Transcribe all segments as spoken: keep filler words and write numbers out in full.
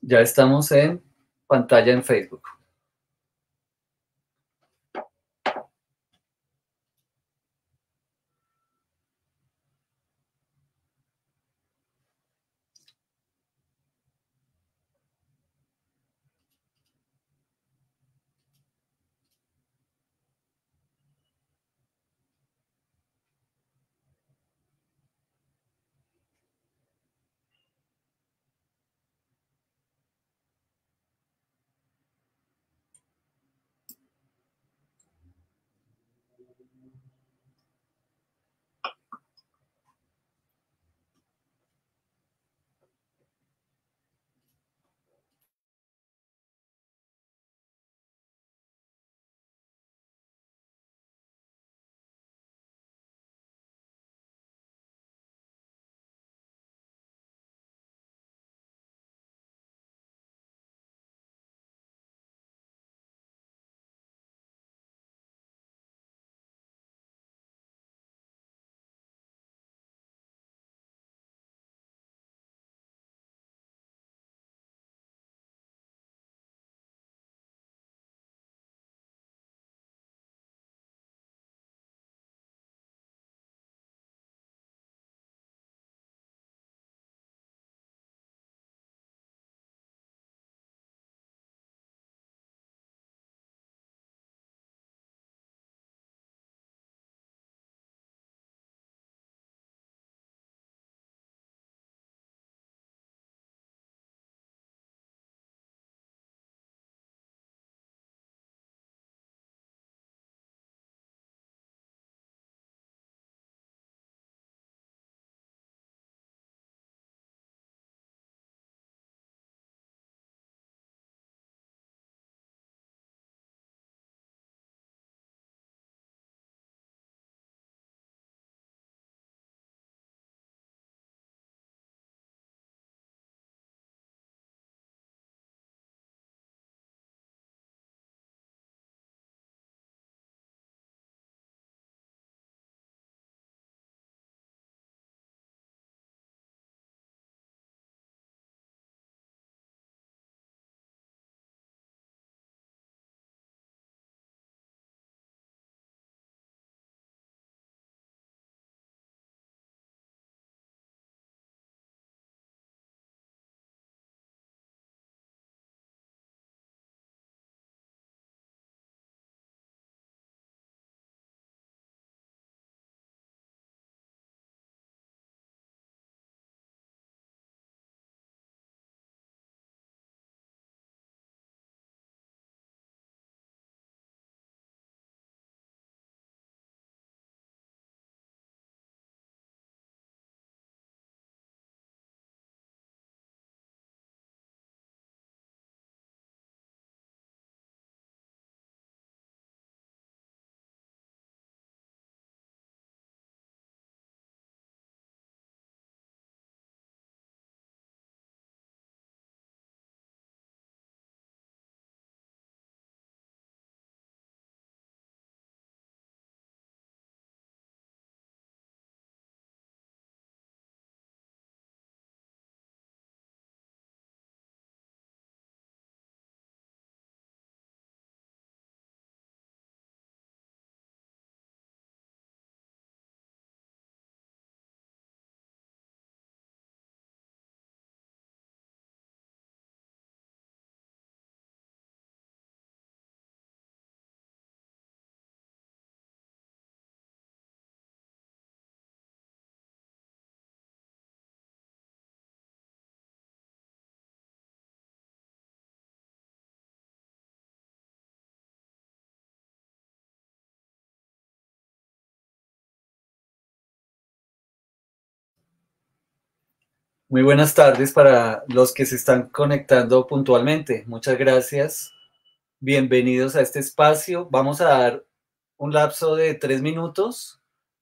Ya estamos en pantalla en Facebook. Muy buenas tardes para los que se están conectando puntualmente. Muchas gracias. Bienvenidos a este espacio. Vamos a dar un lapso de tres minutos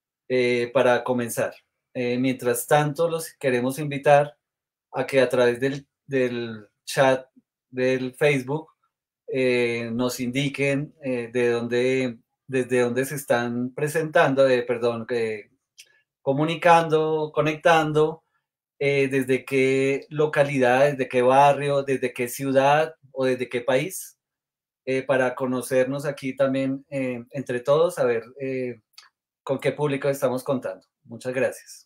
eh, para comenzar. Eh, mientras tanto, los queremos invitar a que a través del, del chat del Facebook eh, nos indiquen eh, de dónde, desde dónde se están presentando, de, perdón, eh, comunicando, conectando. eh, desde qué localidad, desde qué barrio, desde qué ciudad o desde qué país, eh, para conocernos aquí también eh, entre todos, a ver eh, con qué público estamos contando. Muchas gracias.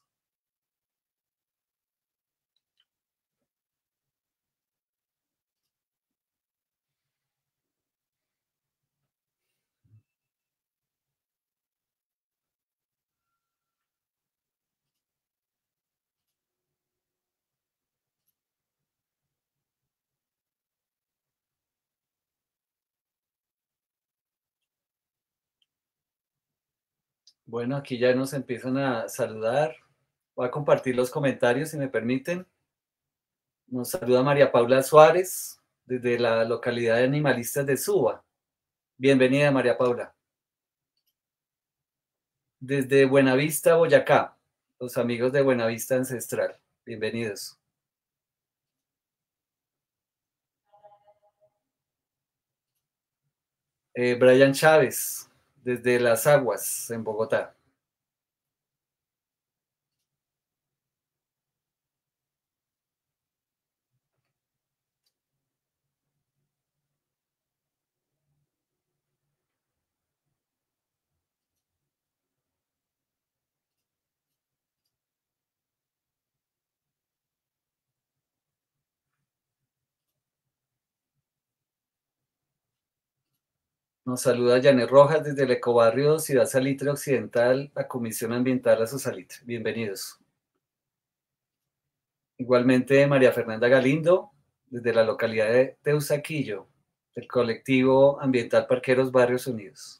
Bueno, aquí ya nos empiezan a saludar. Voy a compartir los comentarios, si me permiten. Nos saluda María Paula Suárez, desde la localidad de Animalistas de Suba. Bienvenida, María Paula. Desde Buenavista, Boyacá, los amigos de Buenavista Ancestral. Bienvenidos. Eh, Brian Chávez, desde Las Aguas, en Bogotá. Nos saluda Janet Rojas desde el ecobarrio Ciudad Salitre Occidental, la Comisión Ambiental a su Salitre. Bienvenidos. Igualmente María Fernanda Galindo, desde la localidad de Teusaquillo, del colectivo ambiental Parqueros Barrios Unidos.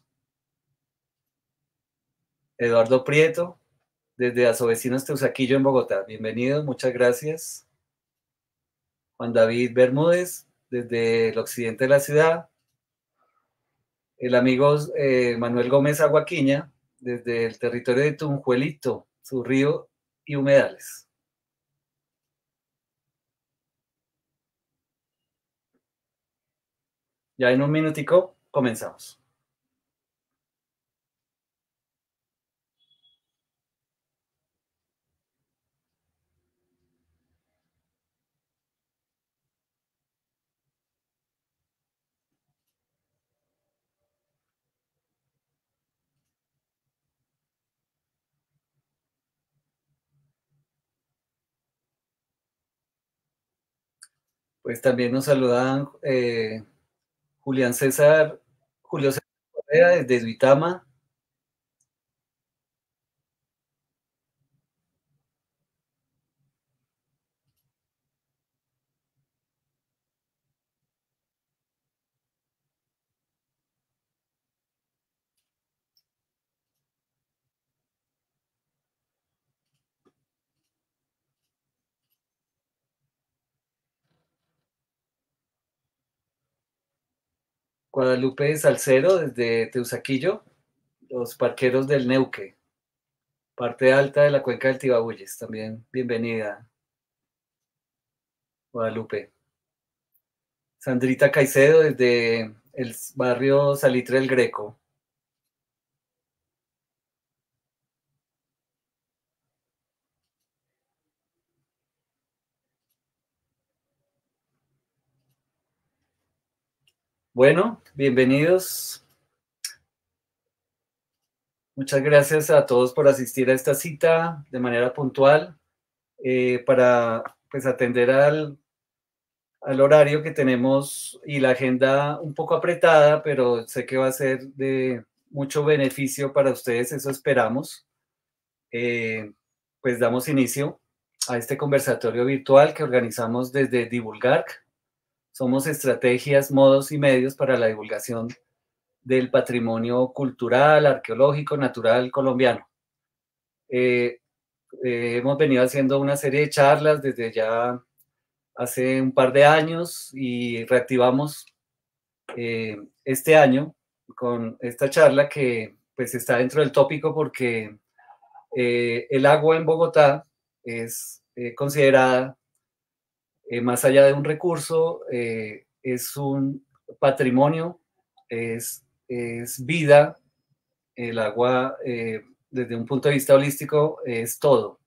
Eduardo Prieto, desde Asovecinos Teusaquillo en Bogotá. Bienvenidos, muchas gracias. Juan David Bermúdez, desde el occidente de la ciudad. El amigo eh, Manuel Gómez Aguaquiña, desde el territorio de Tunjuelito, su río y humedales. Ya en un minutico comenzamos. Pues también nos saludan eh, Julián César, Julio César Correa desde Duitama. Guadalupe Salcero desde Teusaquillo, los parqueros del Neuque, parte alta de la cuenca del Tibabuyes. También bienvenida, Guadalupe. Sandrita Caicedo desde el barrio Salitre del Greco. Bueno, bienvenidos. Muchas gracias a todos por asistir a esta cita de manera puntual eh, para pues, atender al, al horario que tenemos y la agenda un poco apretada, pero sé que va a ser de mucho beneficio para ustedes, eso esperamos. Eh, pues damos inicio a este conversatorio virtual que organizamos desde Divulgar. Somos estrategias, modos y medios para la divulgación del patrimonio cultural, arqueológico, natural colombiano. Eh, eh, hemos venido haciendo una serie de charlas desde ya hace un par de años y reactivamos eh, este año con esta charla que pues está dentro del tópico porque eh, el agua en Bogotá es eh, considerada eh, más allá de un recurso, eh, es un patrimonio, es, es vida. El agua, eh, desde un punto de vista holístico, es todo.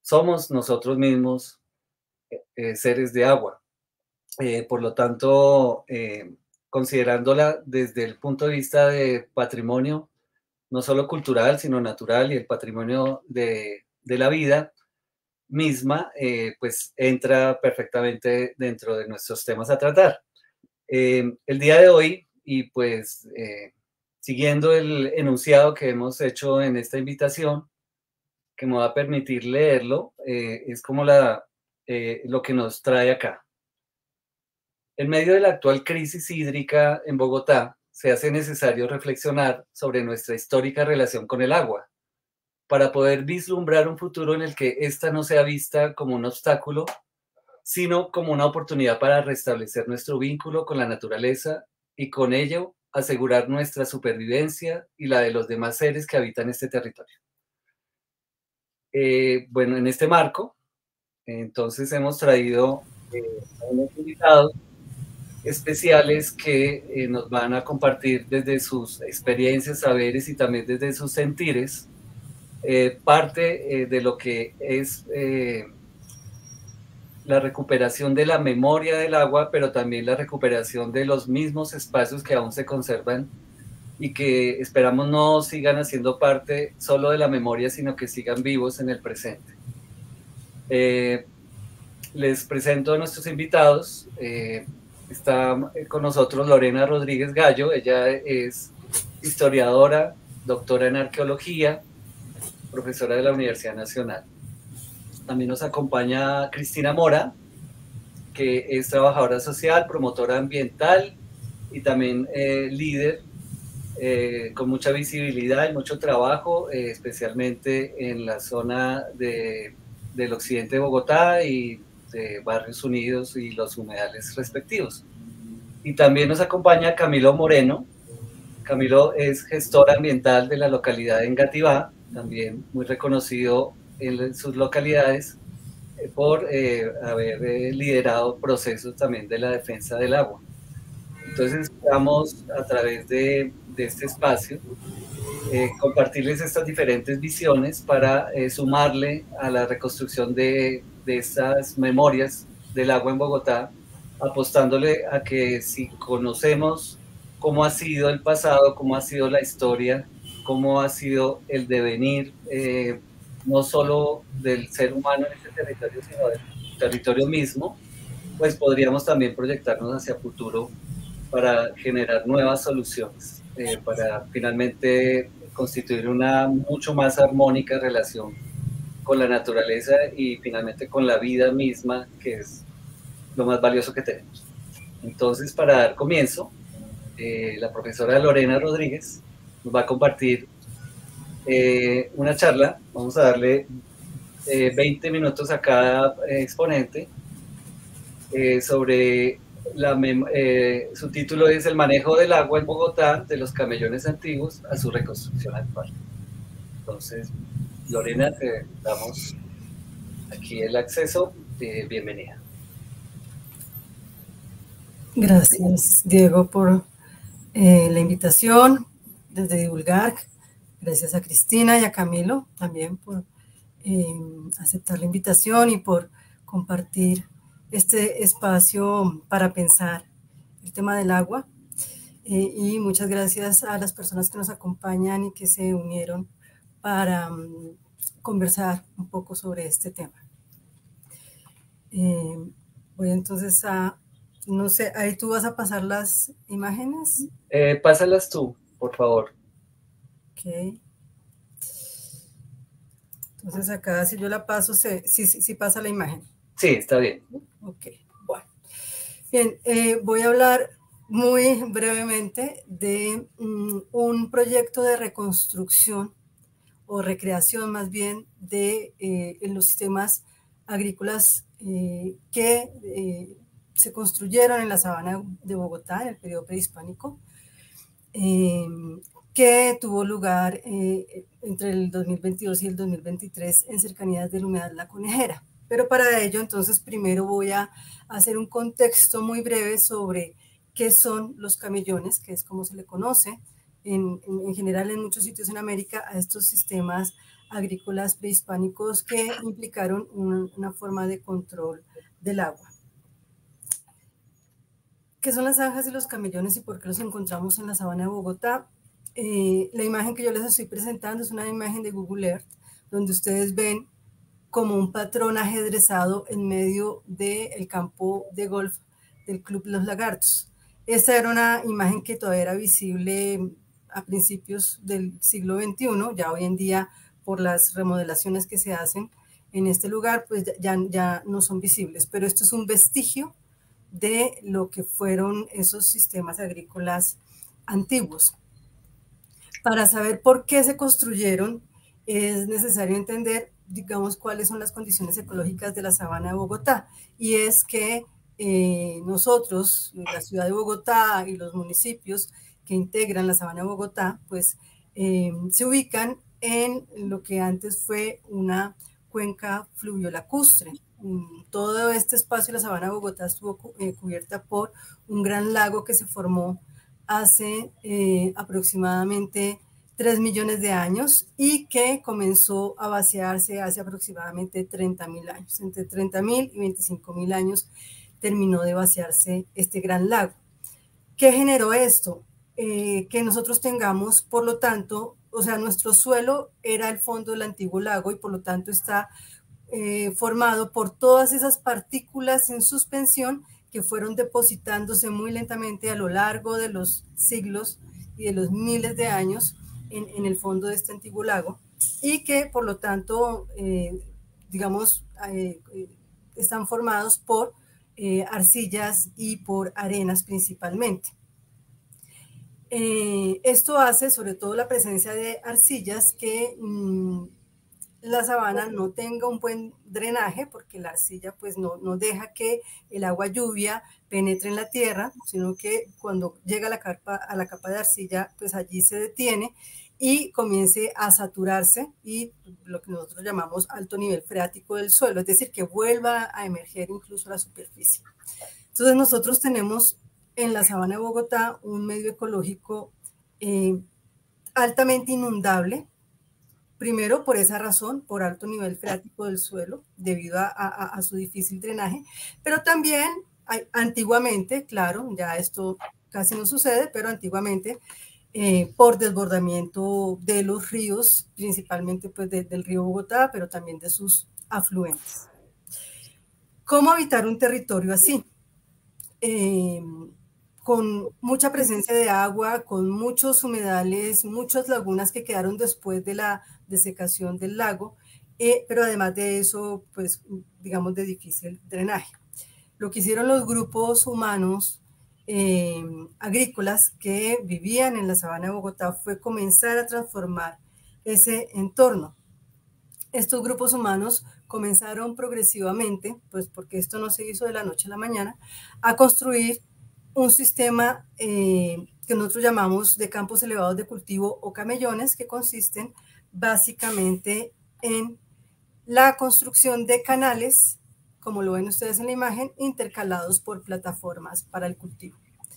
somos nosotros mismos eh, seres de agua. Eh, por lo tanto, eh, considerándola desde el punto de vista de patrimonio, no solo cultural, sino natural y el patrimonio de, de la vida misma, eh, pues entra perfectamente dentro de nuestros temas a tratar. Eh, el día de hoy, y pues eh, siguiendo el enunciado que hemos hecho en esta invitación, que me va a permitir leerlo, eh, es como la, eh, lo que nos trae acá. En medio de la actual crisis hídrica en Bogotá, se hace necesario reflexionar sobre nuestra histórica relación con el agua, para poder vislumbrar un futuro en el que ésta no sea vista como un obstáculo, sino como una oportunidad para restablecer nuestro vínculo con la naturaleza y con ello asegurar nuestra supervivencia y la de los demás seres que habitan este territorio. Eh, bueno, en este marco, entonces hemos traído eh, a unos invitados especiales que eh, nos van a compartir desde sus experiencias, saberes y también desde sus sentires eh, parte eh, de lo que es eh, la recuperación de la memoria del agua, pero también la recuperación de los mismos espacios que aún se conservan y que esperamos no sigan haciendo parte solo de la memoria, sino que sigan vivos en el presente. Eh, les presento a nuestros invitados. Eh, está con nosotros Lorena Rodríguez Gallo. Ella es historiadora, doctora en arqueología, profesora de la Universidad Nacional. También nos acompaña Cristina Mora, que es trabajadora social, promotora ambiental y también eh, líder eh, con mucha visibilidad y mucho trabajo, eh, especialmente en la zona de, del occidente de Bogotá y de Barrios Unidos y los humedales respectivos. Y también nos acompaña Camilo Moreno. Camilo es gestor ambiental de la localidad de Engativá, también muy reconocido en sus localidades eh, por eh, haber eh, liderado procesos también de la defensa del agua. Entonces, vamos a través de, de este espacio eh, compartirles estas diferentes visiones para eh, sumarle a la reconstrucción de, de estas memorias del agua en Bogotá, apostándole a que si conocemos cómo ha sido el pasado, cómo ha sido la historia, cómo ha sido el devenir, eh, no solo del ser humano en este territorio, sino del territorio mismo, pues podríamos también proyectarnos hacia futuro para generar nuevas soluciones, eh, para finalmente constituir una mucho más armónica relación con la naturaleza y finalmente con la vida misma, que es lo más valioso que tenemos. Entonces, para dar comienzo, eh, la profesora Lorena Rodríguez nos va a compartir eh, una charla. Vamos a darle eh, veinte minutos a cada eh, exponente eh, sobre la eh, su título es El manejo del agua en Bogotá, de los camellones antiguos a su reconstrucción actual. Entonces, Lorena, te damos aquí el acceso. Eh, bienvenida. Gracias, Diego, por eh, la invitación desde Divulgar. Gracias a Cristina y a Camilo también por eh, aceptar la invitación y por compartir este espacio para pensar el tema del agua. Eh, y muchas gracias a las personas que nos acompañan y que se unieron para um, conversar un poco sobre este tema. Eh, voy entonces a, no sé, ahí tú vas a pasar las imágenes. Eh, pásalas tú, por favor. Ok. Entonces acá si yo la paso, sí, sí, sí pasa la imagen. Sí, está bien. Ok, bueno. Bien, eh, voy a hablar muy brevemente de um, un proyecto de reconstrucción o recreación más bien de eh, en los sistemas agrícolas eh, que eh, se construyeron en la sabana de Bogotá en el periodo prehispánico, eh, que tuvo lugar eh, entre el dos mil veintidós y el dos mil veintitrés en cercanías del humedal La Conejera. Pero para ello, entonces, primero voy a hacer un contexto muy breve sobre qué son los camellones, que es como se le conoce, en, en, en general en muchos sitios en América, a estos sistemas agrícolas prehispánicos que implicaron un, una forma de control del agua. ¿Qué son las zanjas y los camellones y por qué los encontramos en la sabana de Bogotá? Eh, la imagen que yo les estoy presentando es una imagen de Google Earth, donde ustedes ven como un patrón ajedrezado en medio del campo de golf del Club Los Lagartos. Esta era una imagen que todavía era visible a principios del siglo veintiuno, ya hoy en día por las remodelaciones que se hacen en este lugar, pues ya, ya no son visibles, pero esto es un vestigio de lo que fueron esos sistemas agrícolas antiguos. Para saber por qué se construyeron, es necesario entender, digamos, cuáles son las condiciones ecológicas de la sabana de Bogotá. Y es que eh, nosotros, la ciudad de Bogotá y los municipios que integran la sabana de Bogotá, pues eh, se ubican en lo que antes fue una cuenca fluviolacustre. Todo este espacio de la sabana de Bogotá estuvo eh, cubierta por un gran lago que se formó hace eh, aproximadamente tres millones de años y que comenzó a vaciarse hace aproximadamente treinta mil años. Entre treinta mil y veinticinco mil años terminó de vaciarse este gran lago. ¿Qué generó esto? Eh, que nosotros tengamos, por lo tanto, o sea, nuestro suelo era el fondo del antiguo lago y por lo tanto está eh, formado por todas esas partículas en suspensión que fueron depositándose muy lentamente a lo largo de los siglos y de los miles de años en, en el fondo de este antiguo lago y que por lo tanto, eh, digamos, eh, están formados por eh, arcillas y por arenas principalmente. Eh, esto hace sobre todo la presencia de arcillas que mmm, la sabana no tenga un buen drenaje porque la arcilla pues no, no deja que el agua lluvia penetre en la tierra, sino que cuando llega a la capa, a la capa de arcilla pues allí se detiene y comience a saturarse y lo que nosotros llamamos alto nivel freático del suelo, es decir, que vuelva a emerger incluso a la superficie. Entonces nosotros tenemos en la sabana de Bogotá un medio ecológico eh, altamente inundable. Primero, por esa razón, por alto nivel freático del suelo, debido a, a, a su difícil drenaje, pero también hay, antiguamente, claro, ya esto casi no sucede, pero antiguamente, eh, por desbordamiento de los ríos, principalmente pues de, del río Bogotá, pero también de sus afluentes. ¿Cómo habitar un territorio así? Eh, con mucha presencia de agua, con muchos humedales, muchas lagunas que quedaron después de la desecación del lago, eh, pero además de eso, pues, digamos, de difícil drenaje. Lo que hicieron los grupos humanos eh, agrícolas que vivían en la sabana de Bogotá fue comenzar a transformar ese entorno. Estos grupos humanos comenzaron progresivamente, pues porque esto no se hizo de la noche a la mañana, a construir un sistema eh, que nosotros llamamos de campos elevados de cultivo o camellones, que consisten básicamente en la construcción de canales, como lo ven ustedes en la imagen, intercalados por plataformas para el cultivo.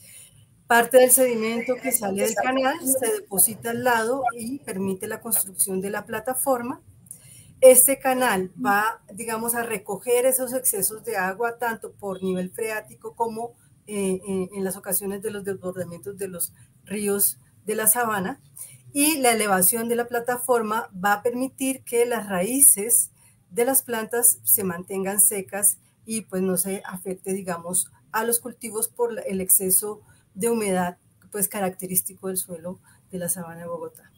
Parte del sedimento que sale del canal se deposita al lado y permite la construcción de la plataforma. Este canal va, digamos, a recoger esos excesos de agua, tanto por nivel freático como eh, eh, en las ocasiones de los desbordamientos de los ríos de la sabana. Y la elevación de la plataforma va a permitir que las raíces de las plantas se mantengan secas y pues no se afecte, digamos, a los cultivos por el exceso de humedad, pues característico del suelo de la sabana de Bogotá.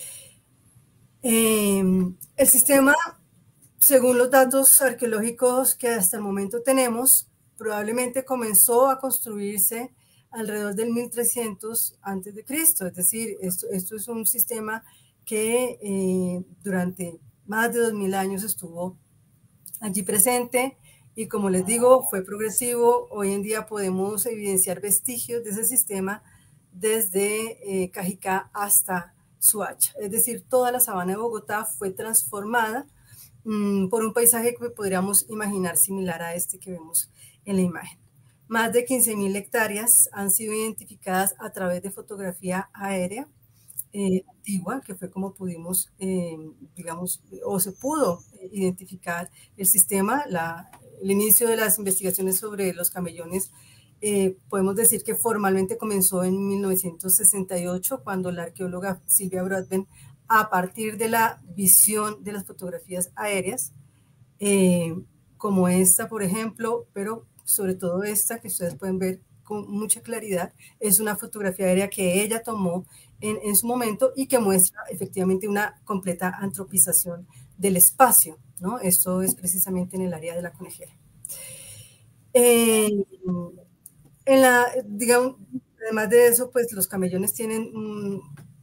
Eh, el sistema, según los datos arqueológicos que hasta el momento tenemos, probablemente comenzó a construirse alrededor del mil trescientos antes de Cristo, es decir, esto, esto es un sistema que eh, durante más de dos mil años estuvo allí presente y como les digo, fue progresivo. Hoy en día podemos evidenciar vestigios de ese sistema desde eh, Cajicá hasta Soacha, es decir, toda la sabana de Bogotá fue transformada mmm, por un paisaje que podríamos imaginar similar a este que vemos en la imagen. Más de quince mil hectáreas han sido identificadas a través de fotografía aérea eh, antigua, que fue como pudimos, eh, digamos, o se pudo identificar el sistema. La, el inicio de las investigaciones sobre los camellones, eh, podemos decir que formalmente comenzó en mil novecientos sesenta y ocho, cuando la arqueóloga Sylvia Broadbent, a partir de la visión de las fotografías aéreas, eh, como esta, por ejemplo, pero sobre todo esta, que ustedes pueden ver con mucha claridad, es una fotografía aérea que ella tomó en, en su momento y que muestra efectivamente una completa antropización del espacio, ¿no? Esto es precisamente en el área de la Conejera. Eh, en la, digamos, además de eso, pues los camellones tienen um,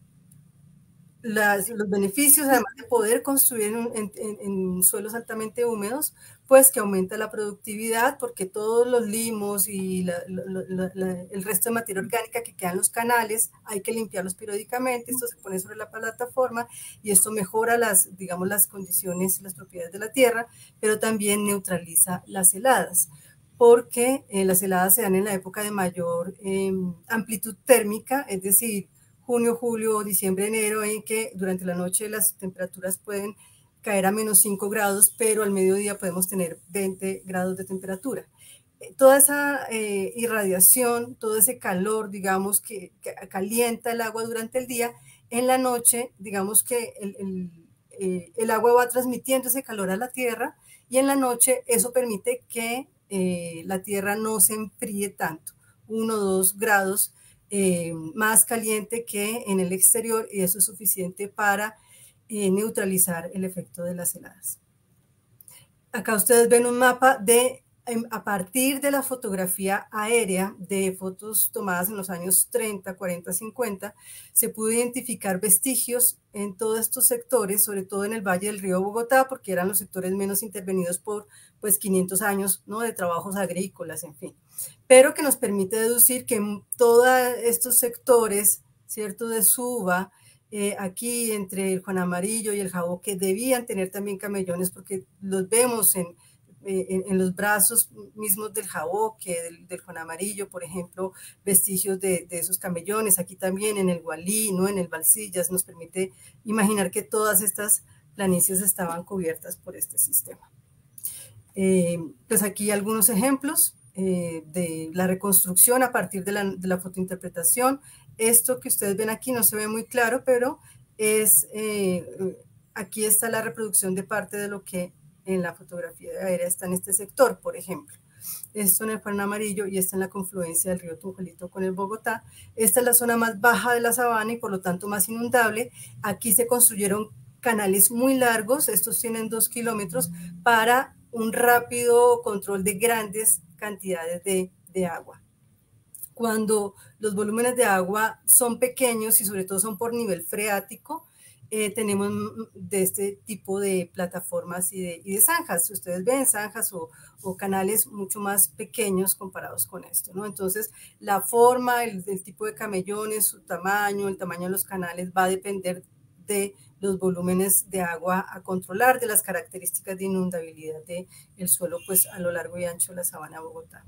Las, los beneficios, además de poder construir en, en, en, suelos altamente húmedos, pues que aumenta la productividad, porque todos los limos y la, la, la, el resto de materia orgánica que queda en los canales hay que limpiarlos periódicamente. Esto se pone sobre la plataforma y esto mejora las, digamos, las condiciones, las propiedades de la tierra, pero también neutraliza las heladas, porque eh, las heladas se dan en la época de mayor eh, amplitud térmica, es decir, junio, julio, diciembre, enero, en que durante la noche las temperaturas pueden caer a menos cinco grados, pero al mediodía podemos tener veinte grados de temperatura. Toda esa eh, irradiación, todo ese calor, digamos, que, que, calienta el agua durante el día, en la noche, digamos que el, el, eh, el agua va transmitiendo ese calor a la tierra y en la noche eso permite que eh, la tierra no se enfríe tanto, uno o dos grados, Eh, más caliente que en el exterior, y eso es suficiente para eh, neutralizar el efecto de las heladas. Acá ustedes ven un mapa de, a partir de la fotografía aérea, de fotos tomadas en los años treinta, cuarenta, cincuenta, se pudo identificar vestigios en todos estos sectores, sobre todo en el Valle del Río Bogotá, porque eran los sectores menos intervenidos por pues quinientos años, ¿no?, de trabajos agrícolas, en fin. Pero que nos permite deducir que todos estos sectores, ¿cierto?, de Suba, eh, aquí entre el Juan Amarillo y el Jabó, que debían tener también camellones, porque los vemos en, eh, en, en los brazos mismos del Jabó, que del, del Juan Amarillo, por ejemplo, vestigios de, de esos camellones, aquí también en el Gualí, ¿no?, en el Balsillas, nos permite imaginar que todas estas planicies estaban cubiertas por este sistema. Eh, pues aquí algunos ejemplos eh, de la reconstrucción a partir de la, de la fotointerpretación. Esto que ustedes ven aquí no se ve muy claro, pero es, eh, aquí está la reproducción de parte de lo que en la fotografía aérea está en este sector, por ejemplo. Esto en el Juan Amarillo y esta en la confluencia del río Tunjuelito con el Bogotá. Esta es la zona más baja de la sabana y por lo tanto más inundable. Aquí se construyeron canales muy largos, estos tienen dos kilómetros, para un rápido control de grandes cantidades de, de agua. Cuando los volúmenes de agua son pequeños y sobre todo son por nivel freático, eh, tenemos de este tipo de plataformas y de, y de zanjas. Ustedes ven zanjas o, o canales mucho más pequeños comparados con esto, ¿no? Entonces, la forma, el, el tipo de camellones, su tamaño, el tamaño de los canales va a depender de los volúmenes de agua a controlar, de las características de inundabilidad del de suelo, pues a lo largo y ancho de la sabana de Bogotá.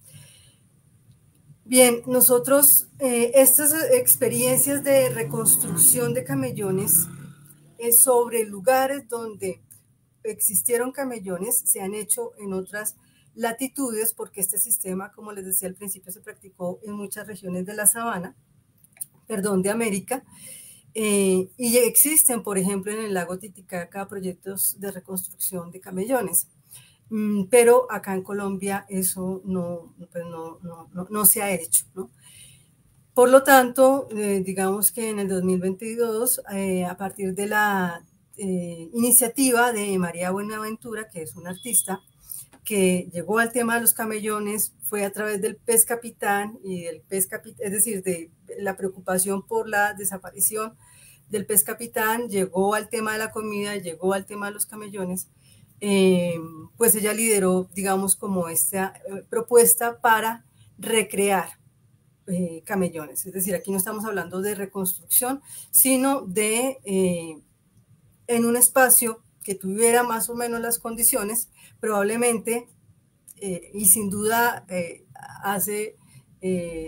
Bien, nosotros, eh, estas experiencias de reconstrucción de camellones eh, sobre lugares donde existieron camellones se han hecho en otras latitudes, porque este sistema, como les decía al principio, se practicó en muchas regiones de la sabana, perdón, de América, eh, y existen, por ejemplo, en el lago Titicaca proyectos de reconstrucción de camellones. Pero acá en Colombia eso no, pues no, no, no, no se ha hecho, ¿no? Por lo tanto, eh, digamos que en el dos mil veintidós, eh, a partir de la eh, iniciativa de María Buenaventura, que es una artista, que llegó al tema de los camellones, fue a través del pez capitán y del pez capitán, es decir, de la preocupación por la desaparición del pez capitán, llegó al tema de la comida, llegó al tema de los camellones. Eh, pues ella lideró, digamos, como esta eh, propuesta para recrear eh, camellones. Es decir, aquí no estamos hablando de reconstrucción, sino de eh, en un espacio que tuviera más o menos las condiciones, probablemente, eh, y sin duda eh, hace, eh,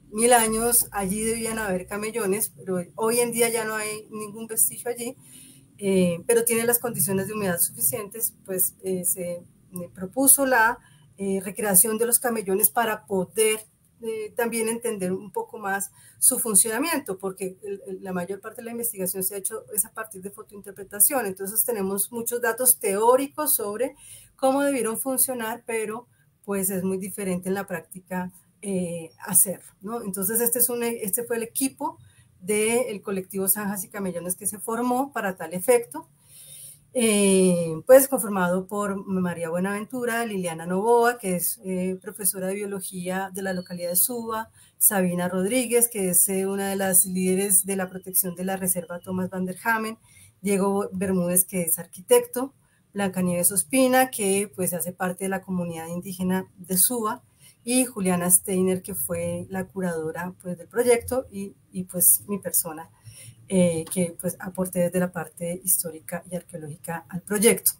mil años allí debían haber camellones, pero hoy en día ya no hay ningún vestigio allí, eh, pero tiene las condiciones de humedad suficientes, pues eh, se me propuso la eh, recreación de los camellones para poder eh, también entender un poco más su funcionamiento, porque el, el, la mayor parte de la investigación se ha hecho es a partir de fotointerpretación, entonces tenemos muchos datos teóricos sobre cómo debieron funcionar, pero pues es muy diferente en la práctica eh, hacerlo, ¿no? Entonces este, es un, este fue el equipo del colectivo Zanjas y Camellones que se formó para tal efecto. Eh, pues conformado por María Buenaventura, Liliana Novoa, que es eh, profesora de biología de la localidad de Suba, Sabina Rodríguez, que es eh, una de las líderes de la protección de la reserva Thomas van der Hamen, Diego Bermúdez, que es arquitecto, Blanca Nieves Ospina, que pues hace parte de la comunidad indígena de Suba, y Juliana Steiner, que fue la curadora pues, del proyecto, y, y pues mi persona. Eh, que pues aporté desde la parte histórica y arqueológica al proyecto.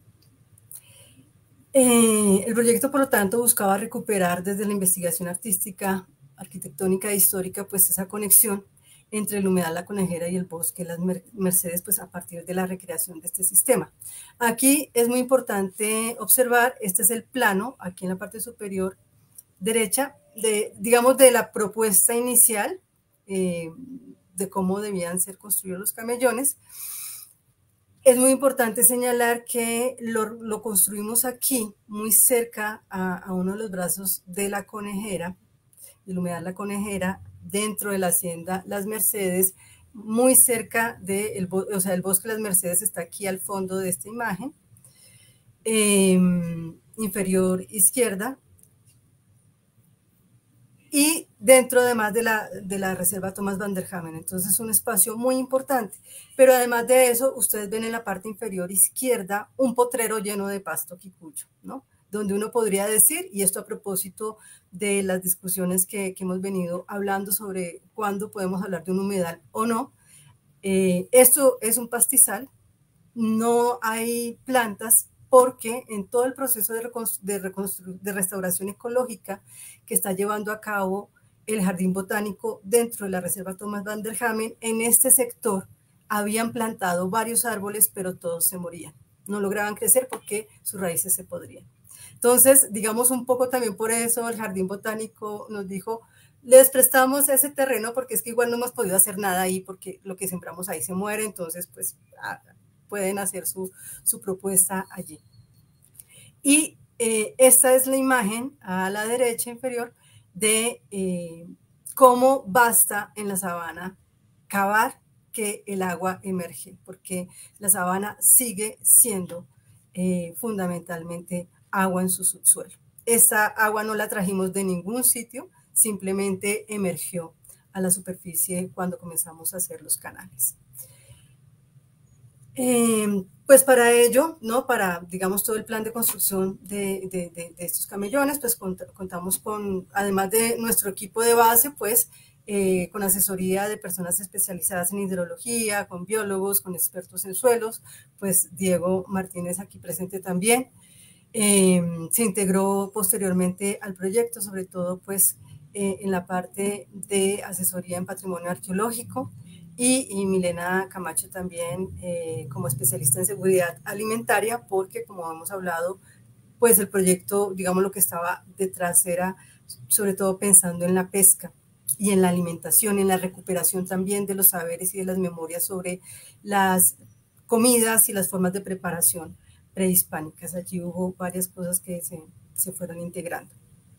Eh, el proyecto, por lo tanto, buscaba recuperar desde la investigación artística, arquitectónica e histórica, pues esa conexión entre el humedal, la conejera y el bosque, las Mercedes, pues a partir de la recreación de este sistema. Aquí es muy importante observar, este es el plano, aquí en la parte superior derecha, de, digamos, de la propuesta inicial, eh, de cómo debían ser construidos los camellones. Es muy importante señalar que lo, lo construimos aquí, muy cerca a, a, uno de los brazos de la conejera, del humedal La Conejera, dentro de la hacienda Las Mercedes, muy cerca del de o sea, el bosque Las Mercedes está aquí al fondo de esta imagen, eh, inferior izquierda, y dentro además de la, de la reserva Thomas van der Hamen. Entonces es un espacio muy importante, pero además de eso ustedes ven en la parte inferior izquierda un potrero lleno de pasto quicuyo, ¿no? Donde uno podría decir, y esto a propósito de las discusiones que, que hemos venido hablando sobre cuándo podemos hablar de un humedal o no, eh, esto es un pastizal, no hay plantas, porque en todo el proceso de, de, de restauración ecológica que está llevando a cabo el Jardín Botánico dentro de la Reserva Thomas van der Hamen, en este sector habían plantado varios árboles, pero todos se morían. No lograban crecer porque sus raíces se podrían. Entonces, digamos un poco también por eso el Jardín Botánico nos dijo, les prestamos ese terreno porque es que igual no hemos podido hacer nada ahí porque lo que sembramos ahí se muere, entonces pues pueden hacer su, su propuesta allí. Y eh, esta es la imagen a la derecha inferior de eh, cómo basta en la sabana cavar que el agua emerge, porque la sabana sigue siendo eh, fundamentalmente agua en su subsuelo. Esa agua no la trajimos de ningún sitio, simplemente emergió a la superficie cuando comenzamos a hacer los canales. Eh, pues para ello, ¿no? Para, digamos, todo el plan de construcción de, de, de, de estos camellones, pues cont contamos con, además de nuestro equipo de base, pues eh, con asesoría de personas especializadas en hidrología, con biólogos, con expertos en suelos, pues Diego Martínez aquí presente también. Eh, se integró posteriormente al proyecto, sobre todo pues eh, en la parte de asesoría en patrimonio arqueológico, y, y Milena Camacho también eh, como especialista en seguridad alimentaria, porque como hemos hablado, pues el proyecto, digamos, lo que estaba detrás era sobre todo pensando en la pesca y en la alimentación, en la recuperación también de los saberes y de las memorias sobre las comidas y las formas de preparación prehispánicas. Allí hubo varias cosas que se, se fueron integrando.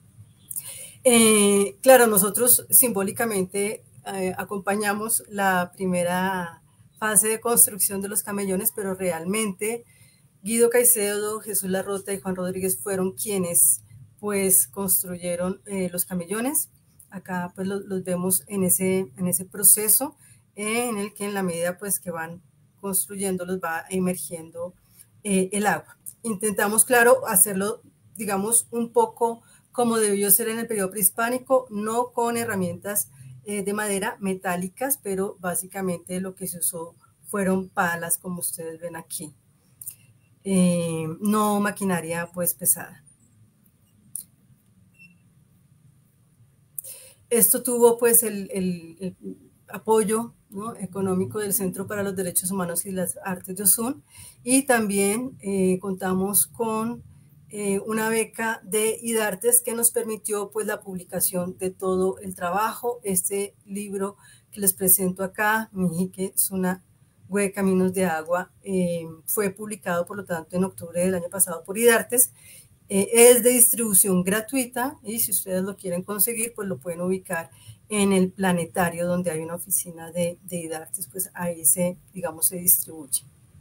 Eh, claro, nosotros simbólicamente eh, acompañamos la primera fase de construcción de los camellones, pero realmente Guido Caicedo, Jesús Larrota y Juan Rodríguez fueron quienes pues construyeron eh, los camellones. Acá pues los, los vemos en ese, en ese proceso eh, en el que en la medida pues que van construyéndolos va emergiendo eh, el agua. Intentamos, claro, hacerlo, digamos, un poco como debió ser en el periodo prehispánico, no con herramientas eh, de madera metálicas, pero básicamente lo que se usó fueron palas, como ustedes ven aquí. Eh, no maquinaria pues pesada. Esto tuvo pues el, el, el apoyo, ¿no?, económico del Centro para los Derechos Humanos y las Artes de Osun, y también eh, contamos con eh, una beca de IDARTES que nos permitió pues la publicación de todo el trabajo. Este libro que les presento acá, Mijique Sunagüe Caminos de Agua, eh, fue publicado por lo tanto en octubre del año pasado por IDARTES. Eh, es de distribución gratuita y si ustedes lo quieren conseguir, pues lo pueden ubicar en el planetario donde hay una oficina de, de IDARTES, pues ahí se, digamos, se distribuye.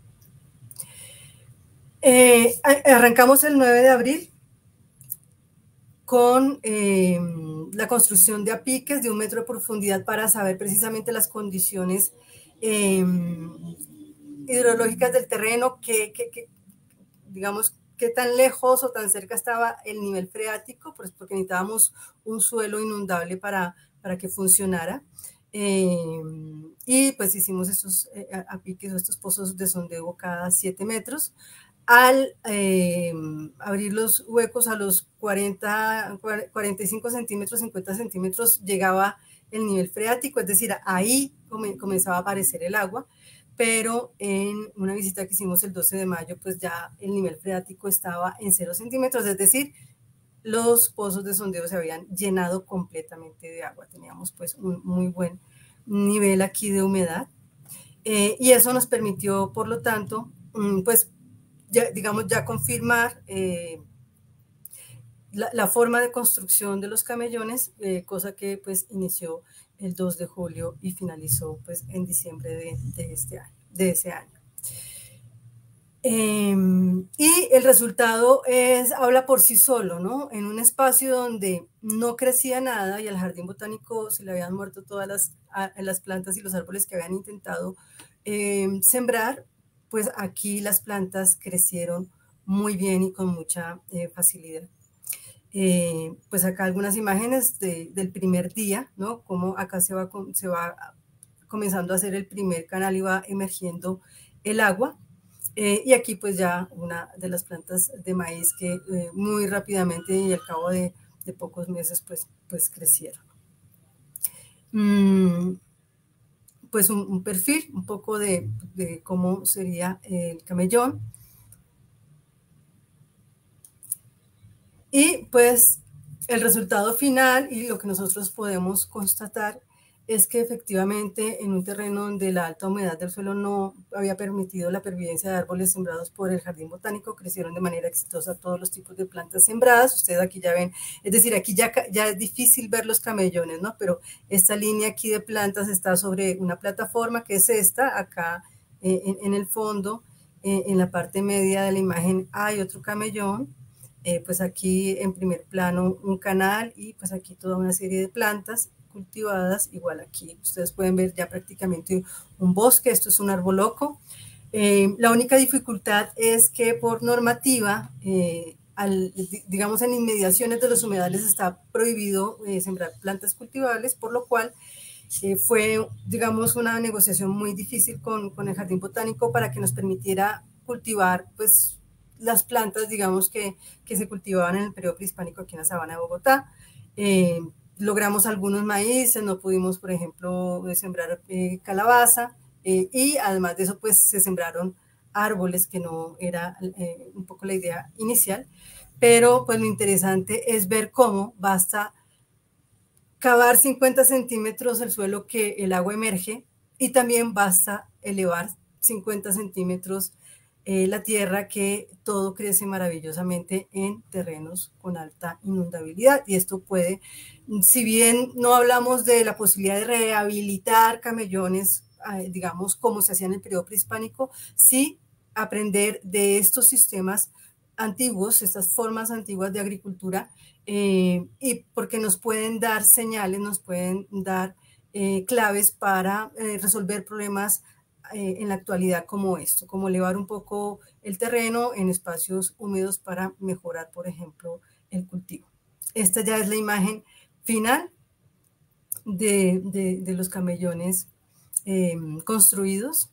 Eh, arrancamos el nueve de abril con eh, la construcción de apiques de un metro de profundidad para saber precisamente las condiciones eh, hidrológicas del terreno, que, que, que digamos, qué tan lejos o tan cerca estaba el nivel freático, pues porque necesitábamos un suelo inundable para, para que funcionara. Eh, y pues hicimos estos eh, apiques o estos pozos de sondeo cada siete metros. Al eh, abrir los huecos a los cuarenta, cuarenta y cinco centímetros, cincuenta centímetros, llegaba el nivel freático, es decir, ahí comenzaba a aparecer el agua. Pero en una visita que hicimos el doce de mayo, pues ya el nivel freático estaba en cero centímetros, es decir, los pozos de sondeo se habían llenado completamente de agua. Teníamos pues un muy buen nivel aquí de humedad. Eh, y eso nos permitió, por lo tanto, pues ya, digamos, ya confirmar eh, la, la forma de construcción de los camellones, eh, cosa que pues inició el dos de julio y finalizó pues en diciembre de, de este año, de ese año. Eh, y el resultado es, habla por sí solo, ¿no? En un espacio donde no crecía nada y al jardín botánico se le habían muerto todas las, a, las plantas y los árboles que habían intentado eh, sembrar, pues aquí las plantas crecieron muy bien y con mucha eh, facilidad. Eh, pues acá algunas imágenes de, del primer día, ¿no? Cómo acá se va, se va comenzando a hacer el primer canal y va emergiendo el agua. Eh, y aquí pues ya una de las plantas de maíz que eh, muy rápidamente y al cabo de, de pocos meses pues, pues crecieron. Mm, pues un, un perfil, un poco de, de cómo sería el camellón. Y pues el resultado final y lo que nosotros podemos constatar es que efectivamente en un terreno donde la alta humedad del suelo no había permitido la pervivencia de árboles sembrados por el jardín botánico, crecieron de manera exitosa todos los tipos de plantas sembradas. Ustedes aquí ya ven, es decir, aquí ya, ya es difícil ver los camellones, ¿no? Pero esta línea aquí de plantas está sobre una plataforma que es esta, acá eh, en, en el fondo, eh, en la parte media de la imagen hay otro camellón. Eh, pues aquí en primer plano un canal y pues aquí toda una serie de plantas cultivadas. Igual aquí ustedes pueden ver ya prácticamente un bosque, esto es un árbol loco. Eh, la única dificultad es que por normativa, eh, al, digamos en inmediaciones de los humedales está prohibido eh, sembrar plantas cultivables, por lo cual eh, fue, digamos, una negociación muy difícil con, con el Jardín Botánico para que nos permitiera cultivar, pues, las plantas, digamos, que, que se cultivaban en el periodo prehispánico aquí en la sabana de Bogotá. Eh, logramos algunos maíces, no pudimos, por ejemplo, sembrar eh, calabaza, eh, y además de eso, pues, se sembraron árboles, que no era eh, un poco la idea inicial, pero pues lo interesante es ver cómo basta cavar cincuenta centímetros el suelo que el agua emerge y también basta elevar cincuenta centímetros eh, la tierra, que todo crece maravillosamente en terrenos con alta inundabilidad. Y esto puede, si bien no hablamos de la posibilidad de rehabilitar camellones, eh, digamos, como se hacía en el periodo prehispánico, sí aprender de estos sistemas antiguos, estas formas antiguas de agricultura, eh, y porque nos pueden dar señales, nos pueden dar eh, claves para eh, resolver problemas eh, en la actualidad como esto, como elevar un poco el terreno en espacios húmedos para mejorar, por ejemplo, el cultivo. Esta ya es la imagen final de, de, de los camellones eh, construidos.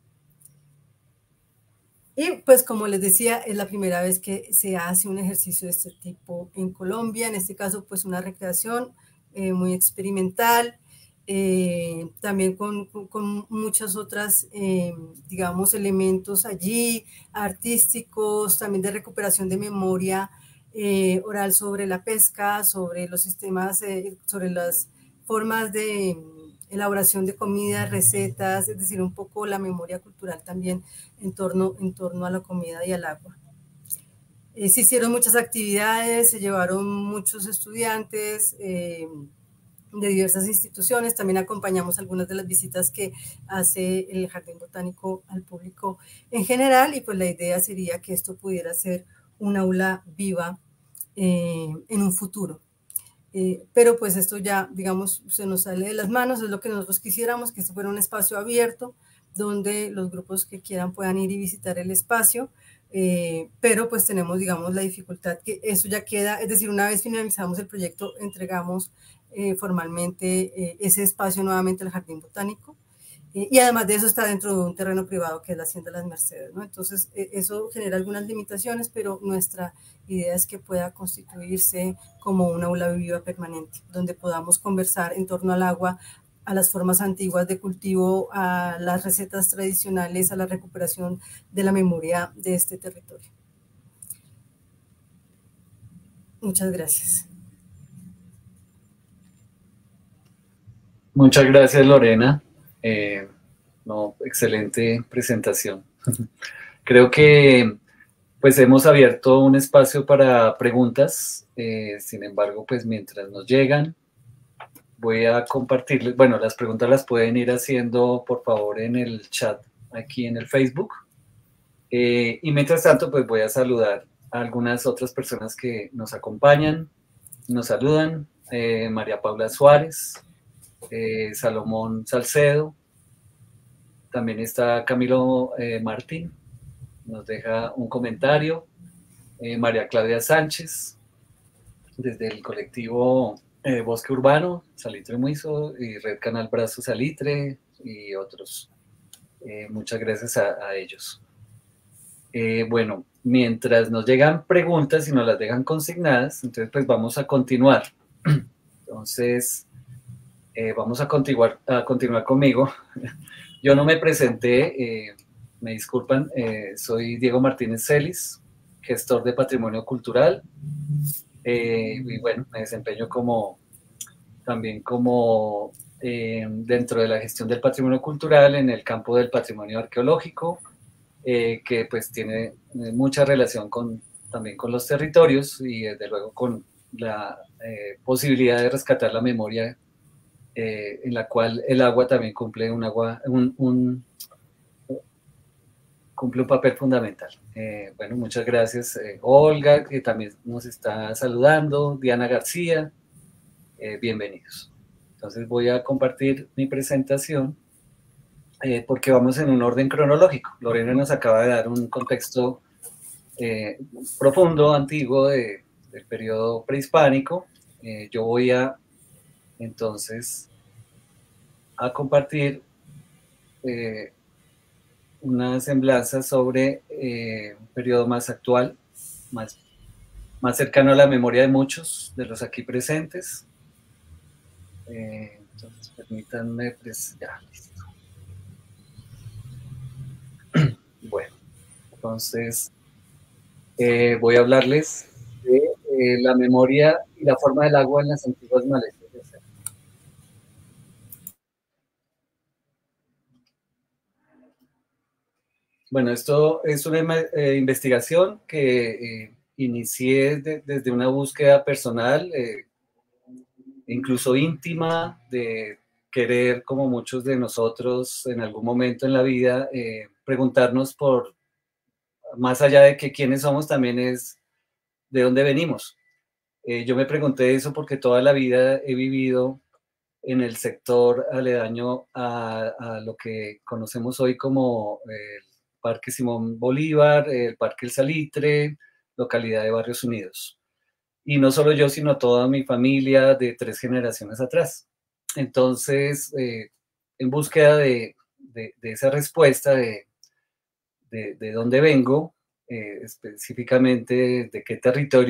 Y pues como les decía, es la primera vez que se hace un ejercicio de este tipo en Colombia, en este caso pues una recreación eh, muy experimental, eh, también con, con, con muchas otras, eh, digamos, elementos allí, artísticos, también de recuperación de memoria eh, oral sobre la pesca, sobre los sistemas, eh, sobre las formas de elaboración de comida, recetas, es decir, un poco la memoria cultural también en torno, en torno a la comida y al agua. Eh, se hicieron muchas actividades, se llevaron muchos estudiantes eh, de diversas instituciones, también acompañamos algunas de las visitas que hace el Jardín Botánico al público en general, y pues la idea sería que esto pudiera ser un aula viva eh, en un futuro. Eh, pero pues esto ya, digamos, se nos sale de las manos, es lo que nosotros quisiéramos, que esto fuera un espacio abierto, donde los grupos que quieran puedan ir y visitar el espacio, eh, pero pues tenemos, digamos, la dificultad que eso ya queda, es decir, una vez finalizamos el proyecto, entregamos eh, formalmente eh, ese espacio nuevamente al Jardín Botánico, eh, y además de eso está dentro de un terreno privado que es la Hacienda Las Mercedes, ¿no? Entonces, eh, eso genera algunas limitaciones, pero nuestra idea es que pueda constituirse como una aula viva permanente, donde podamos conversar en torno al agua, a las formas antiguas de cultivo, a las recetas tradicionales, a la recuperación de la memoria de este territorio. Muchas gracias. Muchas gracias, Lorena. Eh, no, excelente presentación. Creo que pues hemos abierto un espacio para preguntas. Eh, sin embargo, pues mientras nos llegan, voy a compartirles, bueno, las preguntas las pueden ir haciendo, por favor, en el chat aquí en el Facebook. Eh, y mientras tanto, pues voy a saludar a algunas otras personas que nos acompañan, nos saludan. Eh, María Paula Suárez, eh, Salomón Salcedo, también está Camilo eh, Martín, nos deja un comentario. Eh, María Claudia Sánchez, desde el colectivo eh, Bosque Urbano, Salitre Muizo y Red Canal Brazo Salitre y otros. Eh, muchas gracias a, a ellos. Eh, bueno, mientras nos llegan preguntas y nos las dejan consignadas, entonces pues vamos a continuar. Entonces, eh, vamos a continuar, a continuar conmigo. Yo no me presenté, eh, me disculpan, eh, soy Diego Martínez Celis, gestor de patrimonio cultural, eh, y bueno, me desempeño como, también como eh, dentro de la gestión del patrimonio cultural en el campo del patrimonio arqueológico, eh, que pues tiene mucha relación con, también con los territorios y desde luego con la eh, posibilidad de rescatar la memoria eh, en la cual el agua también cumple un, agua, un, un, cumple un papel fundamental. Eh, bueno, muchas gracias eh, Olga, que también nos está saludando, Diana García, eh, bienvenidos. Entonces voy a compartir mi presentación eh, porque vamos en un orden cronológico. Lorena nos acaba de dar un contexto eh, profundo, antiguo de, del periodo prehispánico. Eh, yo voy a entonces a compartir eh, una semblanza sobre eh, un periodo más actual, más, más cercano a la memoria de muchos de los aquí presentes. Eh, entonces, permítanme, pues, ya, listo. Bueno, entonces eh, voy a hablarles de eh, la memoria y la forma del agua en las antiguas maletas de acero. Bueno, esto es una eh, investigación que eh, inicié de, desde una búsqueda personal, eh, incluso íntima, de querer, como muchos de nosotros en algún momento en la vida, eh, preguntarnos por, más allá de que quiénes somos, también es de dónde venimos. Eh, yo me pregunté eso porque toda la vida he vivido en el sector aledaño a, a lo que conocemos hoy como el Parque Simón Bolívar, el Parque El Salitre, localidad de Barrios Unidos. Y no solo yo, sino toda mi familia de tres generaciones atrás. Entonces, eh, en búsqueda de, de, de esa respuesta de, de, de dónde vengo, eh, específicamente de qué territorio y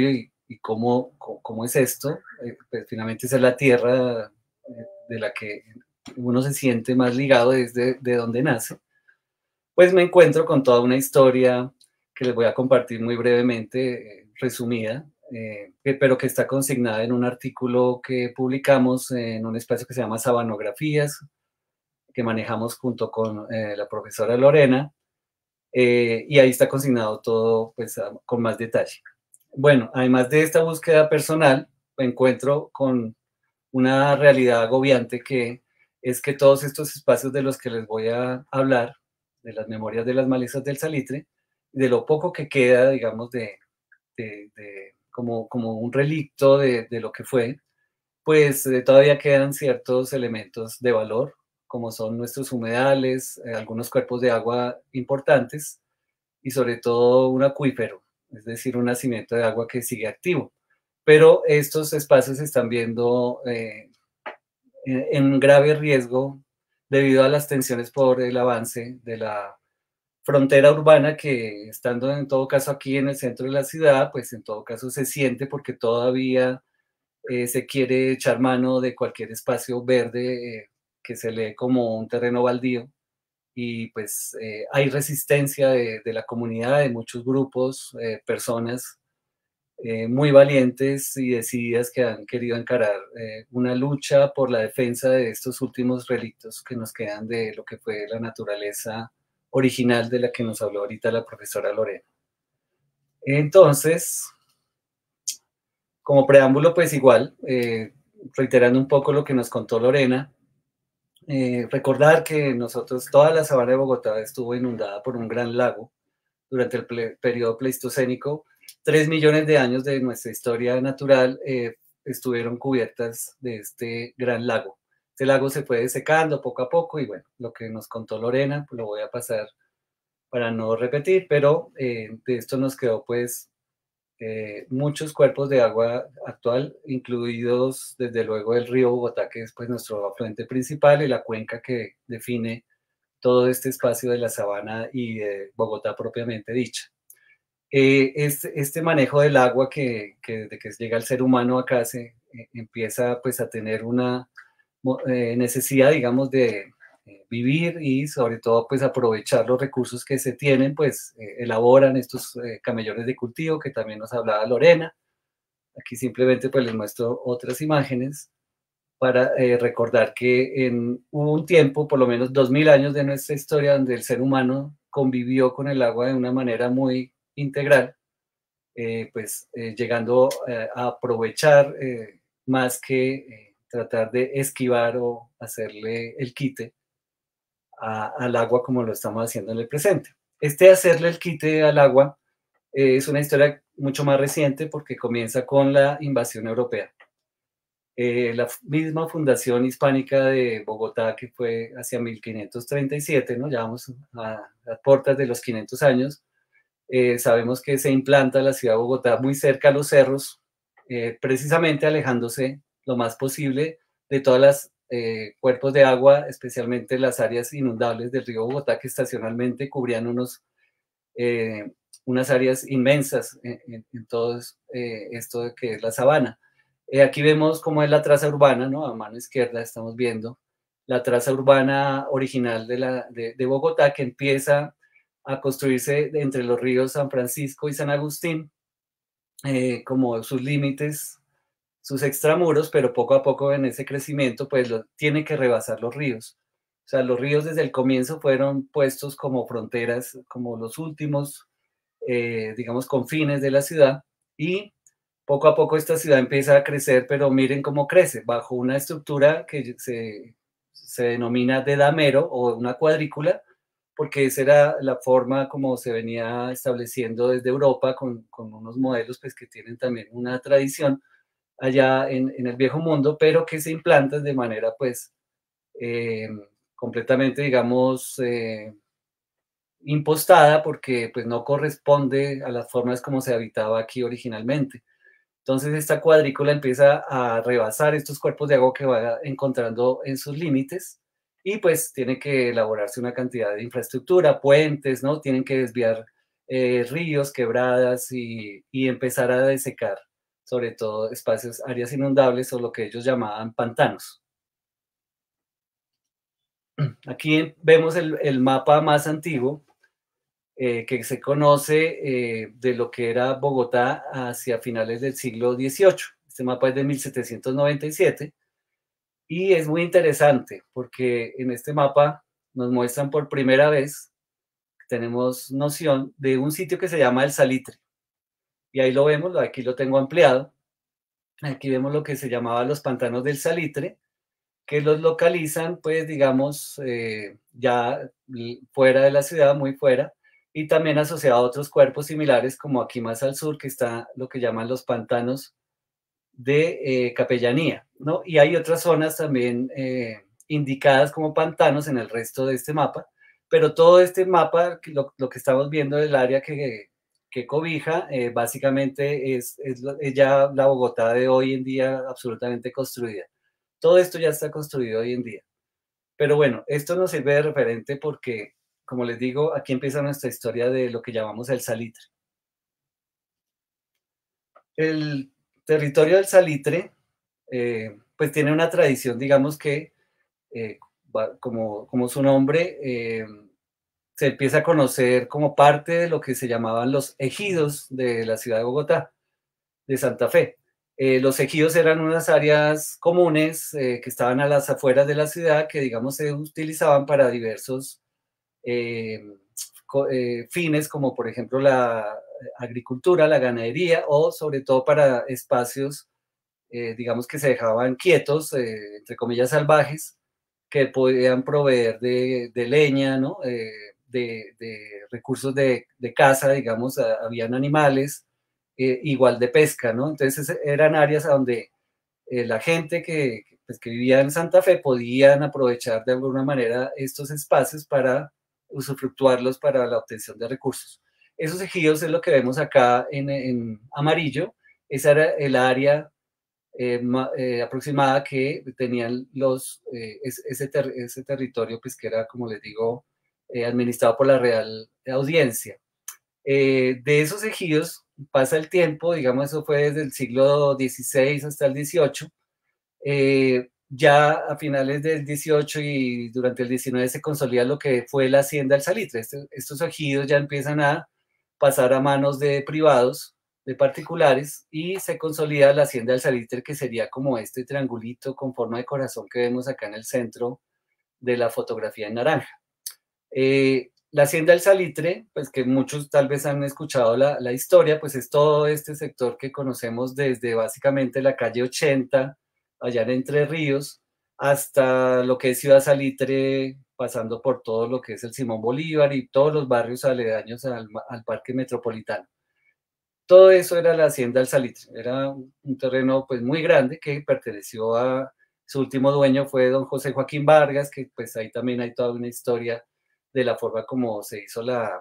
y cómo, cómo, cómo es esto, eh, pues finalmente esa es la tierra eh, de la que uno se siente más ligado desde de donde nace, pues me encuentro con toda una historia que les voy a compartir muy brevemente, eh, resumida, eh, que, pero que está consignada en un artículo que publicamos en un espacio que se llama Sabanografías, que manejamos junto con eh, la profesora Lorena, eh, y ahí está consignado todo pues, a, con más detalle. Bueno, además de esta búsqueda personal, me encuentro con una realidad agobiante que es que todos estos espacios de los que les voy a hablar, de las memorias de las malezas del salitre, de lo poco que queda, digamos, de, de, de como, como un relicto de, de lo que fue, pues eh, todavía quedan ciertos elementos de valor, como son nuestros humedales, eh, algunos cuerpos de agua importantes y sobre todo un acuífero, es decir, un nacimiento de agua que sigue activo. Pero estos espacios se están viendo eh, en, en grave riesgo debido a las tensiones por el avance de la frontera urbana que, estando en todo caso aquí en el centro de la ciudad, pues en todo caso se siente porque todavía eh, se quiere echar mano de cualquier espacio verde eh, que se lee como un terreno baldío y pues eh, hay resistencia de, de, la comunidad, de muchos grupos, eh, personas eh, muy valientes y decididas que han querido encarar eh, una lucha por la defensa de estos últimos relictos que nos quedan de lo que fue la naturaleza original de la que nos habló ahorita la profesora Lorena. Entonces, como preámbulo, pues igual, eh, reiterando un poco lo que nos contó Lorena, eh, recordar que nosotros, toda la sabana de Bogotá estuvo inundada por un gran lago durante el ple periodo pleistocénico. Tres millones de años de nuestra historia natural eh, estuvieron cubiertas de este gran lago. Este lago se fue secando poco a poco y bueno, lo que nos contó Lorena, pues lo voy a pasar para no repetir, pero eh, de esto nos quedó pues eh, muchos cuerpos de agua actual, incluidos desde luego el río Bogotá, que es pues nuestro afluente principal y la cuenca que define todo este espacio de la sabana y de Bogotá propiamente dicha. Eh, este, este manejo del agua que, que desde que llega el ser humano acá se eh, empieza pues a tener una eh, necesidad, digamos, de eh, vivir y sobre todo pues aprovechar los recursos que se tienen, pues eh, elaboran estos eh, camellones de cultivo que también nos hablaba Lorena. Aquí simplemente pues les muestro otras imágenes para eh, recordar que en, hubo un tiempo, por lo menos dos mil años de nuestra historia, donde el ser humano convivió con el agua de una manera muy integral, eh, pues eh, llegando eh, a aprovechar eh, más que eh, tratar de esquivar o hacerle el quite a, al agua como lo estamos haciendo en el presente. Este hacerle el quite al agua eh, es una historia mucho más reciente porque comienza con la invasión europea. Eh, la misma fundación hispánica de Bogotá, que fue hacia mil quinientos treinta y siete, ¿no? Ya vamos a, a puertas de los quinientos años, eh, sabemos que se implanta la ciudad de Bogotá muy cerca a los cerros, eh, precisamente alejándose lo más posible de todas las eh, cuerpos de agua, especialmente las áreas inundables del río Bogotá, que estacionalmente cubrían unos, eh, unas áreas inmensas en, en, en todo eh, esto de que es la sabana. Eh, aquí vemos cómo es la traza urbana, ¿no? A mano izquierda estamos viendo la traza urbana original de, la, de, de Bogotá, que empieza a construirse entre los ríos San Francisco y San Agustín, eh, como sus límites, sus extramuros, pero poco a poco en ese crecimiento, pues lo, tiene que rebasar los ríos. O sea, los ríos desde el comienzo fueron puestos como fronteras, como los últimos, eh, digamos, confines de la ciudad, y poco a poco esta ciudad empieza a crecer, pero miren cómo crece, bajo una estructura que se, se denomina dedamero o una cuadrícula, porque esa era la forma como se venía estableciendo desde Europa con, con unos modelos pues, que tienen también una tradición allá en, en el viejo mundo, pero que se implantan de manera pues eh, completamente, digamos, eh, impostada porque pues no corresponde a las formas como se habitaba aquí originalmente. Entonces esta cuadrícula empieza a rebasar estos cuerpos de agua que va encontrando en sus límites y pues tiene que elaborarse una cantidad de infraestructura, puentes, ¿no? Tienen que desviar eh, ríos, quebradas y, y empezar a desecar sobre todo espacios, áreas inundables o lo que ellos llamaban pantanos. Aquí vemos el, el mapa más antiguo eh, que se conoce eh, de lo que era Bogotá hacia finales del siglo dieciocho. Este mapa es de mil setecientos noventa y siete y es muy interesante porque en este mapa nos muestran por primera vez, tenemos noción de un sitio que se llama El Salitre. Y ahí lo vemos, aquí lo tengo ampliado. Aquí vemos lo que se llamaba los pantanos del Salitre, que los localizan, pues, digamos, eh, ya fuera de la ciudad, muy fuera, y también asociado a otros cuerpos similares, como aquí más al sur, que está lo que llaman los pantanos de eh, Capellanía, ¿no? Y hay otras zonas también eh, indicadas como pantanos en el resto de este mapa, pero todo este mapa, lo, lo que estamos viendo del área que, que cobija, eh, básicamente es, es, es ya la Bogotá de hoy en día absolutamente construida. Todo esto ya está construido hoy en día. Pero bueno, esto nos sirve de referente porque, como les digo, aquí empieza nuestra historia de lo que llamamos el Salitre. El territorio del Salitre, eh, pues tiene una tradición, digamos que, eh, como, como su nombre, eh, se empieza a conocer como parte de lo que se llamaban los ejidos de la ciudad de Bogotá, de Santa Fe. Eh, los ejidos eran unas áreas comunes eh, que estaban a las afueras de la ciudad que, digamos, se utilizaban para diversos eh, eh, fines, como por ejemplo la agricultura, la ganadería o sobre todo para espacios, eh, digamos, que se dejaban quietos, eh, entre comillas, salvajes, que podían proveer de, de leña, ¿no? Eh, de, de, recursos de, de caza, digamos, a, habían animales, eh, igual de pesca, ¿no? Entonces eran áreas a donde eh, la gente que, pues, que vivía en Santa Fe podían aprovechar de alguna manera estos espacios para usufructuarlos para la obtención de recursos. Esos ejidos es lo que vemos acá en, en amarillo, esa era el área eh, eh, aproximada que tenían los, eh, ese, ter ese territorio, pues que era, como les digo, eh, administrado por la Real Audiencia. Eh, de esos ejidos pasa el tiempo, digamos, eso fue desde el siglo dieciséis hasta el dieciocho, eh, ya a finales del dieciocho y durante el diecinueve se consolida lo que fue la Hacienda del Salitre. Este, estos ejidos ya empiezan a pasar a manos de privados, de particulares, y se consolida la Hacienda del Salitre, que sería como este triangulito con forma de corazón que vemos acá en el centro de la fotografía en naranja. Eh, la Hacienda del Salitre, pues que muchos tal vez han escuchado la, la historia, pues es todo este sector que conocemos desde básicamente la calle ochenta, allá en Entre Ríos, hasta lo que es Ciudad Salitre, pasando por todo lo que es el Simón Bolívar y todos los barrios aledaños al, al Parque Metropolitano. Todo eso era la Hacienda del Salitre, era un terreno pues muy grande que perteneció a, su último dueño fue don José Joaquín Vargas, que pues ahí también hay toda una historia de la forma como se hizo la,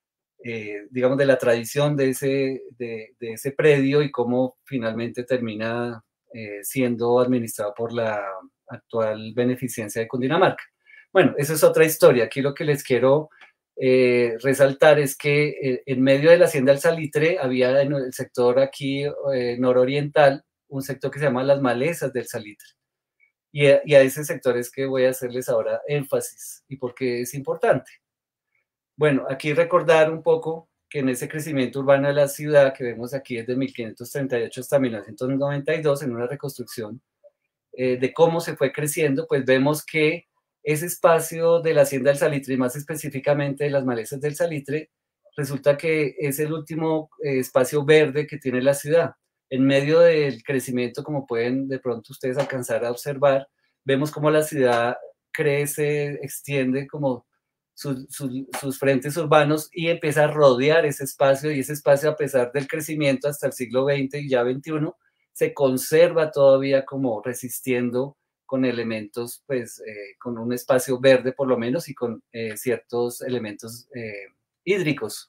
eh, digamos, de la tradición de ese, de, de ese predio y cómo finalmente termina eh, siendo administrado por la actual beneficencia de Cundinamarca. Bueno, esa es otra historia. Aquí lo que les quiero eh, resaltar es que eh, en medio de la Hacienda del Salitre había en el sector aquí eh, nororiental un sector que se llama las Malezas del Salitre. Y a, y a ese sector es que voy a hacerles ahora énfasis y por qué es importante. Bueno, aquí recordar un poco que en ese crecimiento urbano de la ciudad que vemos aquí desde mil quinientos treinta y ocho hasta mil novecientos noventa y dos, en una reconstrucción eh, de cómo se fue creciendo, pues vemos que ese espacio de la Hacienda del Salitre, y más específicamente de las Malezas del Salitre, resulta que es el último eh, espacio verde que tiene la ciudad. En medio del crecimiento, como pueden de pronto ustedes alcanzar a observar, vemos cómo la ciudad crece, extiende como su, su, sus frentes urbanos y empieza a rodear ese espacio, y ese espacio, a pesar del crecimiento hasta el siglo veinte y ya veintiuno, se conserva todavía como resistiendo con elementos, pues, eh, con un espacio verde por lo menos y con eh, ciertos elementos eh, hídricos.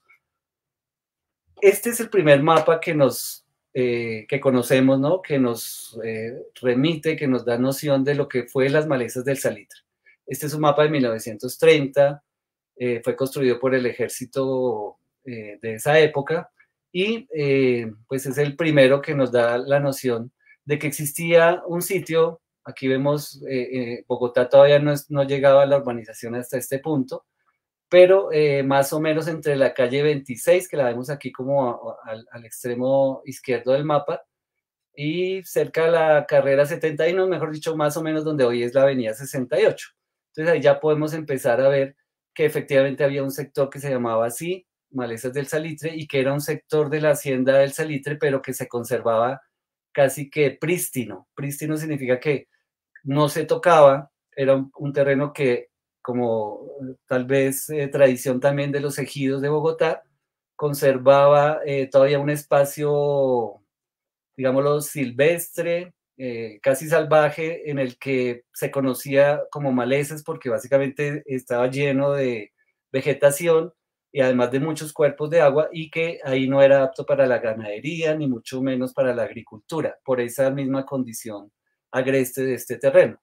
Este es el primer mapa que nos eh, que conocemos, ¿no? Que nos eh, remite, que nos da noción de lo que fue las Malezas del Salitre. Este es un mapa de mil novecientos treinta, eh, fue construido por el ejército eh, de esa época, y eh, pues es el primero que nos da la noción de que existía un sitio. Aquí vemos, eh, eh, Bogotá todavía no, es, no llegaba a la urbanización hasta este punto, pero eh, más o menos entre la calle veintiséis, que la vemos aquí como a, a, al, al extremo izquierdo del mapa, y cerca de la carrera setenta y uno, mejor dicho, más o menos donde hoy es la avenida sesenta y ocho. Entonces ahí ya podemos empezar a ver que efectivamente había un sector que se llamaba así, Malezas del Salitre, y que era un sector de la hacienda del Salitre, pero que se conservaba casi que prístino. Prístino significa que no se tocaba, era un, un terreno que, como tal vez eh, tradición también de los ejidos de Bogotá, conservaba eh, todavía un espacio, digámoslo, silvestre, eh, casi salvaje, en el que se conocía como malezas porque básicamente estaba lleno de vegetación y además de muchos cuerpos de agua, y que ahí no era apto para la ganadería ni mucho menos para la agricultura, por esa misma condición agreste de este terreno.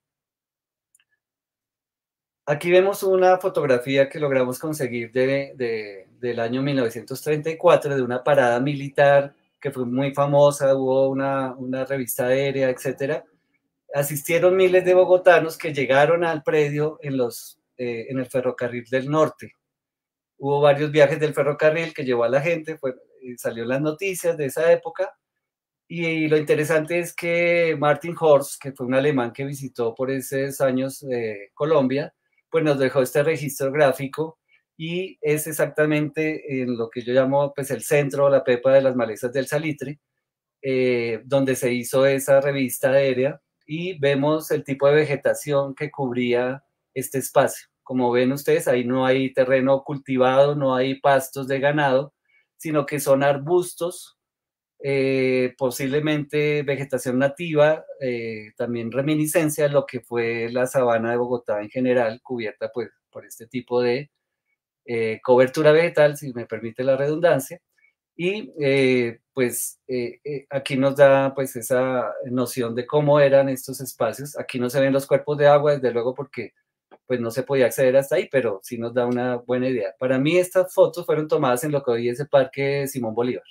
Aquí vemos una fotografía que logramos conseguir de, de, del año mil novecientos treinta y cuatro, de una parada militar que fue muy famosa, hubo una, una revista aérea, etcétera. Asistieron miles de bogotanos que llegaron al predio en, los, eh, en el ferrocarril del norte. Hubo varios viajes del ferrocarril que llevó a la gente, fue, salió en las noticias de esa época. Y lo interesante es que Martin Horst, que fue un alemán que visitó por esos años eh, Colombia, pues nos dejó este registro gráfico, y es exactamente en lo que yo llamo pues el centro, la pepa de las malezas del Salitre, eh, donde se hizo esa revista aérea, y vemos el tipo de vegetación que cubría este espacio. Como ven ustedes, ahí no hay terreno cultivado, no hay pastos de ganado, sino que son arbustos, eh, posiblemente vegetación nativa, eh, también reminiscencia de lo que fue la sabana de Bogotá en general, cubierta pues, por este tipo de eh, cobertura vegetal, si me permite la redundancia. Y eh, pues eh, eh, aquí nos da pues esa noción de cómo eran estos espacios. Aquí no se ven los cuerpos de agua, desde luego, porque pues no se podía acceder hasta ahí, pero sí nos da una buena idea. Para mí estas fotos fueron tomadas en lo que hoy es el Parque Simón Bolívar.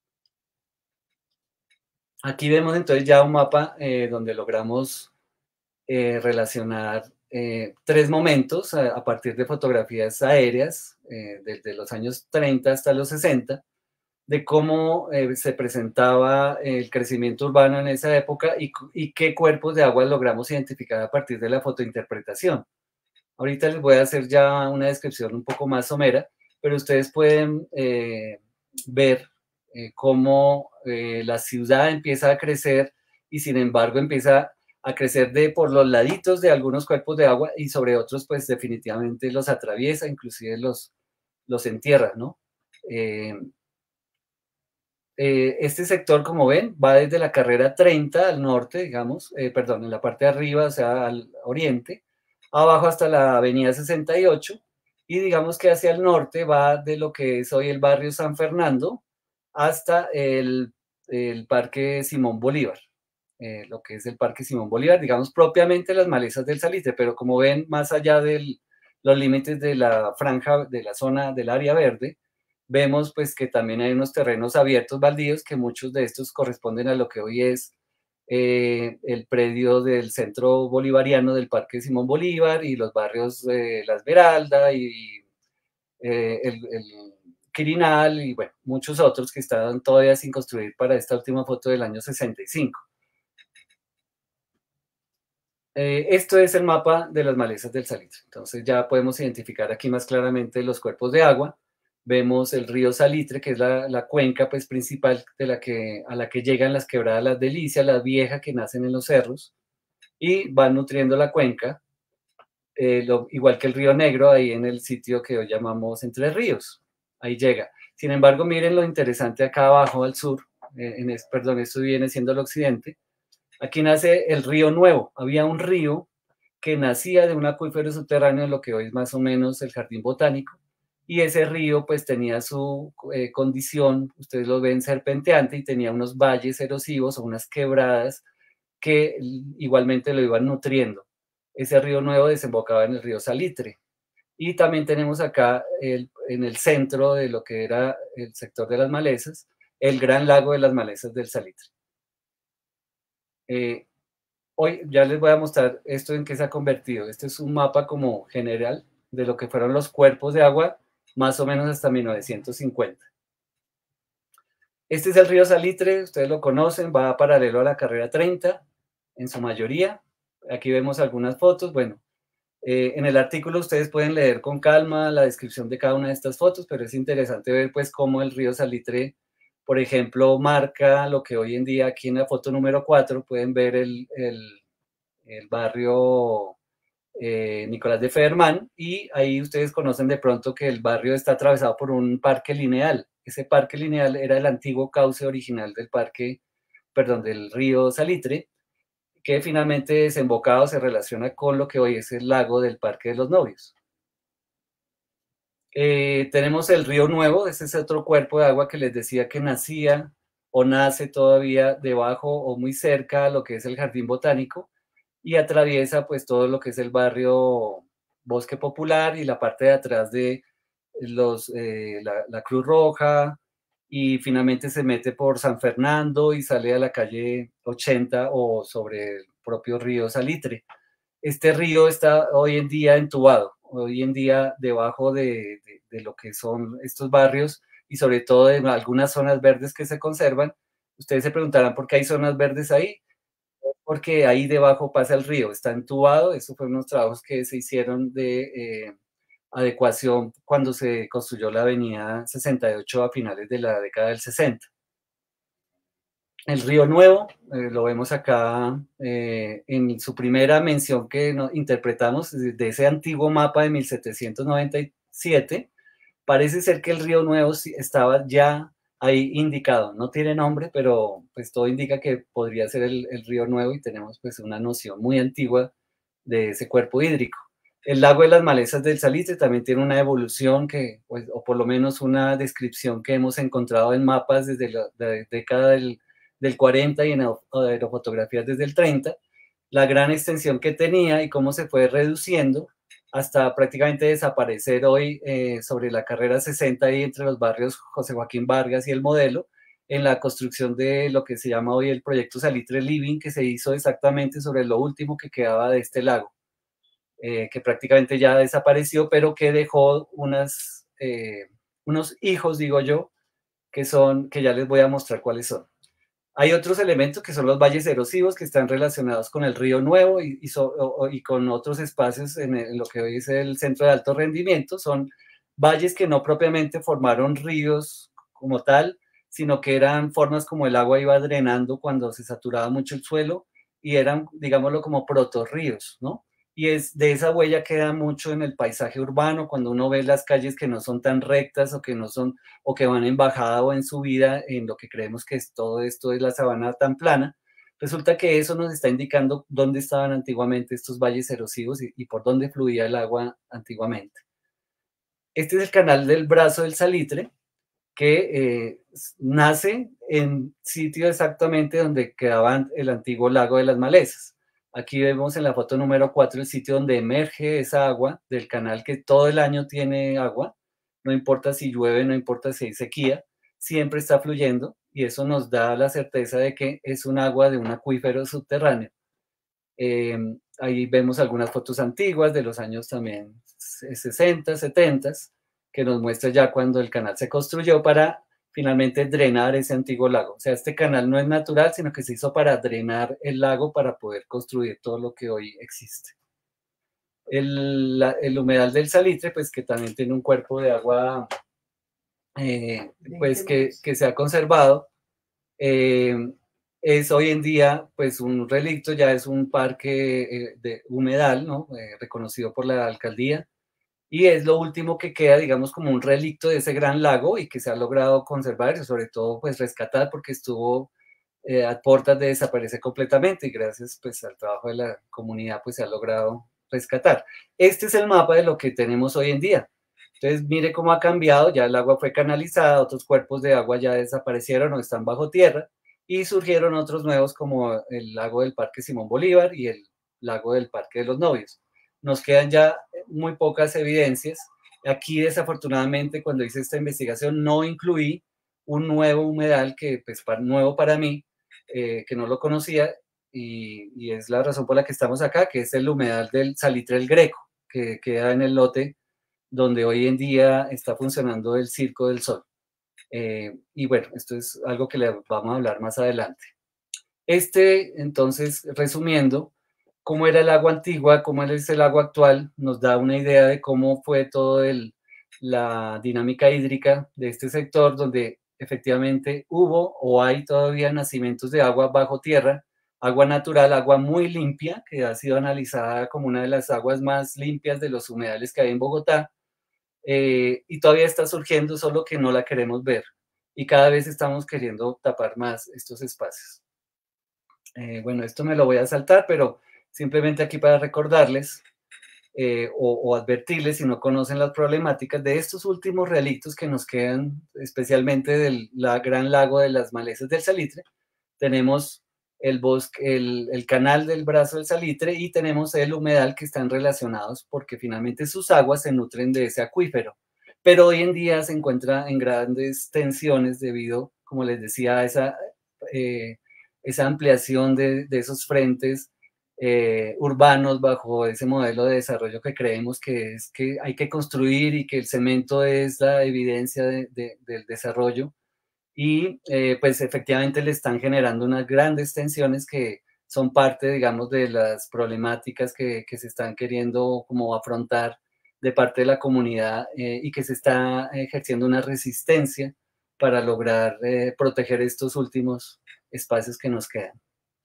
Aquí vemos entonces ya un mapa eh, donde logramos eh, relacionar eh, tres momentos a, a, partir de fotografías aéreas eh, desde los años treinta hasta los sesenta, de cómo eh, se presentaba el crecimiento urbano en esa época, y, y qué cuerpos de agua logramos identificar a partir de la fotointerpretación. Ahorita les voy a hacer ya una descripción un poco más somera, pero ustedes pueden eh, ver eh, cómo eh, la ciudad empieza a crecer, y sin embargo empieza a crecer de por los laditos de algunos cuerpos de agua, y sobre otros pues definitivamente los atraviesa, inclusive los, los entierra, ¿no? Eh, eh, este sector, como ven, va desde la carrera treinta al norte, digamos, eh, perdón, en la parte de arriba, o sea, al oriente, abajo hasta la avenida sesenta y ocho, y digamos que hacia el norte va de lo que es hoy el barrio San Fernando hasta el, el Parque Simón Bolívar, eh, lo que es el Parque Simón Bolívar, digamos propiamente las malezas del Salitre, pero como ven, más allá de los límites de la franja, de la zona del área verde, vemos pues que también hay unos terrenos abiertos baldíos, que muchos de estos corresponden a lo que hoy es eh, el predio del centro bolivariano del Parque Simón Bolívar, y los barrios de La Esmeralda y eh, el, el Quirinal, y bueno, muchos otros que estaban todavía sin construir para esta última foto del año sesenta y cinco. Eh, esto es el mapa de las malezas del Salitre. Entonces ya podemos identificar aquí más claramente los cuerpos de agua. Vemos el río Salitre, que es la, la cuenca pues, principal de la que, a la que llegan las quebradas Las Delicias, las viejas que nacen en los cerros, y van nutriendo la cuenca, eh, lo, igual que el río Negro, ahí en el sitio que hoy llamamos Entre Ríos. Ahí llega. Sin embargo, miren lo interesante acá abajo al sur, eh, en es, perdón, esto viene siendo el occidente. Aquí nace el río Nuevo. Había un río que nacía de un acuífero subterráneo en lo que hoy es más o menos el Jardín Botánico, y ese río pues tenía su eh, condición, ustedes lo ven, serpenteante, y tenía unos valles erosivos o unas quebradas que igualmente lo iban nutriendo. Ese río Nuevo desembocaba en el río Salitre. Y también tenemos acá el, en el centro de lo que era el sector de las malezas, el Gran Lago de las Malezas del Salitre. Eh, hoy ya les voy a mostrar esto en qué se ha convertido. Este es un mapa como general de lo que fueron los cuerpos de agua, más o menos hasta mil novecientos cincuenta. Este es el río Salitre, ustedes lo conocen, va paralelo a la carrera treinta, en su mayoría. Aquí vemos algunas fotos. Bueno, eh, en el artículo ustedes pueden leer con calma la descripción de cada una de estas fotos, pero es interesante ver pues cómo el río Salitre, por ejemplo, marca lo que hoy en día, aquí en la foto número cuatro, pueden ver el, el, el barrio eh, Nicolás de Federman, y ahí ustedes conocen de pronto que el barrio está atravesado por un parque lineal. Ese parque lineal era el antiguo cauce original del parque, perdón, del río Salitre, que finalmente desembocado se relaciona con lo que hoy es el lago del Parque de los Novios. Eh, tenemos el Río Nuevo, ese es otro cuerpo de agua que les decía que nacía o nace todavía debajo o muy cerca a lo que es el Jardín Botánico, y atraviesa pues todo lo que es el barrio Bosque Popular y la parte de atrás de los, eh, la, la Cruz Roja, y finalmente se mete por San Fernando y sale a la calle ochenta o sobre el propio río Salitre. Este río está hoy en día entubado, hoy en día debajo de, de, de lo que son estos barrios, y sobre todo en algunas zonas verdes que se conservan. Ustedes se preguntarán por qué hay zonas verdes ahí, porque ahí debajo pasa el río, está entubado. Eso fueron unos trabajos que se hicieron de eh, adecuación cuando se construyó la avenida sesenta y ocho a finales de la década del sesenta. El Río Nuevo, eh, lo vemos acá eh, en su primera mención que no, interpretamos de ese antiguo mapa de mil setecientos noventa y siete. Parece ser que el Río Nuevo estaba ya ahí indicado, no tiene nombre, pero pues todo indica que podría ser el, el Río Nuevo, y tenemos pues una noción muy antigua de ese cuerpo hídrico. El lago de las Malezas del Salitre también tiene una evolución que, pues, o por lo menos una descripción que hemos encontrado en mapas desde la, la década del, del cuarenta y en aerofotografías desde el treinta, la gran extensión que tenía y cómo se fue reduciendo hasta prácticamente desaparecer hoy eh, sobre la carrera sesenta y entre los barrios José Joaquín Vargas y El Modelo, en la construcción de lo que se llama hoy el proyecto Salitre Living, que se hizo exactamente sobre lo último que quedaba de este lago, eh, que prácticamente ya desapareció, pero que dejó unas, eh, unos hijos, digo yo, que son, que ya les voy a mostrar cuáles son. Hay otros elementos que son los valles erosivos, que están relacionados con el Río Nuevo y, y, so, o, y con otros espacios en, el, en lo que hoy es el centro de alto rendimiento. Son valles que no propiamente formaron ríos como tal, sino que eran formas como el agua iba drenando cuando se saturaba mucho el suelo, y eran, digámoslo, como protorríos, ¿no? Y es, de esa huella queda mucho en el paisaje urbano, cuando uno ve las calles que no son tan rectas o que no son, o que van en bajada o en subida, en lo que creemos que es todo esto es la sabana tan plana. Resulta que eso nos está indicando dónde estaban antiguamente estos valles erosivos y, y por dónde fluía el agua antiguamente. Este es el canal del Brazo del Salitre, que eh, nace en sitio exactamente donde quedaba el antiguo lago de las Malezas. Aquí vemos en la foto número cuatro el sitio donde emerge esa agua del canal, que todo el año tiene agua, no importa si llueve, no importa si hay sequía, siempre está fluyendo, y eso nos da la certeza de que es un agua de un acuífero subterráneo. Eh, ahí vemos algunas fotos antiguas de los años también sesenta, setenta, que nos muestra ya cuando el canal se construyó para finalmente drenar ese antiguo lago. O sea, este canal no es natural, sino que se hizo para drenar el lago para poder construir todo lo que hoy existe. El, la, el humedal del Salitre, pues que también tiene un cuerpo de agua eh, pues que, que se ha conservado, eh, es hoy en día pues un relicto, ya es un parque eh, de humedal, ¿no? Eh, reconocido por la alcaldía, y es lo último que queda, digamos, como un relicto de ese gran lago, y que se ha logrado conservar y sobre todo pues rescatar, porque estuvo eh, a puertas de desaparecer completamente, y gracias pues al trabajo de la comunidad pues se ha logrado rescatar. Este es el mapa de lo que tenemos hoy en día. Entonces mire cómo ha cambiado, ya el agua fue canalizada, otros cuerpos de agua ya desaparecieron o están bajo tierra, y surgieron otros nuevos como el lago del Parque Simón Bolívar y el lago del Parque de los Novios. Nos quedan ya muy pocas evidencias. Aquí, desafortunadamente, cuando hice esta investigación, no incluí un nuevo humedal que, pues, para, nuevo para mí, eh, que no lo conocía, y, y es la razón por la que estamos acá, que es el humedal del Salitre El Greco, que queda en el lote donde hoy en día está funcionando el Circo del Sol. Eh, y bueno, esto es algo que le vamos a hablar más adelante. Este, entonces, resumiendo, cómo era el agua antigua, cómo es el agua actual, nos da una idea de cómo fue toda la dinámica hídrica de este sector, donde efectivamente hubo o hay todavía nacimientos de agua bajo tierra, agua natural, agua muy limpia, que ha sido analizada como una de las aguas más limpias de los humedales que hay en Bogotá, eh, y todavía está surgiendo, solo que no la queremos ver, y cada vez estamos queriendo tapar más estos espacios. Eh, bueno, esto me lo voy a saltar, pero simplemente aquí para recordarles eh, o, o advertirles, si no conocen las problemáticas de estos últimos relictos que nos quedan, especialmente del la, gran lago de las Malezas del Salitre. Tenemos el bosque, el, el canal del brazo del Salitre, y tenemos el humedal, que están relacionados porque finalmente sus aguas se nutren de ese acuífero. Pero hoy en día se encuentra en grandes tensiones debido, como les decía, a esa, eh, esa ampliación de, de esos frentes eh, urbanos bajo ese modelo de desarrollo que creemos que es que hay que construir, y que el cemento es la evidencia de, de, del desarrollo. Y eh, pues efectivamente le están generando unas grandes tensiones que son parte, digamos, de las problemáticas que, que se están queriendo como afrontar de parte de la comunidad, eh, y que se está ejerciendo una resistencia para lograr eh, proteger estos últimos espacios que nos quedan.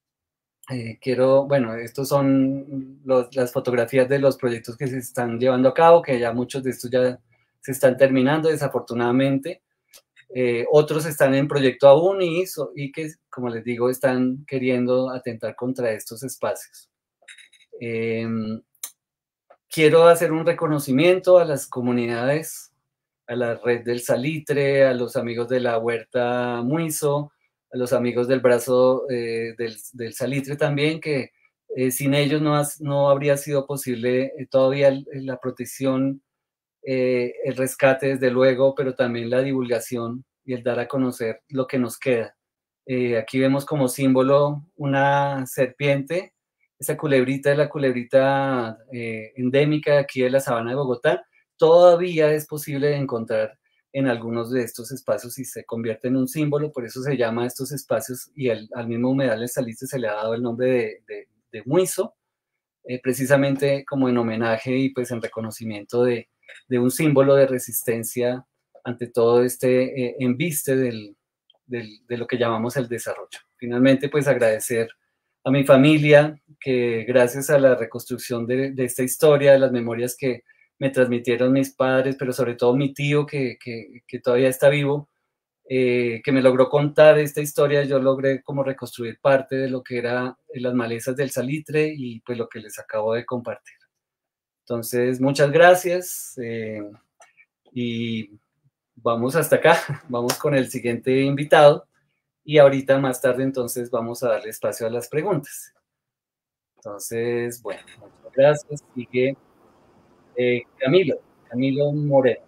Eh, quiero, bueno, estos son los, las fotografías de los proyectos que se están llevando a cabo, que ya muchos de estos ya se están terminando, desafortunadamente. Eh, otros están en proyecto aún, y, y que, como les digo, están queriendo atentar contra estos espacios. Eh, quiero hacer un reconocimiento a las comunidades, a la Red del Salitre, a los amigos de la Huerta Muizo, a los amigos del Brazo eh, del, del Salitre también, que eh, sin ellos no, has, no habría sido posible eh, todavía la protección, eh, el rescate desde luego, pero también la divulgación y el dar a conocer lo que nos queda. Eh, aquí vemos como símbolo una serpiente, esa culebrita es la culebrita eh, endémica aquí de la sabana de Bogotá. Todavía es posible encontrar en algunos de estos espacios y se convierte en un símbolo, por eso se llama estos espacios, y el, al mismo humedal del Salitre se le ha dado el nombre de, de, de Muizo, eh, precisamente como en homenaje y pues en reconocimiento de, de un símbolo de resistencia ante todo este eh, embiste del, del, de lo que llamamos el desarrollo. Finalmente, pues agradecer a mi familia, que gracias a la reconstrucción de, de esta historia, de las memorias que me transmitieron mis padres, pero sobre todo mi tío, que, que, que todavía está vivo, eh, que me logró contar esta historia, yo logré como reconstruir parte de lo que era las malezas del Salitre y pues lo que les acabo de compartir. Entonces, muchas gracias eh, y vamos hasta acá, vamos con el siguiente invitado, y ahorita más tarde entonces vamos a darle espacio a las preguntas. Entonces, bueno, muchas gracias. Sigue eh, Camilo, Camilo Moreno.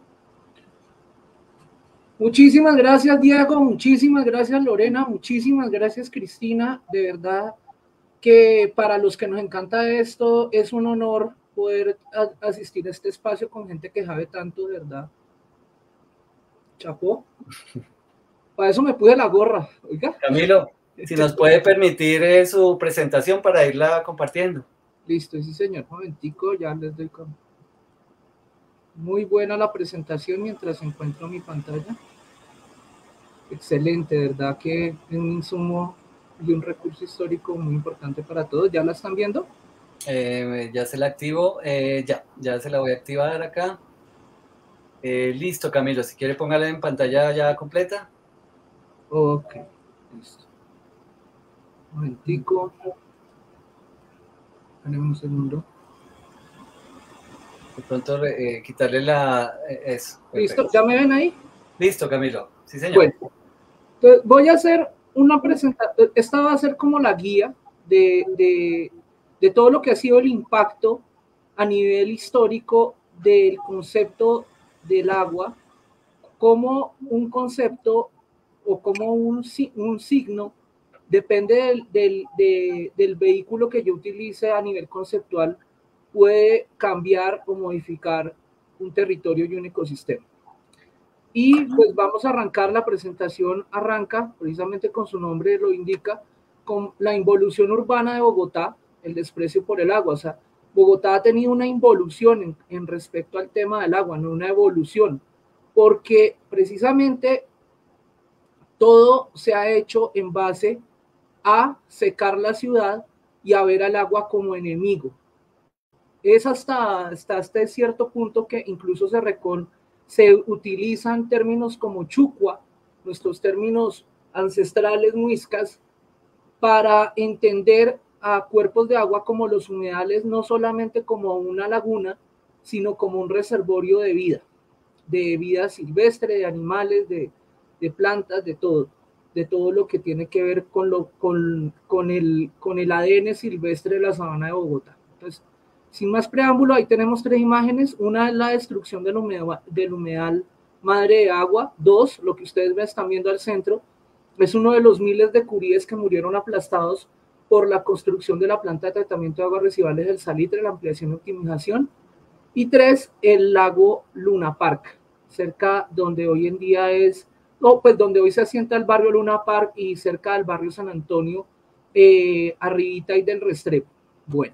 Muchísimas gracias, Diego, muchísimas gracias, Lorena, muchísimas gracias, Cristina. De verdad que para los que nos encanta esto es un honor poder asistir a este espacio con gente que sabe tanto, de verdad. Chapó. Para eso me puse la gorra, oiga. Camilo, si nos puede permitir eh, su presentación para irla compartiendo. Listo, sí, señor. Un momentico, ya les doy con... Muy buena la presentación mientras encuentro mi pantalla. Excelente, de verdad que es un insumo y un recurso histórico muy importante para todos. ¿Ya la están viendo? Eh, ya se la activo, eh, ya, ya se la voy a activar acá. Eh, listo, Camilo, si quiere póngala en pantalla ya completa. Ok, listo. Un momentico. Tenemos un segundo. De pronto eh, quitarle la... Eh, eso. Listo, ¿ya me ven ahí? Listo, Camilo. Sí, señor. Bueno, entonces voy a hacer una presentación. Esta va a ser como la guía de, de, de todo lo que ha sido el impacto a nivel histórico del concepto del agua cómo un concepto o cómo un, un signo depende del, del, de, del vehículo que yo utilice a nivel conceptual, puede cambiar o modificar un territorio y un ecosistema. Y pues vamos a arrancar, la presentación arranca precisamente con su nombre, lo indica, con la involución urbana de Bogotá, el desprecio por el agua. O sea, Bogotá ha tenido una involución en, en respecto al tema del agua, no una evolución, porque precisamente todo se ha hecho en base a secar la ciudad y a ver al agua como enemigo. Es hasta, hasta este cierto punto que incluso se, recon, se utilizan términos como chucua, nuestros términos ancestrales muiscas, para entender a cuerpos de agua como los humedales, no solamente como una laguna, sino como un reservorio de vida, de vida silvestre, de animales, de, de plantas, de todo, de todo lo que tiene que ver con, lo, con, con, el, con el A D N silvestre de la sabana de Bogotá. Entonces, sin más preámbulo, ahí tenemos tres imágenes. Una es la destrucción del humedal, del humedal madre de agua. Dos, lo que ustedes están viendo al centro, es uno de los miles de curíes que murieron aplastados por la construcción de la planta de tratamiento de aguas residuales del Salitre, la ampliación y optimización. Y tres, el lago Luna Park, cerca donde hoy en día es, no, pues donde hoy se asienta el barrio Luna Park y cerca del barrio San Antonio, eh, arribita y del Restrepo. Bueno,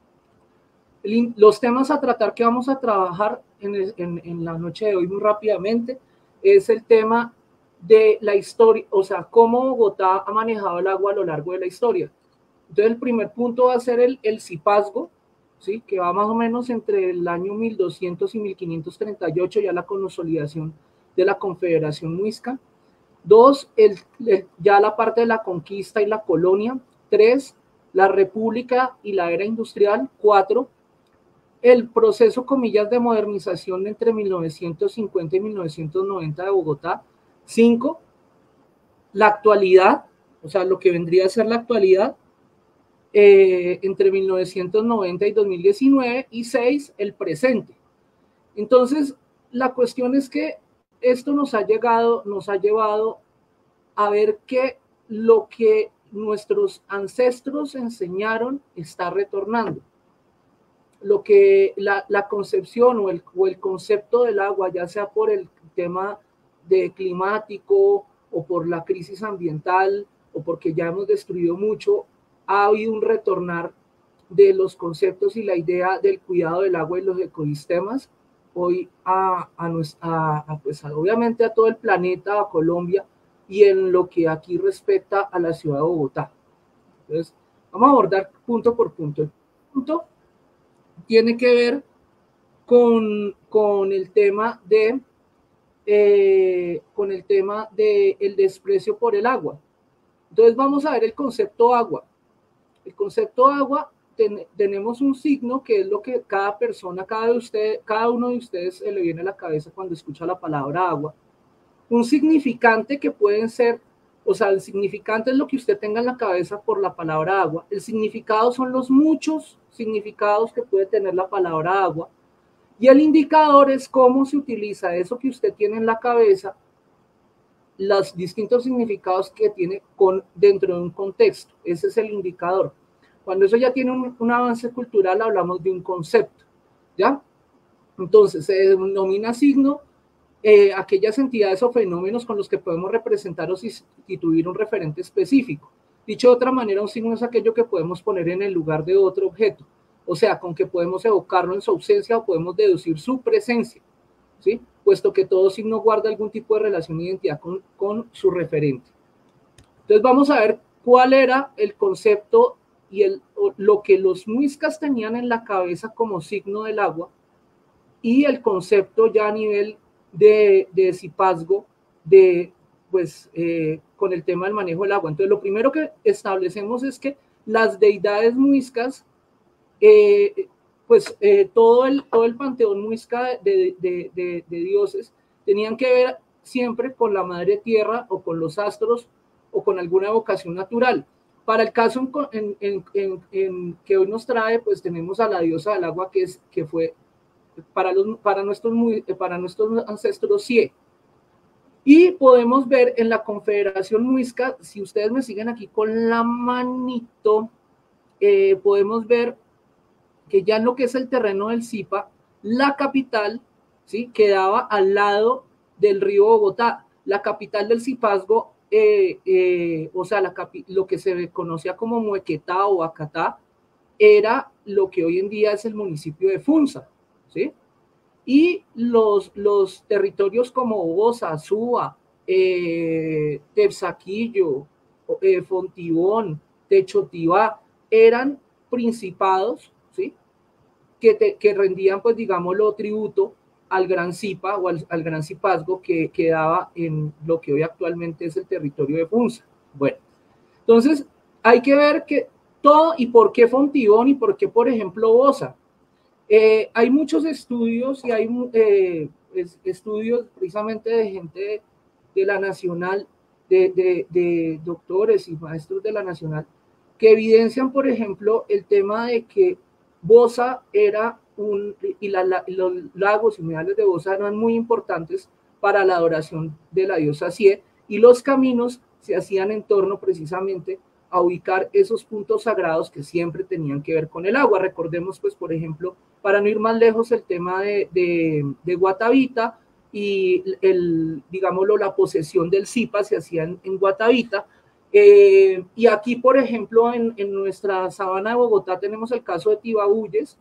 el, los temas a tratar que vamos a trabajar en, el, en, en la noche de hoy muy rápidamente es el tema de la historia, o sea, cómo Bogotá ha manejado el agua a lo largo de la historia. Entonces, el primer punto va a ser el, el cipazgo, ¿sí? Que va más o menos entre el año mil doscientos y mil quinientos treinta y ocho, ya la consolidación de la Confederación Muisca. Dos, el, el, ya la parte de la conquista y la colonia. Tres, la república y la era industrial. Cuatro, el proceso, comillas, de modernización entre mil novecientos cincuenta y mil novecientos noventa de Bogotá. Cinco, la actualidad, o sea, lo que vendría a ser la actualidad eh, entre mil novecientos noventa y dos mil diecinueve. Y seis, el presente. Entonces, la cuestión es que esto nos ha llegado, nos ha llevado a ver que lo que nuestros ancestros enseñaron está retornando. Lo que la, la concepción o el, o el concepto del agua, ya sea por el tema de climático o por la crisis ambiental o porque ya hemos destruido mucho, ha habido un retornar de los conceptos y la idea del cuidado del agua y los ecosistemas hoy a, a, a, a, pues a obviamente a todo el planeta, a Colombia, y en lo que aquí respecta a la ciudad de Bogotá. Entonces, vamos a abordar punto por punto. El punto tiene que ver con, con el tema de Eh, con el tema del desprecio por el agua. Entonces vamos a ver el concepto agua. El concepto agua, ten, tenemos un signo que es lo que cada persona, cada, de usted, cada uno de ustedes se le viene a la cabeza cuando escucha la palabra agua. Un significante que pueden ser, o sea, el significante es lo que usted tenga en la cabeza por la palabra agua. El significado son los muchos significados que puede tener la palabra agua. Y el indicador es cómo se utiliza eso que usted tiene en la cabeza, los distintos significados que tiene con, dentro de un contexto. Ese es el indicador. Cuando eso ya tiene un, un avance cultural, hablamos de un concepto, ¿ya? Entonces, se denomina signo eh, aquellas entidades o fenómenos con los que podemos representar o sustituir un referente específico. Dicho de otra manera, un signo es aquello que podemos poner en el lugar de otro objeto. O sea, con que podemos evocarlo en su ausencia o podemos deducir su presencia, ¿sí? Puesto que todo signo guarda algún tipo de relación e identidad con, con su referente. Entonces vamos a ver cuál era el concepto y el, lo que los muiscas tenían en la cabeza como signo del agua y el concepto ya a nivel de, de cipazgo de, pues, eh, con el tema del manejo del agua. Entonces lo primero que establecemos es que las deidades muiscas Eh, pues eh, todo, el, todo el panteón muisca de, de, de, de dioses tenían que ver siempre con la madre tierra o con los astros o con alguna evocación natural. Para el caso en, en, en, en que hoy nos trae, pues tenemos a la diosa del agua que, es, que fue para, los, para, nuestros, para nuestros ancestros Sie. Y podemos ver en la Confederación Muisca, si ustedes me siguen aquí con la manito, eh, podemos ver que ya en lo que es el terreno del Zipa, la capital, ¿sí?, quedaba al lado del río Bogotá. La capital del Zipazgo, eh, eh, o sea, la capi lo que se conocía como Muequetá o Acatá, era lo que hoy en día es el municipio de Funza, ¿sí? Y los, los territorios como Bosa, Suba, eh, Tepsaquillo, eh, Fontibón, Techotivá, eran principados, ¿sí?, que, te, que rendían, pues, digámoslo, tributo al Gran Zipa o al, al Gran Zipazgo que quedaba en lo que hoy actualmente es el territorio de Funza. Bueno, entonces hay que ver que todo, y por qué Fontibón y por qué, por ejemplo, Bosa. Eh, hay muchos estudios y hay eh, es, estudios precisamente de gente de, de la Nacional, de, de, de doctores y maestros de la Nacional, que evidencian, por ejemplo, el tema de que Bosa era un, y la, la, los lagos y humedales de Bosa eran muy importantes para la adoración de la diosa Sie, y los caminos se hacían en torno precisamente a ubicar esos puntos sagrados que siempre tenían que ver con el agua. Recordemos, pues, por ejemplo, para no ir más lejos, el tema de, de, de Guatavita y, el, digámoslo, la posesión del Zipa se hacía en, en Guatavita. Eh, y aquí, por ejemplo, en, en nuestra sabana de Bogotá tenemos el caso de Tibaguyes,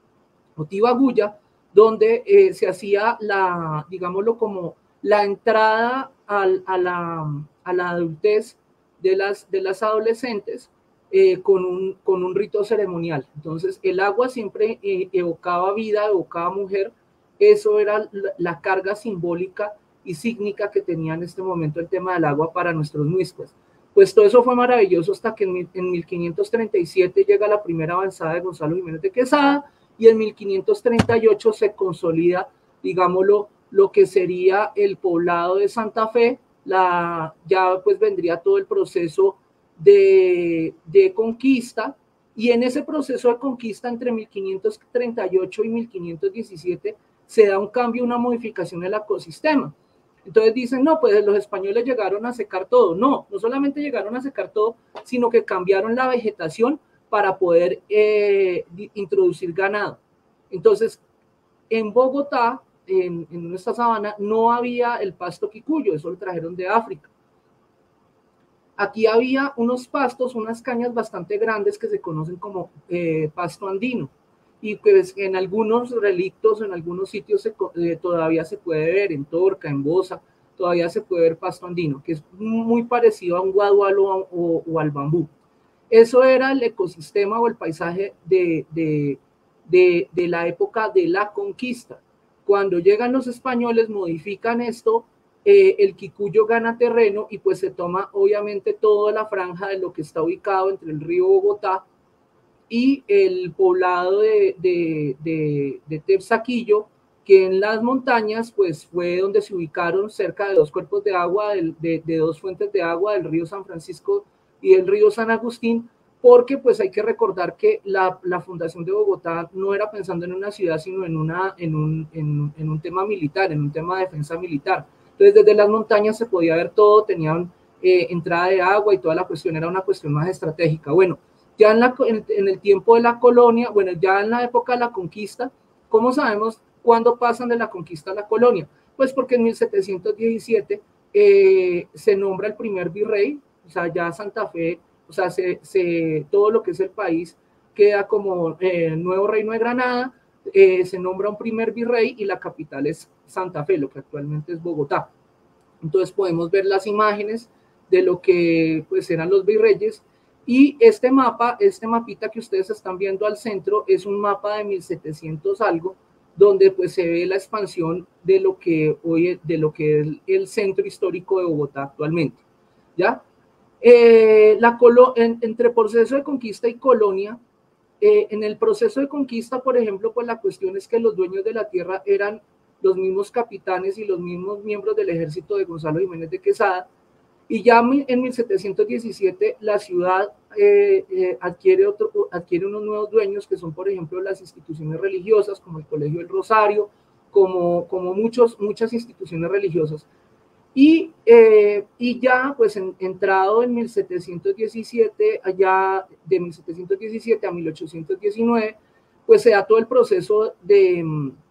o Tibaguya, donde eh, se hacía la, digámoslo, como la entrada al, a, la, a la adultez de las, de las adolescentes eh, con, un, con un rito ceremonial. Entonces, el agua siempre eh, evocaba vida, evocaba mujer. Eso era la, la carga simbólica y sígnica que tenía en este momento el tema del agua para nuestros muiscas. Pues todo eso fue maravilloso hasta que en, en mil quinientos treinta y siete llega la primera avanzada de Gonzalo Jiménez de Quesada, y en mil quinientos treinta y ocho se consolida, digámoslo, lo que sería el poblado de Santa Fe. La, ya pues vendría todo el proceso de, de conquista, y en ese proceso de conquista entre mil quinientos treinta y ocho y mil quinientos diecisiete se da un cambio, una modificación del ecosistema. Entonces dicen, no, pues los españoles llegaron a secar todo. No, no solamente llegaron a secar todo, sino que cambiaron la vegetación para poder eh, introducir ganado. Entonces, en Bogotá, En, en nuestra sabana, no había el pasto quicuyo, eso lo trajeron de África. Aquí había unos pastos, unas cañas bastante grandes que se conocen como eh, pasto andino, y pues en algunos relictos, en algunos sitios se, eh, todavía se puede ver, en Torca, en Bosa, todavía se puede ver pasto andino, que es muy parecido a un guadualo o, o, o al bambú. Eso era el ecosistema o el paisaje de, de, de, de la época de la conquista. Cuando llegan los españoles, modifican esto, eh, el quicuyo gana terreno y pues se toma obviamente toda la franja de lo que está ubicado entre el río Bogotá y el poblado de, de, de, de Tepsaquillo, que en las montañas pues fue donde se ubicaron cerca de dos cuerpos de agua, de, de, de dos fuentes de agua, del río San Francisco y del río San Agustín, porque pues hay que recordar que la, la fundación de Bogotá no era pensando en una ciudad, sino en, una, en, un, en, en un tema militar, en un tema de defensa militar. Entonces desde las montañas se podía ver todo, tenían eh, entrada de agua y toda la cuestión era una cuestión más estratégica. Bueno, ya en, la, en, en el tiempo de la colonia, bueno, ya en la época de la conquista, ¿cómo sabemos cuándo pasan de la conquista a la colonia? Pues porque en mil setecientos diecisiete eh, se nombra el primer virrey, o sea, ya Santa Fe, o sea, se, se, todo lo que es el país queda como eh, nuevo reino de Granada, eh, se nombra un primer virrey y la capital es Santa Fe, lo que actualmente es Bogotá. Entonces podemos ver las imágenes de lo que pues eran los virreyes, y este mapa, este mapita que ustedes están viendo al centro es un mapa de mil setecientos algo, donde pues se ve la expansión de lo que hoy, de lo que es el centro histórico de Bogotá actualmente, ¿ya? Eh, la colo en, entre proceso de conquista y colonia, eh, en el proceso de conquista, por ejemplo, pues la cuestión es que los dueños de la tierra eran los mismos capitanes y los mismos miembros del ejército de Gonzalo Jiménez de Quesada, y ya en mil setecientos diecisiete la ciudad eh, eh, adquiere, otro, adquiere unos nuevos dueños que son, por ejemplo, las instituciones religiosas como el Colegio del Rosario, como, como muchos, muchas instituciones religiosas. Y, eh, y ya, pues en, entrado en mil setecientos diecisiete, allá de mil setecientos diecisiete a mil ochocientos diecinueve, pues se da todo el proceso de,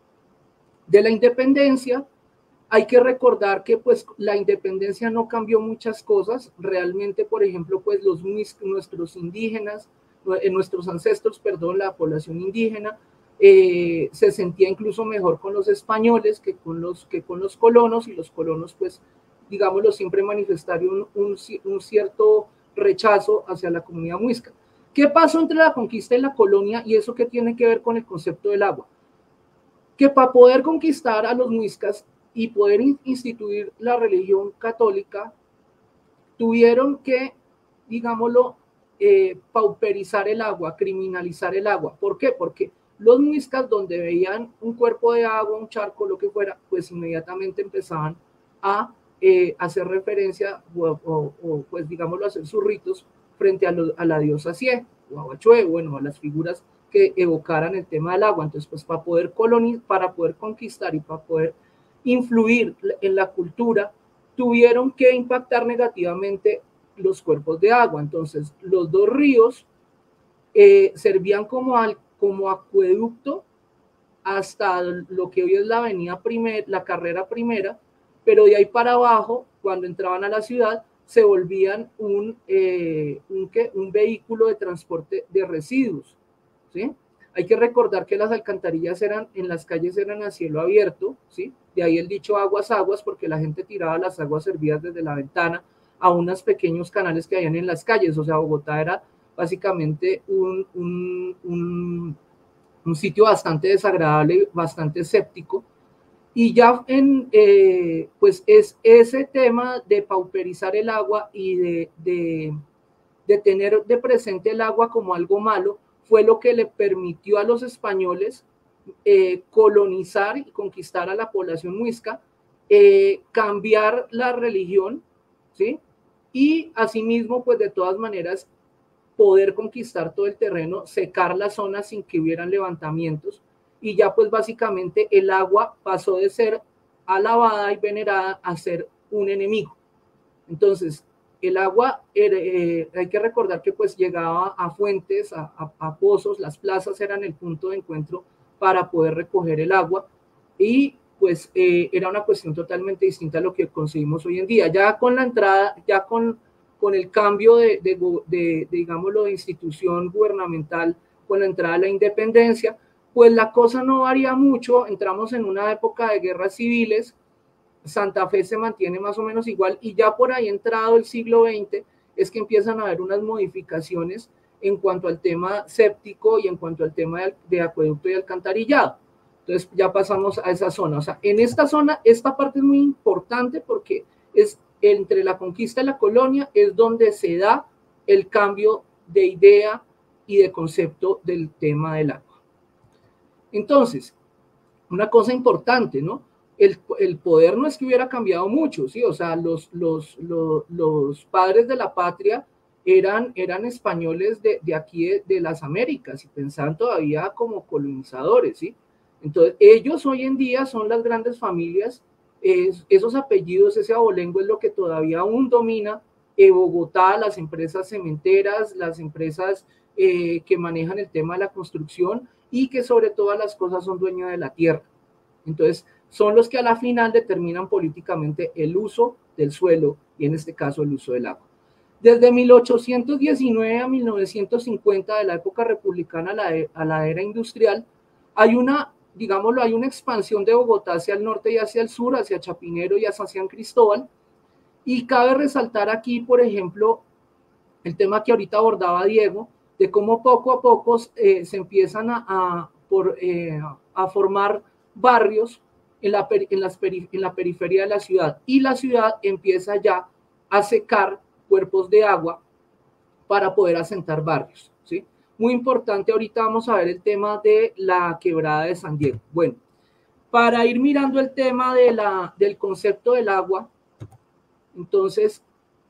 de la independencia. Hay que recordar que pues la independencia no cambió muchas cosas. Realmente, por ejemplo, pues los nuestros indígenas, nuestros ancestros, perdón, la población indígena, eh, se sentía incluso mejor con los españoles que con los, que con los colonos, y los colonos, pues, digámoslo, siempre manifestaron un, un, un cierto rechazo hacia la comunidad muisca. ¿Qué pasó entre la conquista y la colonia? Y eso qué tiene que ver con el concepto del agua. Que para poder conquistar a los muiscas y poder instituir la religión católica, tuvieron que, digámoslo, eh, pauperizar el agua, criminalizar el agua. ¿Por qué? Porque los muiscas, donde veían un cuerpo de agua, un charco, lo que fuera, pues inmediatamente empezaban a eh, hacer referencia o, o, o, pues digámoslo, hacer sus ritos frente a, lo, a la diosa Cie o a Huachue, bueno, a las figuras que evocaran el tema del agua. Entonces, pues para poder colonizar, para poder conquistar y para poder influir en la cultura, tuvieron que impactar negativamente los cuerpos de agua. Entonces, los dos ríos eh, servían como, al, como acueducto hasta lo que hoy es la avenida primer, la carrera primera, pero de ahí para abajo, cuando entraban a la ciudad, se volvían un, eh, un, ¿qué? un vehículo de transporte de residuos, ¿sí? Hay que recordar que las alcantarillas eran, en las calles eran a cielo abierto, ¿sí? De ahí el dicho aguas, aguas, porque la gente tiraba las aguas servidas desde la ventana a unos pequeños canales que habían en las calles. O sea, Bogotá era básicamente un, un, un, un sitio bastante desagradable, bastante escéptico. Y ya en, eh, pues es ese tema de pauperizar el agua y de, de, de tener de presente el agua como algo malo, fue lo que le permitió a los españoles eh, colonizar y conquistar a la población muisca, eh, cambiar la religión, ¿sí? Y asimismo, pues de todas maneras, poder conquistar todo el terreno, secar las zonas sin que hubieran levantamientos, y ya pues básicamente el agua pasó de ser alabada y venerada a ser un enemigo. Entonces, el agua, eh, hay que recordar que pues llegaba a fuentes, a, a, a pozos, las plazas eran el punto de encuentro para poder recoger el agua, y pues eh, era una cuestión totalmente distinta a lo que conseguimos hoy en día. Ya con la entrada, ya con, con el cambio de, de, de, de, digámoslo, de institución gubernamental, con la entrada de la independencia, pues la cosa no varía mucho. Entramos en una época de guerras civiles. Santa Fe se mantiene más o menos igual, y ya por ahí entrado el siglo veinte es que empiezan a haber unas modificaciones en cuanto al tema séptico y en cuanto al tema de, de acueducto y alcantarillado. Entonces ya pasamos a esa zona. O sea, en esta zona, esta parte es muy importante porque es entre la conquista y la colonia, es donde se da el cambio de idea y de concepto del tema del agua. Entonces, una cosa importante, ¿no? El, el poder no es que hubiera cambiado mucho, ¿sí? O sea, los, los, los, los padres de la patria eran, eran españoles de, de aquí, de, de las Américas, y pensaban todavía como colonizadores, ¿sí? Entonces, ellos hoy en día son las grandes familias, es, esos apellidos, ese abolengo es lo que todavía aún domina eh, Bogotá, las empresas cementeras, las empresas eh, que manejan el tema de la construcción, y que sobre todas las cosas son dueños de la tierra. Entonces, son los que a la final determinan políticamente el uso del suelo, y en este caso el uso del agua. Desde mil ochocientos diecinueve a mil novecientos cincuenta, de la época republicana a la, a la era industrial, hay una, digámoslo, hay una expansión de Bogotá hacia el norte y hacia el sur, hacia Chapinero y hacia San Cristóbal, y cabe resaltar aquí, por ejemplo, el tema que ahorita abordaba Diego, de cómo poco a poco eh, se empiezan a, a, por, eh, a formar barrios en la, en, las en la periferia de la ciudad, y la ciudad empieza ya a secar cuerpos de agua para poder asentar barrios, ¿sí? Muy importante, ahorita vamos a ver el tema de la quebrada de San Diego. Bueno, para ir mirando el tema de la, del concepto del agua, entonces,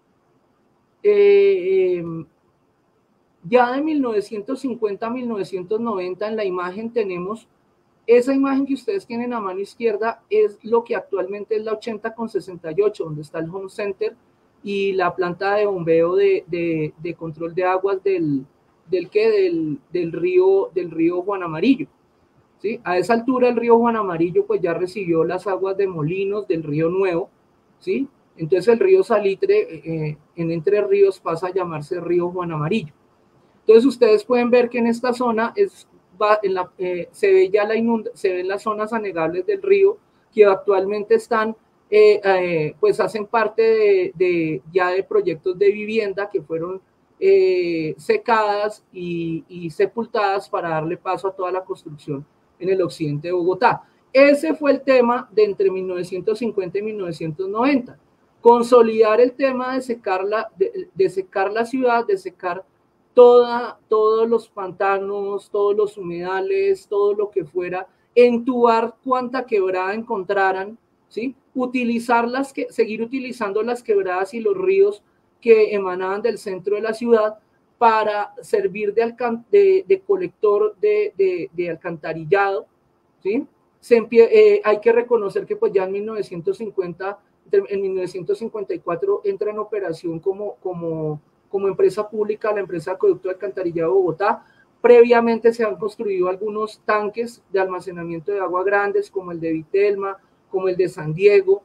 eh, eh, ya de mil novecientos cincuenta a mil novecientos noventa en la imagen tenemos esa imagen que ustedes tienen a mano izquierda es lo que actualmente es la ochenta con sesenta y ocho, donde está el Home Center y la planta de bombeo de, de, de control de aguas del, del, ¿qué? del, del, río, del río Juan Amarillo. ¿Sí? A esa altura el río Juan Amarillo pues ya recibió las aguas de Molinos del Río Nuevo, ¿sí? Entonces el río Salitre eh, en Entre Ríos pasa a llamarse río Juan Amarillo. Entonces ustedes pueden ver que en esta zona es, va, en la, eh, se ve ya la inunda, se ven las zonas anegables del río que actualmente están, eh, eh, pues hacen parte de, de, ya de proyectos de vivienda que fueron eh, secadas y, y sepultadas para darle paso a toda la construcción en el occidente de Bogotá. Ese fue el tema de entre mil novecientos cincuenta y mil novecientos noventa. Consolidar el tema de secar la, de, de secar la ciudad, de secar toda, todos los pantanos, todos los humedales, todo lo que fuera, entubar cuanta quebrada encontraran, ¿sí? Utilizarlas, que, seguir utilizando las quebradas y los ríos que emanaban del centro de la ciudad para servir de, de, de colector de, de, de alcantarillado, ¿sí? Se empie, eh, hay que reconocer que pues ya en mil novecientos cincuenta, en mil novecientos cincuenta y cuatro entra en operación como, como, como empresa pública la empresa Acueducto de Alcantarillado de Bogotá. Previamente se han construido algunos tanques de almacenamiento de agua grandes como el de Vitelma, como el de San Diego,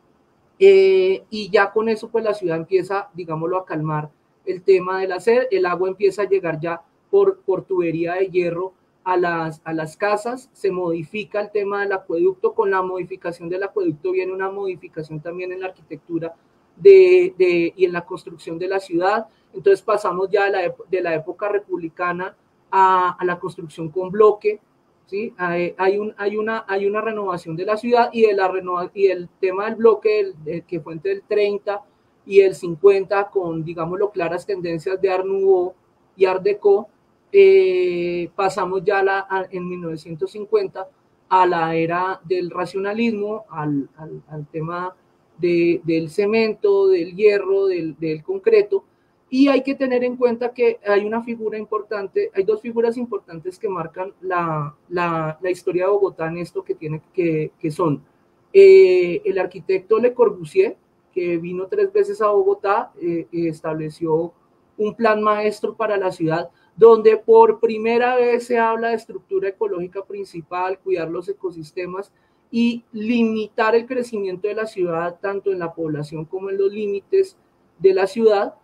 eh, y ya con eso pues la ciudad empieza, digámoslo, a calmar el tema de la sed, el agua empieza a llegar ya por, por tubería de hierro a las, a las casas, se modifica el tema del acueducto, con la modificación del acueducto viene una modificación también en la arquitectura de, de, y en la construcción de la ciudad, entonces pasamos ya de la, de la época republicana a, a la construcción con bloque, ¿sí? Hay, hay, un, hay, una, hay una renovación de la ciudad y, de la renova, y el tema del bloque el, el que fue entre el treinta y el cincuenta con, digámoslo, claras tendencias de Art Nouveau y Art Deco, eh, pasamos ya la, a, en mil novecientos cincuenta a la era del racionalismo, al, al, al tema de, del cemento, del hierro, del, del concreto, y hay que tener en cuenta que hay una figura importante, hay dos figuras importantes que marcan la, la, la historia de Bogotá en esto que, tiene, que, que son eh, el arquitecto Le Corbusier, que vino tres veces a Bogotá, eh, estableció un plan maestro para la ciudad, donde por primera vez se habla de estructura ecológica principal, cuidar los ecosistemas y limitar el crecimiento de la ciudad, tanto en la población como en los límites de la ciudad.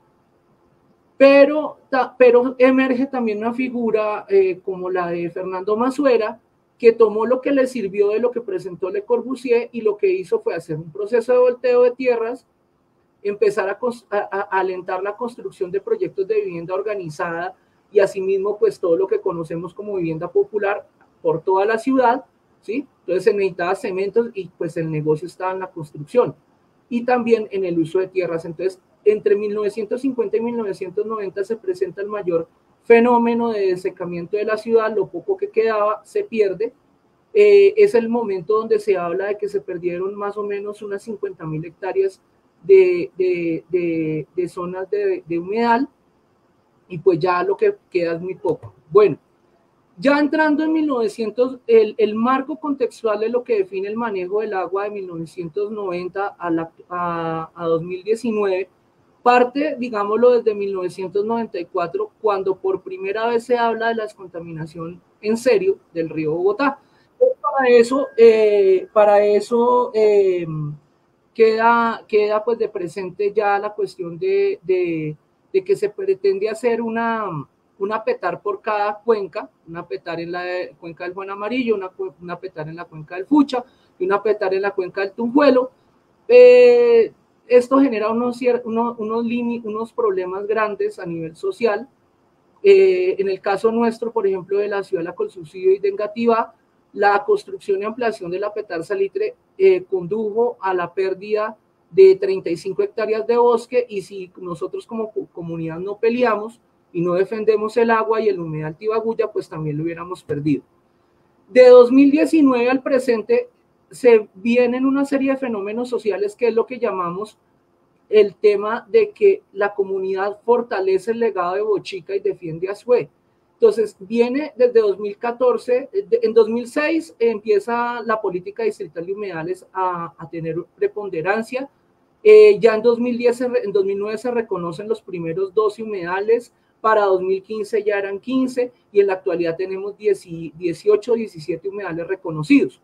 Pero, pero emerge también una figura eh, como la de Fernando Masuera, que tomó lo que le sirvió de lo que presentó Le Corbusier y lo que hizo fue hacer un proceso de volteo de tierras, empezar a, a, a alentar la construcción de proyectos de vivienda organizada y asimismo pues todo lo que conocemos como vivienda popular por toda la ciudad, ¿sí? Entonces se necesitaba cementos y pues el negocio estaba en la construcción y también en el uso de tierras. Entonces entre mil novecientos cincuenta y mil novecientos noventa se presenta el mayor fenómeno de desecamiento de la ciudad, lo poco que quedaba se pierde. Eh, es el momento donde se habla de que se perdieron más o menos unas cincuenta mil hectáreas de, de, de, de zonas de, de humedal y pues ya lo que queda es muy poco. Bueno, ya entrando en mil novecientos, el, el marco contextual de lo que define el manejo del agua de mil novecientos noventa a, la, a, a dos mil diecinueve, parte, digámoslo, desde mil novecientos noventa y cuatro, cuando por primera vez se habla de la descontaminación en serio del río Bogotá. Para eso, eh, para eso eh, queda, queda pues de presente ya la cuestión de, de, de que se pretende hacer una, una petar por cada cuenca, una petar en la cuenca del Juan Amarillo, una, una petar en la cuenca del Fucha y una petar en la cuenca del Tunjuelo. Eh, esto genera unos, unos, unos, unos problemas grandes a nivel social. Eh, en el caso nuestro, por ejemplo, de la ciudad de La Colsubsidio y de Engativá, la construcción y ampliación de la Petar Salitre eh, condujo a la pérdida de treinta y cinco hectáreas de bosque, y si nosotros como comunidad no peleamos y no defendemos el agua y el humedal Tibaguya, pues también lo hubiéramos perdido. De dos mil diecinueve al presente se vienen una serie de fenómenos sociales que es lo que llamamos el tema de que la comunidad fortalece el legado de Bochica y defiende a Azué. Entonces, viene desde dos mil catorce, en dos mil seis empieza la política distrital de humedales a, a tener preponderancia. Eh, ya en dos mil diez, en dos mil nueve se reconocen los primeros doce humedales, para dos mil quince ya eran quince y en la actualidad tenemos dieciocho, diecisiete humedales reconocidos.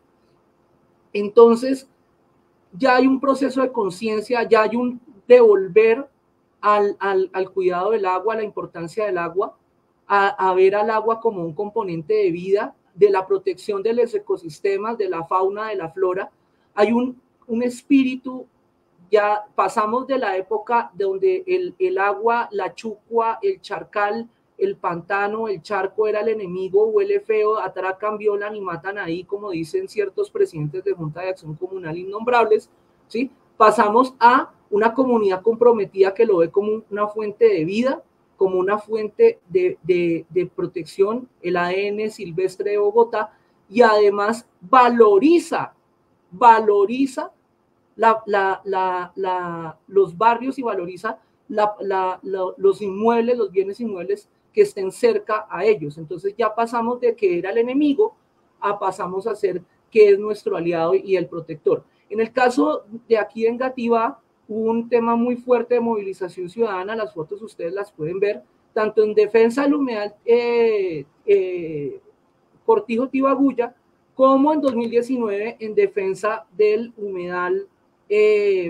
Entonces, ya hay un proceso de conciencia, ya hay un devolver al, al, al cuidado del agua, la importancia del agua, a, a ver al agua como un componente de vida, de la protección de los ecosistemas, de la fauna, de la flora. Hay un, un espíritu, ya pasamos de la época donde el, el agua, la chucua, el charcal, el pantano, el charco era el enemigo, huele feo, atracan, violan y matan ahí, como dicen ciertos presidentes de Junta de Acción Comunal innombrables, ¿sí? Pasamos a una comunidad comprometida que lo ve como una fuente de vida, como una fuente de, de, de protección, el A D N silvestre de Bogotá, y además valoriza, valoriza la, la, la, la, los barrios y valoriza la, la, la, los inmuebles, los bienes inmuebles que estén cerca a ellos. Entonces ya pasamos de que era el enemigo a pasamos a ser que es nuestro aliado y el protector. En el caso de aquí en Gativá, hubo un tema muy fuerte de movilización ciudadana, las fotos ustedes las pueden ver, tanto en defensa del humedal eh, eh, Cortijo Tibaguya, como en dos mil diecinueve en defensa del humedal, eh,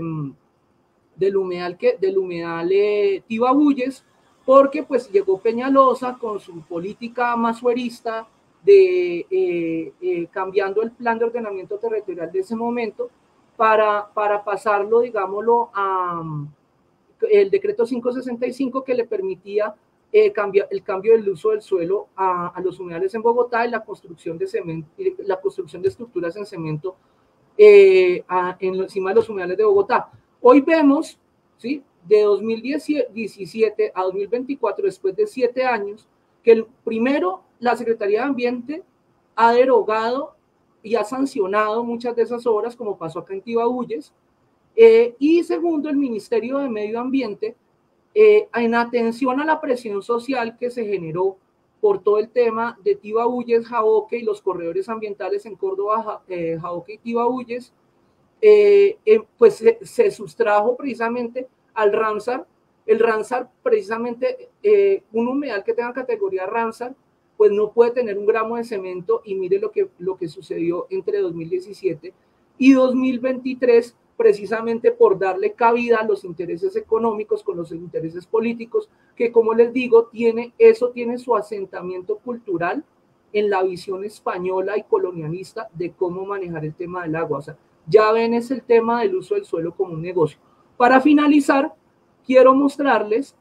del humedal, que, del humedal eh, Tibabuyes, porque pues llegó Peñalosa con su política masuerista de eh, eh, cambiando el plan de ordenamiento territorial de ese momento, Para, para pasarlo, digámoslo, a um, el decreto quinientos sesenta y cinco que le permitía eh, cambiar, el cambio del uso del suelo a, a los humedales en Bogotá y la construcción de, cemento, la construcción de estructuras en cemento eh, a, en, encima de los humedales de Bogotá. Hoy vemos, ¿sí?, de dos mil diecisiete a dos mil veinticuatro, después de siete años, que el, primero la Secretaría de Ambiente ha derogado y ha sancionado muchas de esas obras, como pasó acá en Tibabuyes, eh, y segundo, el Ministerio de Medio Ambiente, eh, en atención a la presión social que se generó por todo el tema de Tibabuyes, Jaboque y los corredores ambientales en Córdoba, eh, Jaboque y Tibabuyes, eh, eh, pues se, se sustrajo precisamente al Ramsar. El Ramsar, precisamente, eh, un humedal que tenga categoría Ramsar, pues no puede tener un gramo de cemento, y mire lo que, lo que sucedió entre dos mil diecisiete y dos mil veintitrés, precisamente por darle cabida a los intereses económicos con los intereses políticos, que como les digo, tiene, eso tiene su asentamiento cultural en la visión española y colonialista de cómo manejar el tema del agua. O sea, ya ven, es el tema del uso del suelo como un negocio. Para finalizar, quiero mostrarles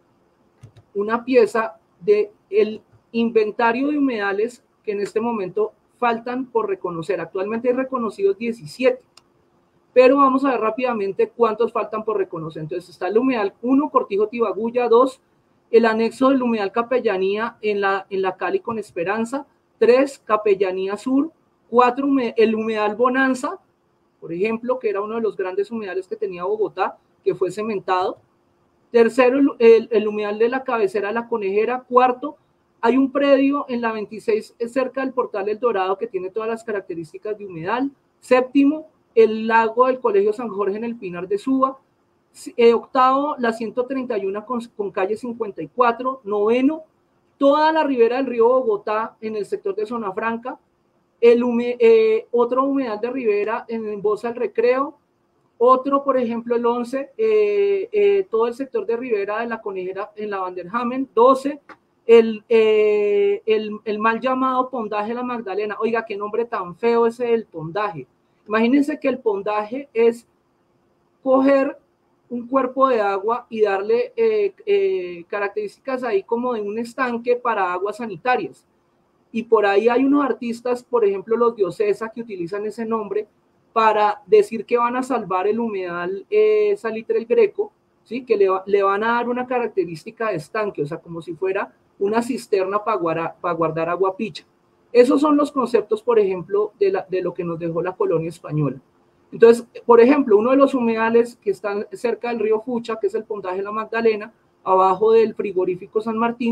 una pieza de el inventario de humedales que en este momento faltan por reconocer. Actualmente hay reconocidos diecisiete, pero vamos a ver rápidamente cuántos faltan por reconocer. Entonces está el humedal uno, Cortijo Tibaguya; dos, el anexo del humedal Capellanía en la, en la Cali con Esperanza; tres, Capellanía Sur; cuatro, el humedal Bonanza, por ejemplo, que era uno de los grandes humedales que tenía Bogotá, que fue cementado; tercero, el, el, el humedal de la cabecera La Conejera; cuarto, hay un predio en la veintiséis cerca del Portal El Dorado que tiene todas las características de humedal; séptimo, el lago del Colegio San Jorge en el Pinar de Suba; eh, octavo, la ciento treinta y uno con, con calle cincuenta y cuatro; noveno, toda la ribera del río Bogotá en el sector de Zona Franca; el hume, eh, otro humedal de ribera en, en Bosa del Recreo; otro, por ejemplo, el once, eh, eh, todo el sector de ribera de La Conejera en la Vanderhamen; doce, el, eh, el, el mal llamado Pondaje La Magdalena. Oiga, qué nombre tan feo ese el Pondaje. Imagínense que el pondaje es coger un cuerpo de agua y darle eh, eh, características ahí como de un estanque para aguas sanitarias. Y por ahí hay unos artistas, por ejemplo los de Ocesa, que utilizan ese nombre para decir que van a salvar el humedal eh, Salitre el Greco, ¿sí?, que le, le van a dar una característica de estanque, o sea, como si fuera una cisterna para guardar, para guardar agua picha. Esos son los conceptos, por ejemplo, de, la, de lo que nos dejó la colonia española. Entonces, por ejemplo, uno de los humedales que están cerca del río Fucha, que es el Pondaje La Magdalena, abajo del frigorífico San Martín,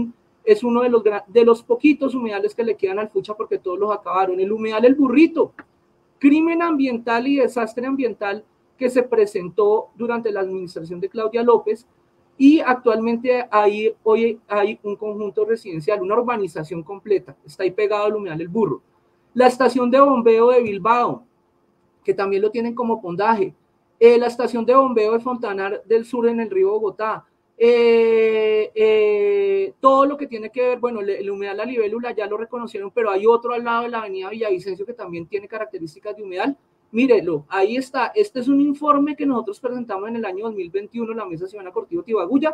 es uno de los, de los poquitos humedales que le quedan al Fucha porque todos los acabaron. El humedal El Burrito, crimen ambiental y desastre ambiental que se presentó durante la administración de Claudia López, y actualmente hay, hoy hay un conjunto residencial, una urbanización completa, está ahí pegado al humedal El Burro. La estación de bombeo de Bilbao, que también lo tienen como pondaje, eh, la estación de bombeo de Fontanar del Sur en el río Bogotá, eh, eh, todo lo que tiene que ver, bueno, el, el humedal La Libélula ya lo reconocieron, pero hay otro al lado de la avenida Villavicencio que también tiene características de humedal. Mírelo, ahí está. Este es un informe que nosotros presentamos en el año dos mil veintiuno en la Mesa Ciudadana Cortijo Tibaguya,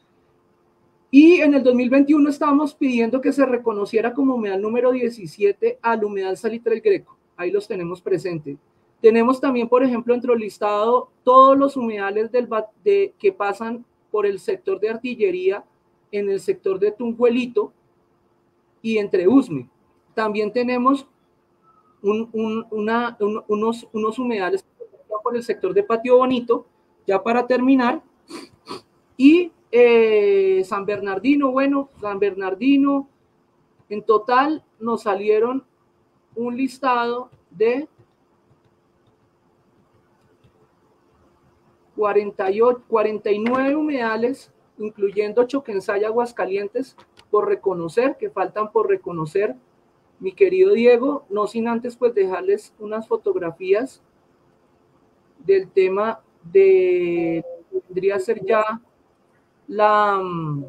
y en el dos mil veintiuno estábamos pidiendo que se reconociera como humedal número diecisiete al humedal Salitre El Greco. Ahí los tenemos presentes. Tenemos también, por ejemplo, dentro del listado todos los humedales del, de, que pasan por el sector de Artillería, en el sector de Tunjuelito y entre Usme. También tenemos Un, un, una, un, unos, unos humedales por el sector de Patio Bonito, ya para terminar, y eh, San Bernardino, bueno, San Bernardino, en total nos salieron un listado de cuarenta y ocho, cuarenta y nueve humedales, incluyendo Choquensay, Aguascalientes, por reconocer, que faltan por reconocer, mi querido Diego, no sin antes pues dejarles unas fotografías del tema de, tendría ser ya la,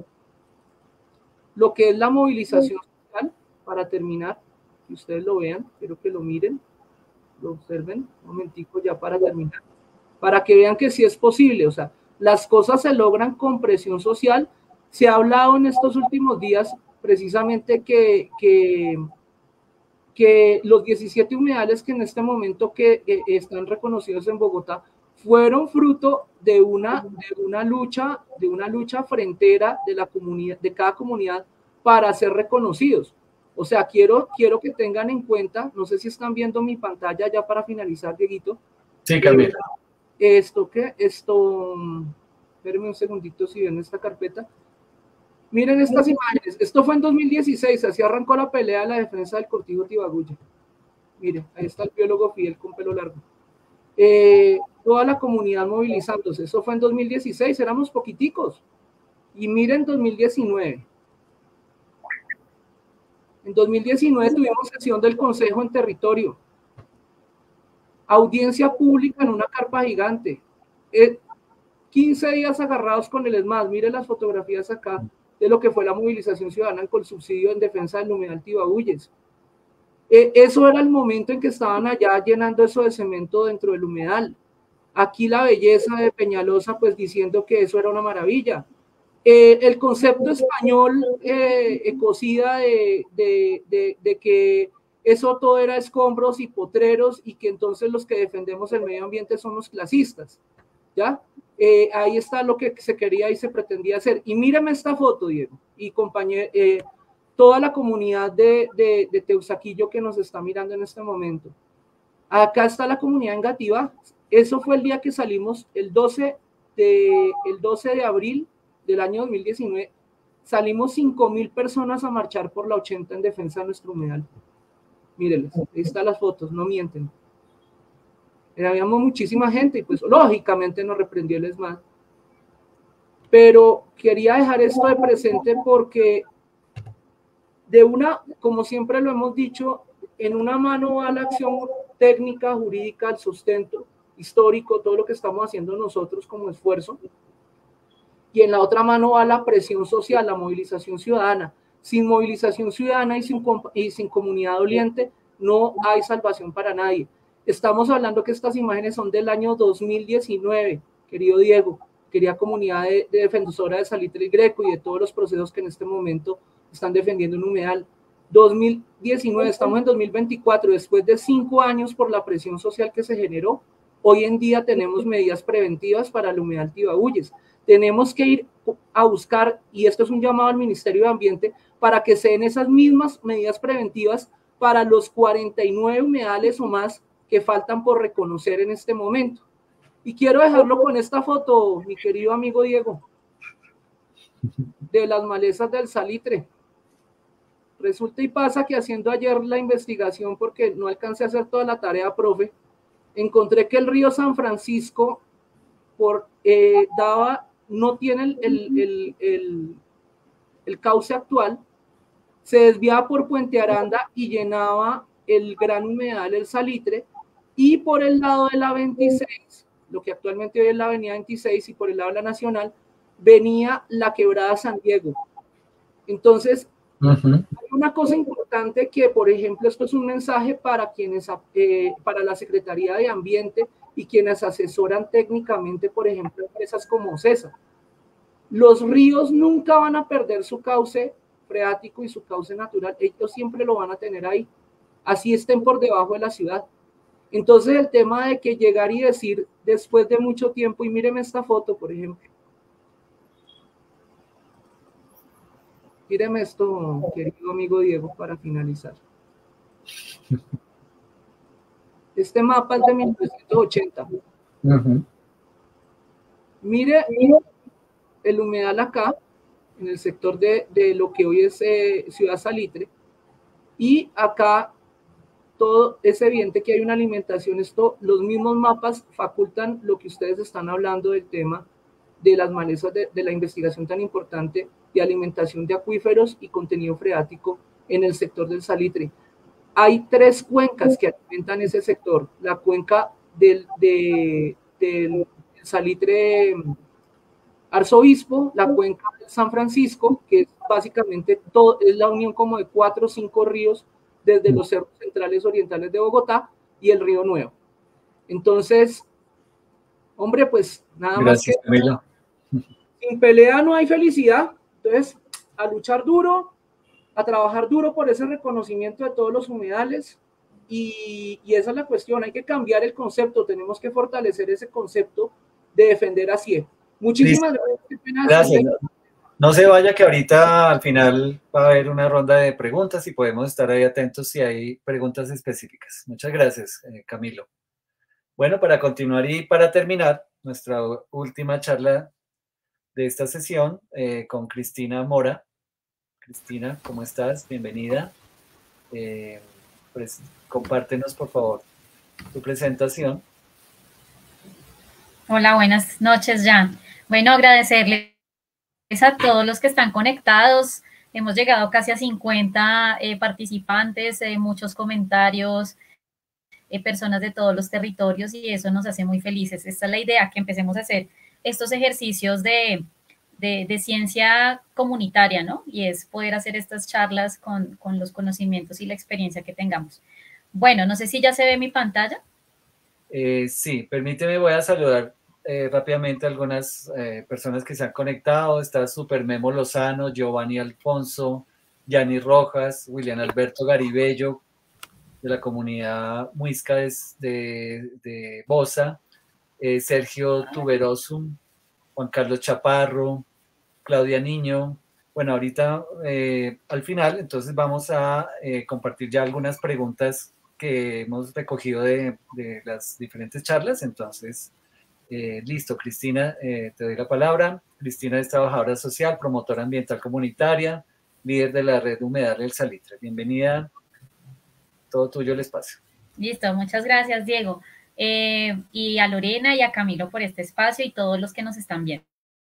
lo que es la movilización social, para terminar, que ustedes lo vean, quiero que lo miren, lo observen, un momentico ya para terminar, para que vean que sí es posible, o sea, las cosas se logran con presión social. Se ha hablado en estos últimos días precisamente que, que que los diecisiete humedales que en este momento que eh, están reconocidos en Bogotá fueron fruto de una, de una lucha, de una lucha frentera de la comunidad, de cada comunidad para ser reconocidos. O sea, quiero, quiero que tengan en cuenta, no sé si están viendo mi pantalla ya para finalizar, Dieguito. Sí, Camilo. Eh, esto que, esto, espérenme un segundito si ven esta carpeta. Miren estas imágenes. Esto fue en dos mil dieciséis, así arrancó la pelea de la defensa del Cortijo Tibaguya. Miren, ahí está el biólogo Fidel con pelo largo. Eh, toda la comunidad movilizándose. Eso fue en dos mil dieciséis, éramos poquiticos. Y miren dos mil diecinueve. En dos mil diecinueve tuvimos sesión del Consejo en Territorio. Audiencia pública en una carpa gigante. Eh, quince días agarrados con el ESMAD. Miren las fotografías acá de lo que fue la movilización ciudadana con subsidio en defensa del humedal Tibaguyes. Eh, eso era el momento en que estaban allá llenando eso de cemento dentro del humedal. Aquí la belleza de Peñalosa, pues diciendo que eso era una maravilla. Eh, el concepto español eh, ecocida de, de, de, de que eso todo era escombros y potreros y que entonces los que defendemos el medio ambiente son los clasistas, ¿ya? Eh, ahí está lo que se quería y se pretendía hacer. Y mírame esta foto, Diego, y compañero, eh, toda la comunidad de, de, de Teusaquillo que nos está mirando en este momento. Acá está la comunidad en Gativá. Eso fue el día que salimos, el doce de, el doce de abril del año dos mil diecinueve. Salimos cinco mil personas a marchar por la ochenta en defensa de nuestro humedal. Mírenles, ahí están las fotos, no mienten. Habíamos muchísima gente y pues lógicamente nos reprendió el ESMAD. Pero quería dejar esto de presente porque de una, como siempre lo hemos dicho, en una mano va la acción técnica, jurídica, el sustento histórico, todo lo que estamos haciendo nosotros como esfuerzo, y en la otra mano va la presión social, la movilización ciudadana. Sin movilización ciudadana y sin, y sin comunidad doliente no hay salvación para nadie. Estamos hablando que estas imágenes son del año dos mil diecinueve, querido Diego, querida comunidad de, de defensora de Salitre El Greco y de todos los procesos que en este momento están defendiendo un humedal. dos mil diecinueve, estamos en dos mil veinticuatro, después de cinco años por la presión social que se generó, hoy en día tenemos medidas preventivas para el humedal Tibaguyes. Tenemos que ir a buscar, y esto es un llamado al Ministerio de Ambiente, para que se den esas mismas medidas preventivas para los cuarenta y nueve humedales o más que faltan por reconocer en este momento. Y quiero dejarlo con esta foto, mi querido amigo Diego, de las malezas del Salitre. Resulta y pasa que haciendo ayer la investigación, porque no alcancé a hacer toda la tarea, profe, encontré que el río San Francisco por, eh, daba, no tiene el, el, el, el, el cauce actual, se desviaba por Puente Aranda y llenaba el gran humedal, el Salitre, y por el lado de la veintiséis, lo que actualmente hoy es la avenida veintiséis, y por el lado de la Nacional, venía la quebrada San Diego. Entonces, uh-huh. hay una cosa importante que, por ejemplo, esto es un mensaje para quienes, eh, para la Secretaría de Ambiente y quienes asesoran técnicamente, por ejemplo, empresas como CESA. Los ríos nunca van a perder su cauce freático y su cauce natural, ellos siempre lo van a tener ahí, así estén por debajo de la ciudad. Entonces el tema de que llegar y decir después de mucho tiempo, y míreme esta foto, por ejemplo, míreme esto, querido amigo Diego, para finalizar. Este mapa es de mil novecientos ochenta. Uh-huh. Mire, mire el humedal acá, en el sector de, de lo que hoy es eh, Ciudad Salitre, y acá todo es evidente que hay una alimentación. Esto, los mismos mapas facultan lo que ustedes están hablando del tema de las malezas, de, de la investigación tan importante de alimentación de acuíferos y contenido freático en el sector del Salitre. Hay tres cuencas que alimentan ese sector. La cuenca del, de, del Salitre Arzobispo, la cuenca de San Francisco, que es básicamente todo, es la unión como de cuatro o cinco ríos desde los cerros centrales orientales de Bogotá y el Río Nuevo. Entonces, hombre, pues nada Gracias, más que Camilo. Sin pelea no hay felicidad. Entonces, a luchar duro, a trabajar duro por ese reconocimiento de todos los humedales, y, y esa es la cuestión. Hay que cambiar el concepto, tenemos que fortalecer ese concepto de defender a C I E. Muchísimas gracias. Gracias. No se vaya, que ahorita al final va a haber una ronda de preguntas y podemos estar ahí atentos si hay preguntas específicas. Muchas gracias, eh, Camilo. Bueno, para continuar y para terminar nuestra última charla de esta sesión eh, con Cristina Mora. Cristina, ¿cómo estás? Bienvenida. Eh, pues compártenos, por favor, tu presentación. Hola, buenas noches, Jan. Bueno, agradecerles a todos los que están conectados. Hemos llegado casi a cincuenta eh, participantes, eh, muchos comentarios, eh, personas de todos los territorios, y eso nos hace muy felices. Esta es la idea, que empecemos a hacer estos ejercicios de, de, de ciencia comunitaria, ¿no? Y es poder hacer estas charlas con, con los conocimientos y la experiencia que tengamos. Bueno, no sé si ya se ve mi pantalla. Eh, sí, permíteme, voy a saludar Eh, rápidamente algunas eh, personas que se han conectado. Está Super Memo Lozano, Giovanni Alfonso, Yanni Rojas, William Alberto Garibello, de la comunidad muisca de, de, de Bosa, eh, Sergio Tuberosum, Juan Carlos Chaparro, Claudia Niño. Bueno, ahorita eh, al final, entonces vamos a eh, compartir ya algunas preguntas que hemos recogido de, de las diferentes charlas. Entonces, Eh, listo, Cristina, eh, te doy la palabra. Cristina es trabajadora social, promotora ambiental comunitaria, líder de la red Humedal del Salitre. Bienvenida, todo tuyo el espacio. Listo, muchas gracias, Diego. Eh, y a Lorena y a Camilo por este espacio y todos los que nos están viendo.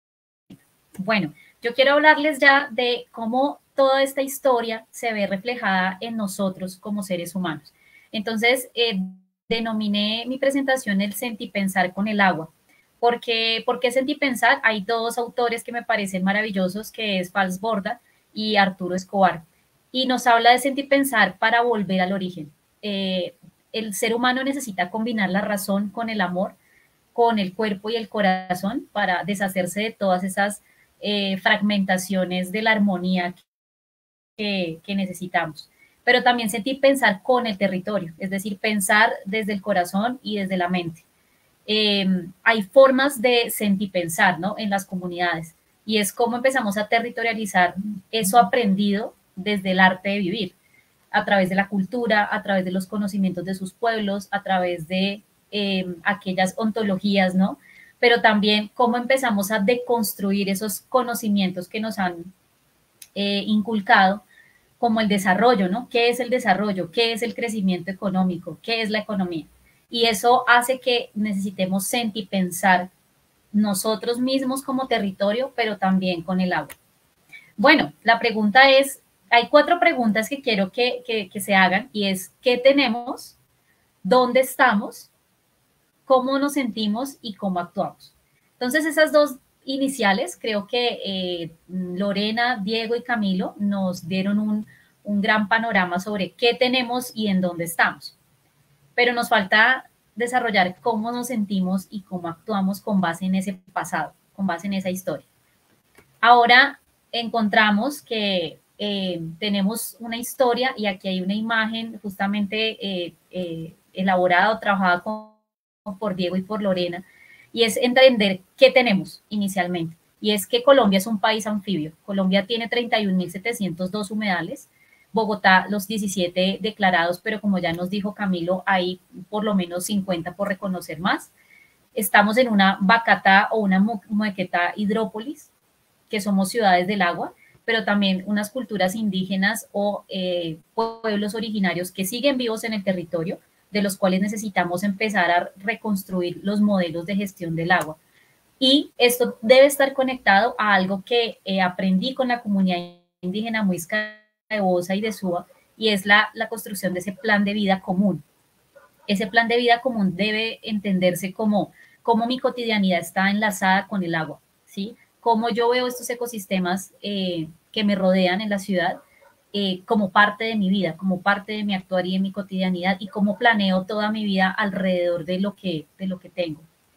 Bueno, yo quiero hablarles ya de cómo toda esta historia se ve reflejada en nosotros como seres humanos. Entonces, eh, denominé mi presentación el Sentipensar con el agua. ¿Por qué, ¿Por qué Sentipensar? Hay dos autores que me parecen maravillosos, que es Fals Borda y Arturo Escobar. Y nos habla de Sentipensar para volver al origen. Eh, el ser humano necesita combinar la razón con el amor, con el cuerpo y el corazón, para deshacerse de todas esas eh, fragmentaciones de la armonía que, que necesitamos. Pero también sentir pensar con el territorio, es decir, pensar desde el corazón y desde la mente. Eh, hay formas de sentir pensar, ¿no?, en las comunidades, y es cómo empezamos a territorializar eso aprendido desde el arte de vivir, a través de la cultura, a través de los conocimientos de sus pueblos, a través de eh, aquellas ontologías, ¿no? Pero también cómo empezamos a deconstruir esos conocimientos que nos han eh, inculcado, como el desarrollo, ¿no? ¿Qué es el desarrollo? ¿Qué es el crecimiento económico? ¿Qué es la economía? Y eso hace que necesitemos sentir y pensar nosotros mismos como territorio, pero también con el agua. Bueno, la pregunta es, hay cuatro preguntas que quiero que, que, que se hagan, y es, ¿qué tenemos? ¿Dónde estamos? ¿Cómo nos sentimos? Y ¿cómo actuamos? Entonces, esas dos iniciales, creo que eh, Lorena, Diego y Camilo nos dieron un, un gran panorama sobre qué tenemos y en dónde estamos. Pero nos falta desarrollar cómo nos sentimos y cómo actuamos con base en ese pasado, con base en esa historia. Ahora encontramos que eh, tenemos una historia, y aquí hay una imagen justamente eh, eh, elaborada o trabajada con, por Diego y por Lorena, y es entender qué tenemos inicialmente. Y es que Colombia es un país anfibio. Colombia tiene treinta y un mil setecientos dos humedales, Bogotá los diecisiete declarados, pero como ya nos dijo Camilo, hay por lo menos cincuenta por reconocer más. Estamos en una Bacatá o una Moquetá hidrópolis, que somos ciudades del agua, pero también unas culturas indígenas o eh, pueblos originarios que siguen vivos en el territorio, de los cuales necesitamos empezar a reconstruir los modelos de gestión del agua. Y esto debe estar conectado a algo que eh, aprendí con la comunidad indígena muisca de Bosa y de Suba, y es la, la construcción de ese plan de vida común. Ese plan de vida común debe entenderse como cómo mi cotidianidad está enlazada con el agua, ¿sí? Cómo yo veo estos ecosistemas eh, que me rodean en la ciudad eh, como parte de mi vida, como parte de mi actuar y de mi cotidianidad, y cómo planeo toda mi vida alrededor de lo que, de lo que tengo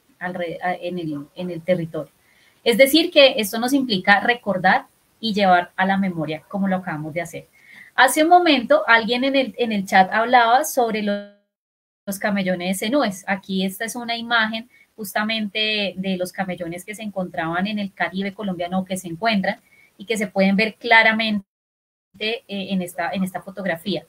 en el, en el territorio. Es decir, que esto nos implica recordar y llevar a la memoria, como lo acabamos de hacer. Hace un momento, alguien en el, en el chat hablaba sobre los, los camellones de Cenúes. Aquí esta es una imagen justamente de los camellones que se encontraban en el Caribe colombiano, que se encuentran y que se pueden ver claramente eh, en, esta, en esta fotografía.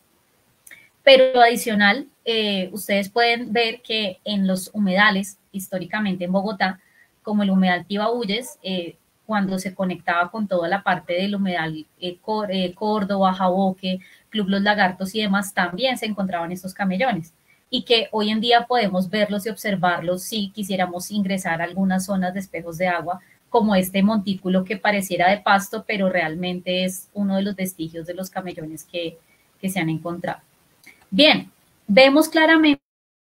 Pero adicional, eh, ustedes pueden ver que en los humedales, históricamente en Bogotá, como el humedal Tibabuyes, eh, cuando se conectaba con toda la parte del humedal eh, Córdoba, Jaboque, Club Los Lagartos y demás, también se encontraban estos camellones, y que hoy en día podemos verlos y observarlos si quisiéramos ingresar a algunas zonas de espejos de agua, como este montículo que pareciera de pasto, pero realmente es uno de los vestigios de los camellones que, que se han encontrado. Bien, vemos claramente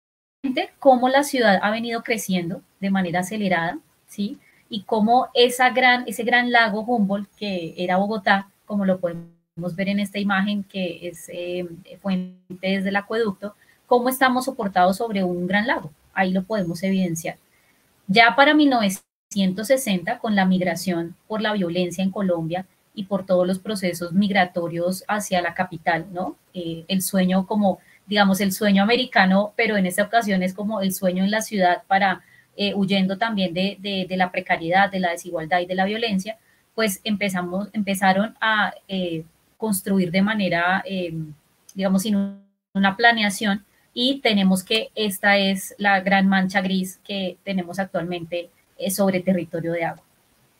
cómo la ciudad ha venido creciendo de manera acelerada, ¿sí? Y cómo esa gran, ese gran lago Humboldt, que era Bogotá, como lo podemos ver en esta imagen, que es eh, fuente desde el acueducto, cómo estamos soportados sobre un gran lago. Ahí lo podemos evidenciar. Ya para mil novecientos sesenta, con la migración por la violencia en Colombia y por todos los procesos migratorios hacia la capital, ¿no? Eh, el sueño como, digamos, el sueño americano, pero en esta ocasión es como el sueño en la ciudad para, eh, huyendo también de, de, de la precariedad, de la desigualdad y de la violencia, pues empezamos, empezaron a eh, construir de manera, eh, digamos, sin una planeación, y tenemos que esta es la gran mancha gris que tenemos actualmente eh, sobre territorio de agua.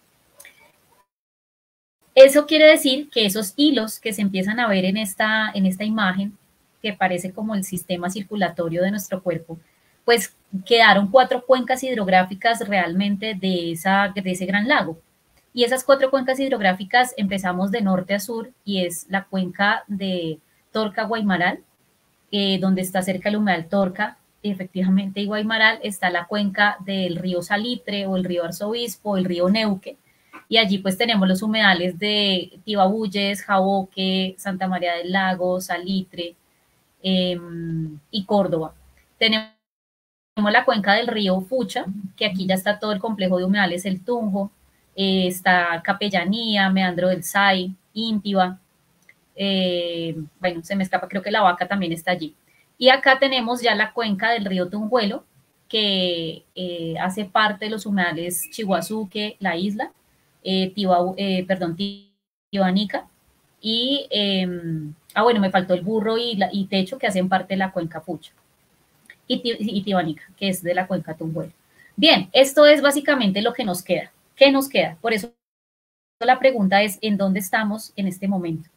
Eso quiere decir que esos hilos que se empiezan a ver en esta, en esta imagen, que parece como el sistema circulatorio de nuestro cuerpo, pues quedaron cuatro cuencas hidrográficas realmente de, esa, de ese gran lago. Y esas cuatro cuencas hidrográficas empezamos de norte a sur, y es la cuenca de Torca-Guaymaral, eh, donde está cerca el humedal Torca, efectivamente, y Guaymaral, está la cuenca del río Salitre o el río Arzobispo, el río Neuque, y allí pues tenemos los humedales de Tibabuyes, Jaboque, Santa María del Lago, Salitre eh, y Córdoba. Tenemos la cuenca del río Fucha, que aquí ya está todo el complejo de humedales, el Tunjo, eh, está Capellanía, Meandro del Say, Íntiva, eh, bueno, se me escapa, creo que la Vaca también está allí. Y acá tenemos ya la cuenca del río Tunjuelo, que eh, hace parte de los humedales Chiguazuque, La Isla, eh, Tiba, eh, perdón, Tibanica, y, eh, ah, bueno, me faltó el Burro y, la, y Techo, que hacen parte de la cuenca Fucha, y, y Tibanica, que es de la cuenca Tunjuelo. Bien, esto es básicamente lo que nos queda. ¿Qué nos queda? Por eso la pregunta es, ¿en dónde estamos en este momento?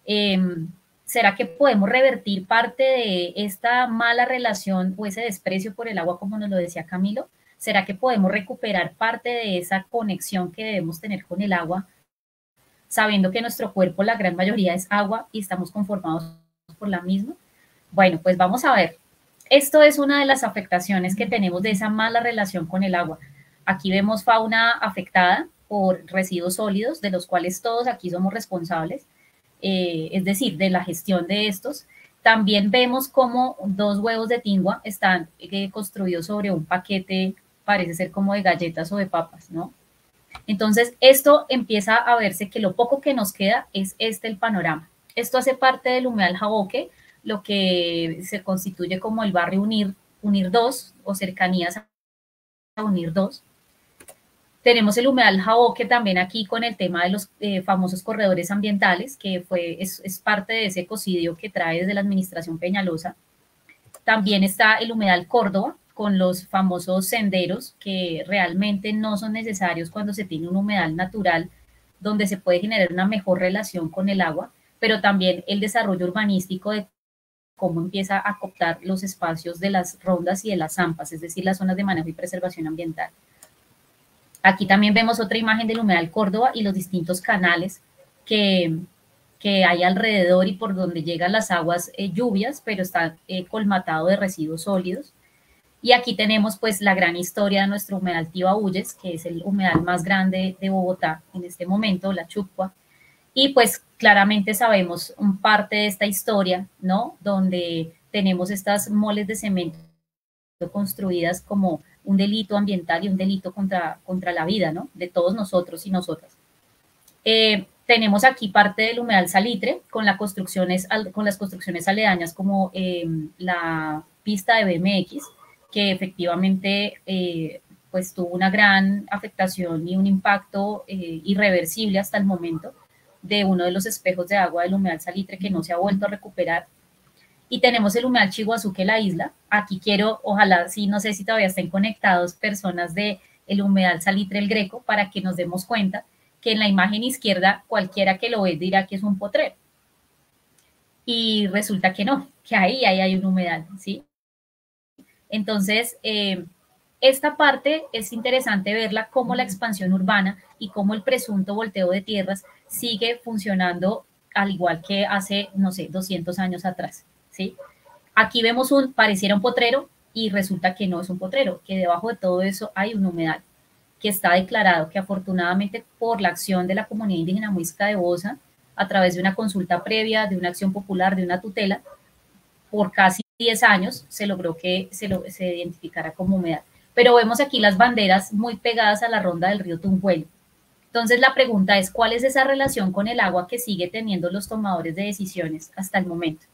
Eh, ¿Será que podemos revertir parte de esta mala relación o ese desprecio por el agua, como nos lo decía Camilo? ¿Será que podemos recuperar parte de esa conexión que debemos tener con el agua, sabiendo que nuestro cuerpo, la gran mayoría, es agua y estamos conformados por la misma? Bueno, pues vamos a ver. Esto es una de las afectaciones que tenemos de esa mala relación con el agua. Aquí vemos fauna afectada por residuos sólidos, de los cuales todos aquí somos responsables, eh, es decir, de la gestión de estos. También vemos cómo dos huevos de tingua están eh, construidos sobre un paquete, parece ser como de galletas o de papas, ¿no? Entonces, esto empieza a verse que lo poco que nos queda es este el panorama. Esto hace parte del humedal Jaboque, lo que se constituye como el barrio Unir, Unir dos o cercanías a Unir dos. Tenemos el humedal Jaboque también aquí con el tema de los eh, famosos corredores ambientales, que fue, es, es parte de ese ecocidio que trae desde la administración Peñalosa. También está el humedal Córdoba, con los famosos senderos que realmente no son necesarios cuando se tiene un humedal natural donde se puede generar una mejor relación con el agua, pero también el desarrollo urbanístico de cómo empieza a cooptar los espacios de las rondas y de las zampas, es decir, las zonas de manejo y preservación ambiental. Aquí también vemos otra imagen del humedal Córdoba y los distintos canales que, que hay alrededor y por donde llegan las aguas eh, lluvias, pero está eh, colmatado de residuos sólidos. Y aquí tenemos pues la gran historia de nuestro humedal Tibauyes, que es el humedal más grande de Bogotá en este momento, la Chucua. Y pues claramente sabemos un parte de esta historia, ¿no? Donde tenemos estas moles de cemento construidas como un delito ambiental y un delito contra, contra la vida, ¿no? De todos nosotros y nosotras. Eh, tenemos aquí parte del humedal Salitre con, la construcciones, con las construcciones aledañas como eh, la pista de B M X, que efectivamente eh, pues tuvo una gran afectación y un impacto eh, irreversible hasta el momento de uno de los espejos de agua del humedal Salitre que no se ha vuelto a recuperar. Y tenemos el humedal Chiguazuque, la isla. Aquí quiero, ojalá, sí, no sé si todavía estén conectados personas del humedal Salitre el Greco para que nos demos cuenta que en la imagen izquierda cualquiera que lo ve dirá que es un potrero. Y resulta que no, que ahí, ahí hay un humedal, ¿sí? Entonces, eh, esta parte es interesante verla como la expansión urbana y cómo el presunto volteo de tierras sigue funcionando al igual que hace, no sé, doscientos años atrás, ¿sí? Aquí vemos un, pareciera un potrero y resulta que no es un potrero, que debajo de todo eso hay un humedal que está declarado, que afortunadamente por la acción de la comunidad indígena muisca de Bosa, a través de una consulta previa, de una acción popular, de una tutela, por casi diez años se logró que se, lo, se identificara como humedal. Pero vemos aquí las banderas muy pegadas a la ronda del río Tunjuelo. Entonces la pregunta es, ¿cuál es esa relación con el agua que sigue teniendo los tomadores de decisiones hasta el momento?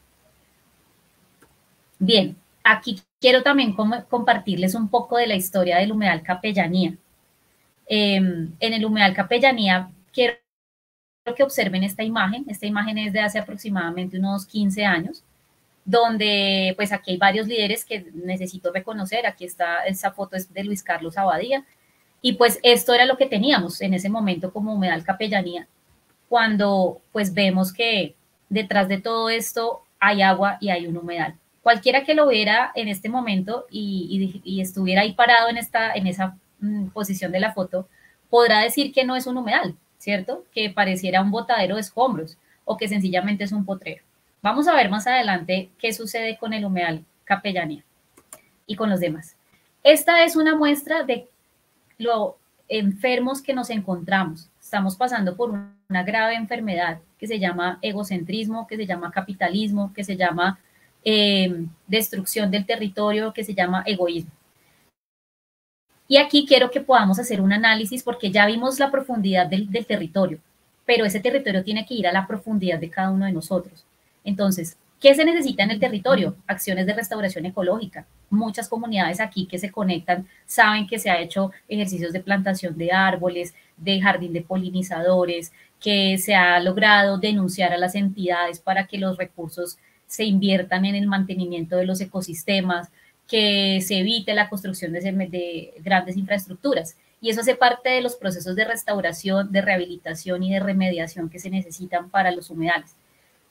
Bien, aquí quiero también compartirles un poco de la historia del humedal Capellanía. Eh, en el humedal Capellanía quiero que observen esta imagen. Esta imagen es de hace aproximadamente unos quince años, donde pues aquí hay varios líderes que necesito reconocer. Aquí está, esa foto es de Luis Carlos Abadía, y pues esto era lo que teníamos en ese momento como humedal Capellanía, cuando pues vemos que detrás de todo esto hay agua y hay un humedal. Cualquiera que lo viera en este momento y, y, y estuviera ahí parado en, esta, en esa mm, posición de la foto, podrá decir que no es un humedal, ¿cierto? Que pareciera un botadero de escombros o que sencillamente es un potrero. Vamos a ver más adelante qué sucede con el humedal Capellanía y con los demás. Esta es una muestra de lo enfermos que nos encontramos. Estamos pasando por una grave enfermedad que se llama egocentrismo, que se llama capitalismo, que se llama eh, destrucción del territorio, que se llama egoísmo. Y aquí quiero que podamos hacer un análisis porque ya vimos la profundidad del, del territorio, pero ese territorio tiene que ir a la profundidad de cada uno de nosotros. Entonces, ¿qué se necesita en el territorio? Acciones de restauración ecológica. Muchas comunidades aquí que se conectan saben que se ha hecho ejercicios de plantación de árboles, de jardín de polinizadores, que se ha logrado denunciar a las entidades para que los recursos se inviertan en el mantenimiento de los ecosistemas, que se evite la construcción de, de grandes infraestructuras. Y eso hace parte de los procesos de restauración, de rehabilitación y de remediación que se necesitan para los humedales.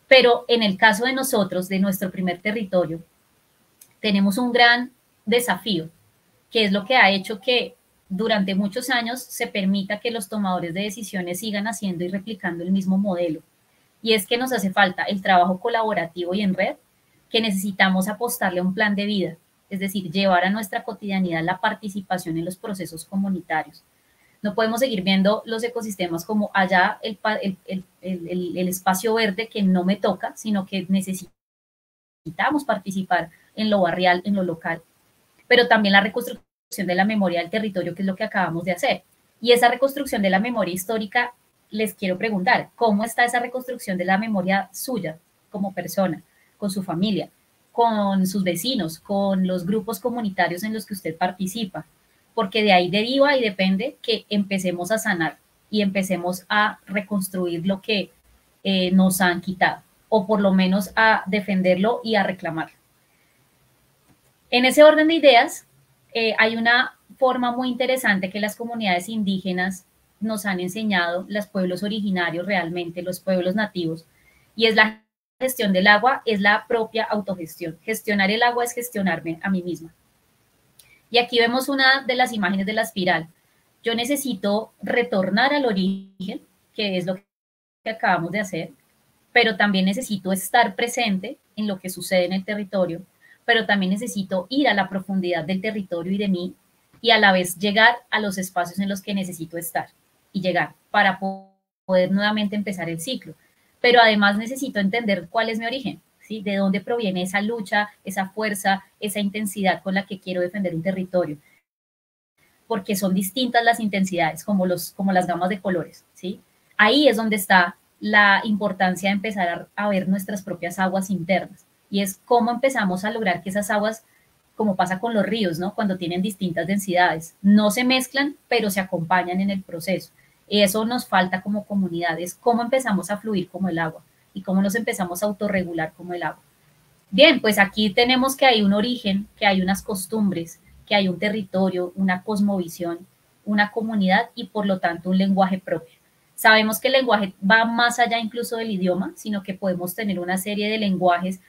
Pero en el caso de nosotros, de nuestro primer territorio, tenemos un gran desafío, que es lo que ha hecho que durante muchos años se permita que los tomadores de decisiones sigan haciendo y replicando el mismo modelo. Y es que nos hace falta el trabajo colaborativo y en red, que necesitamos apostarle a un plan de vida, es decir, llevar a nuestra cotidianidad la participación en los procesos comunitarios. No podemos seguir viendo los ecosistemas como allá el, el, el, el, el espacio verde que no me toca, sino que necesitamos participar en lo barrial, en lo local, pero también la reconstrucción de la memoria del territorio, que es lo que acabamos de hacer. Y esa reconstrucción de la memoria histórica, les quiero preguntar, ¿cómo está esa reconstrucción de la memoria suya como persona, con su familia, con sus vecinos, con los grupos comunitarios en los que usted participa? Porque de ahí deriva y depende que empecemos a sanar y empecemos a reconstruir lo que eh, nos han quitado, o por lo menos a defenderlo y a reclamarlo. En ese orden de ideas, eh, hay una forma muy interesante que las comunidades indígenas nos han enseñado, los pueblos originarios realmente, los pueblos nativos, y es la gestión del agua, es la propia autogestión. Gestionar el agua es gestionarme a mí misma. Y aquí vemos una de las imágenes de la espiral. Yo necesito retornar al origen, que es lo que acabamos de hacer, pero también necesito estar presente en lo que sucede en el territorio, pero también necesito ir a la profundidad del territorio y de mí, y a la vez llegar a los espacios en los que necesito estar y llegar para poder nuevamente empezar el ciclo. Pero además necesito entender cuál es mi origen, ¿sí? De dónde proviene esa lucha, esa fuerza, esa intensidad con la que quiero defender un territorio. Porque son distintas las intensidades, como, los, como las gamas de colores, ¿sí? Ahí es donde está la importancia de empezar a, a ver nuestras propias aguas internas. Y es cómo empezamos a lograr que esas aguas, como pasa con los ríos, ¿no? Cuando tienen distintas densidades, no se mezclan, pero se acompañan en el proceso. Eso nos falta como comunidades, cómo empezamos a fluir como el agua y cómo nos empezamos a autorregular como el agua. Bien, pues aquí tenemos que hay un origen, que hay unas costumbres, que hay un territorio, una cosmovisión, una comunidad y por lo tanto un lenguaje propio. Sabemos que el lenguaje va más allá incluso del idioma, sino que podemos tener una serie de lenguajes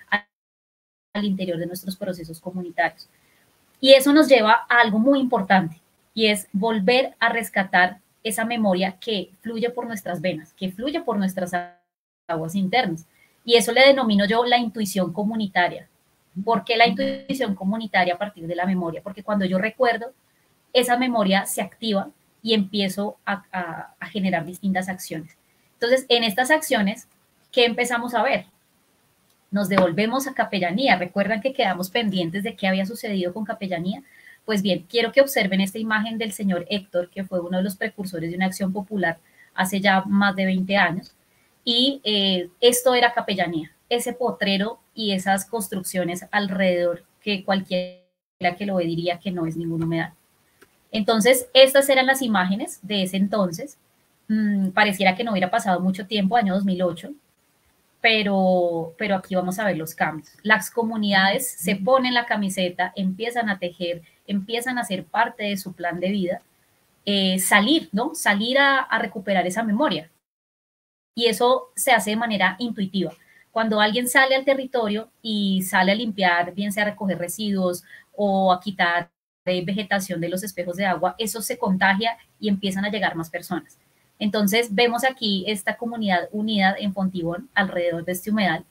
al interior de nuestros procesos comunitarios. Y eso nos lleva a algo muy importante, y es volver a rescatar esa memoria que fluye por nuestras venas, que fluye por nuestras aguas internas. Y eso le denomino yo la intuición comunitaria. ¿Por qué la intuición comunitaria a partir de la memoria? Porque cuando yo recuerdo, esa memoria se activa y empiezo a, a, a generar distintas acciones. Entonces, en estas acciones, ¿qué empezamos a ver? Nos devolvemos a capellanía. ¿Recuerdan que quedamos pendientes de qué había sucedido con capellanía? Pues bien, quiero que observen esta imagen del señor Héctor, que fue uno de los precursores de una acción popular hace ya más de veinte años. Y eh, esto era capellanía, ese potrero y esas construcciones alrededor que cualquiera que lo ve diría que no es ningún humedal. Entonces, estas eran las imágenes de ese entonces. Mm, pareciera que no hubiera pasado mucho tiempo, año dos mil ocho, pero, pero aquí vamos a ver los cambios. Las comunidades se ponen la camiseta, empiezan a tejer, empiezan a ser parte de su plan de vida, eh, salir, ¿no? Salir a, a recuperar esa memoria. Y eso se hace de manera intuitiva. Cuando alguien sale al territorio y sale a limpiar, bien sea a recoger residuos o a quitar vegetación de los espejos de agua, eso se contagia y empiezan a llegar más personas. Entonces vemos aquí esta comunidad unida en Fontibón alrededor de este humedal,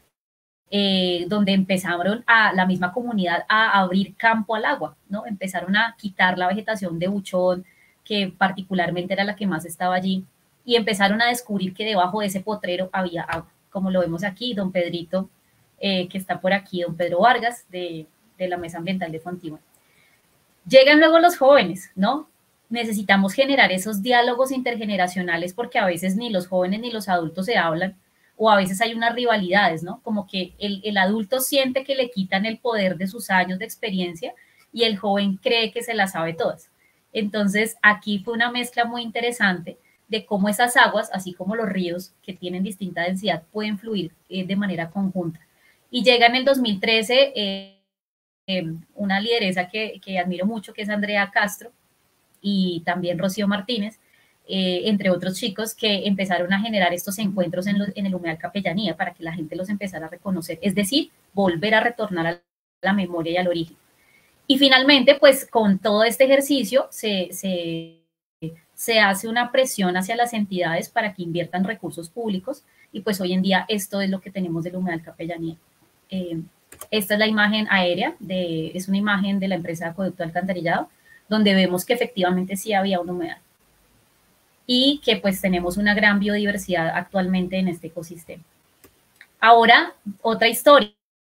eh, donde empezaron a la misma comunidad a abrir campo al agua, ¿no? Empezaron a quitar la vegetación de buchón, que particularmente era la que más estaba allí, y empezaron a descubrir que debajo de ese potrero había agua, como lo vemos aquí, don Pedrito, eh, que está por aquí, don Pedro Vargas, de, de la Mesa Ambiental de Fontibón. Llegan luego los jóvenes, ¿no? Necesitamos generar esos diálogos intergeneracionales porque a veces ni los jóvenes ni los adultos se hablan, o a veces hay unas rivalidades, ¿no? Como que el, el adulto siente que le quitan el poder de sus años de experiencia y el joven cree que se las sabe todas. Entonces, aquí fue una mezcla muy interesante de cómo esas aguas, así como los ríos que tienen distinta densidad, pueden fluir eh, de manera conjunta. Y llega en el dos mil trece eh, eh, una lideresa que, que admiro mucho, que es Andrea Castro, y también Rocío Martínez, eh, entre otros chicos que empezaron a generar estos encuentros en, los, en el Humedal Capellanía para que la gente los empezara a reconocer, es decir, volver a retornar a la memoria y al origen. Y finalmente, pues con todo este ejercicio se, se, se hace una presión hacia las entidades para que inviertan recursos públicos y pues hoy en día esto es lo que tenemos del Humedal Capellanía. Eh, esta es la imagen aérea, de, es una imagen de la empresa de Acueducto de Alcantarillado, donde vemos que efectivamente sí había un humedal y que pues tenemos una gran biodiversidad actualmente en este ecosistema. Ahora, otra historia.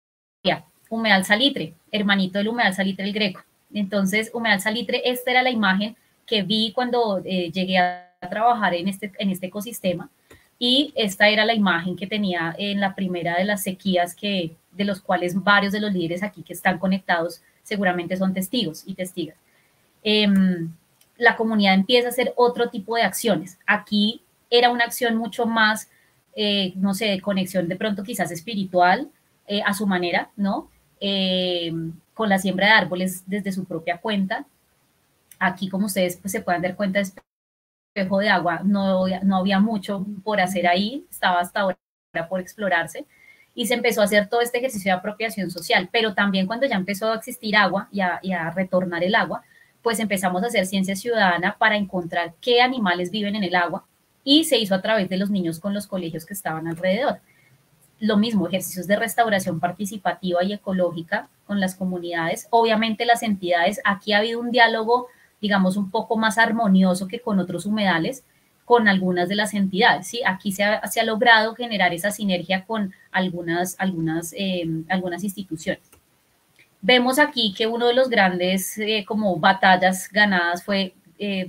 Humedal Salitre, hermanito del Humedal Salitre el Greco. Entonces, Humedal Salitre, esta era la imagen que vi cuando eh, llegué a trabajar en este, en este ecosistema y esta era la imagen que tenía en la primera de las sequías que, de los cuales varios de los líderes aquí que están conectados seguramente son testigos y testigas. Eh, la comunidad empieza a hacer otro tipo de acciones. Aquí era una acción mucho más, eh, no sé, de conexión de pronto quizás espiritual, eh, a su manera, ¿no? Eh, con la siembra de árboles desde su propia cuenta. Aquí, como ustedes pues, se pueden dar cuenta, espejo de agua, no, no había mucho por hacer ahí, estaba hasta ahora por explorarse, y se empezó a hacer todo este ejercicio de apropiación social, pero también cuando ya empezó a existir agua y a, y a retornar el agua, pues empezamos a hacer ciencia ciudadana para encontrar qué animales viven en el agua, y se hizo a través de los niños con los colegios que estaban alrededor. Lo mismo, ejercicios de restauración participativa y ecológica con las comunidades. Obviamente las entidades, aquí ha habido un diálogo, digamos, un poco más armonioso que con otros humedales, con algunas de las entidades, ¿sí? Aquí se ha, se ha logrado generar esa sinergia con algunas, algunas, eh, algunas instituciones. Vemos aquí que uno de los grandes eh, como batallas ganadas fue eh,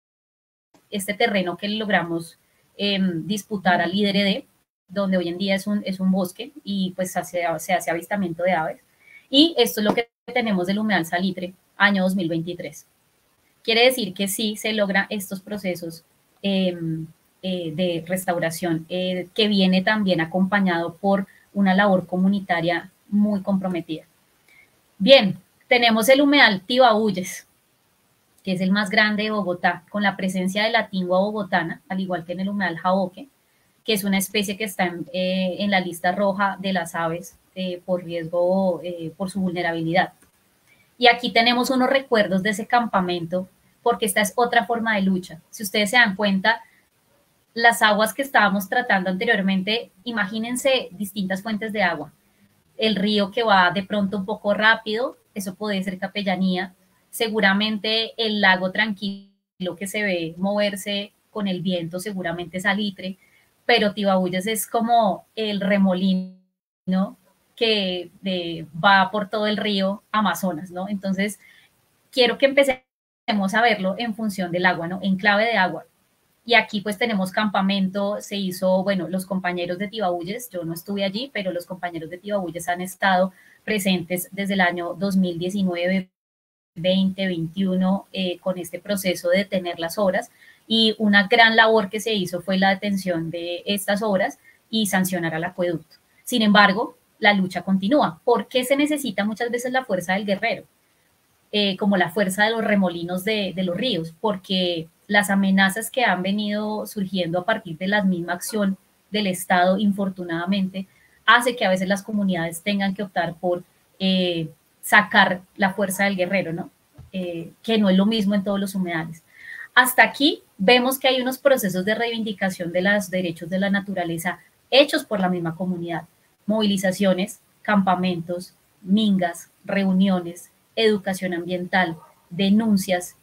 este terreno que logramos eh, disputar al I D R D, donde hoy en día es un, es un bosque y pues se hace, se hace avistamiento de aves. Y esto es lo que tenemos del Humedal Salitre, año dos mil veintitrés. Quiere decir que sí se logran estos procesos eh, eh, de restauración, eh, que viene también acompañado por una labor comunitaria muy comprometida. Bien, tenemos el Humedal Tibauyes, que es el más grande de Bogotá, con la presencia de la tingua bogotana, al igual que en el Humedal Jaboque, que es una especie que está en, eh, en la lista roja de las aves eh, por riesgo, eh, por su vulnerabilidad. Y aquí tenemos unos recuerdos de ese campamento, porque esta es otra forma de lucha. Si ustedes se dan cuenta, las aguas que estábamos tratando anteriormente, imagínense distintas fuentes de agua. El río que va de pronto un poco rápido, eso puede ser Capellanía. Seguramente el lago tranquilo que se ve moverse con el viento, seguramente Salitre. Pero Tibauyes es como el remolino que de, va por todo el río Amazonas, ¿no? Entonces, quiero que empecemos a verlo en función del agua, ¿no? En clave de agua. Y aquí pues tenemos campamento, se hizo, bueno, los compañeros de Tibauyes, yo no estuve allí, pero los compañeros de Tibauyes han estado presentes desde el año dos mil diecinueve, veinte, veintiuno, eh, con este proceso de detener las obras. Y una gran labor que se hizo fue la detención de estas obras y sancionar al acueducto. Sin embargo, la lucha continúa. ¿Por qué se necesita muchas veces la fuerza del guerrero? Eh, como la fuerza de los remolinos de, de los ríos, porque las amenazas que han venido surgiendo a partir de la misma acción del Estado, infortunadamente, hace que a veces las comunidades tengan que optar por eh, sacar la fuerza del guerrero, ¿no? Eh, que no es lo mismo en todos los humedales. Hasta aquí vemos que hay unos procesos de reivindicación de los derechos de la naturaleza hechos por la misma comunidad. Movilizaciones, campamentos, mingas, reuniones, educación ambiental, denuncias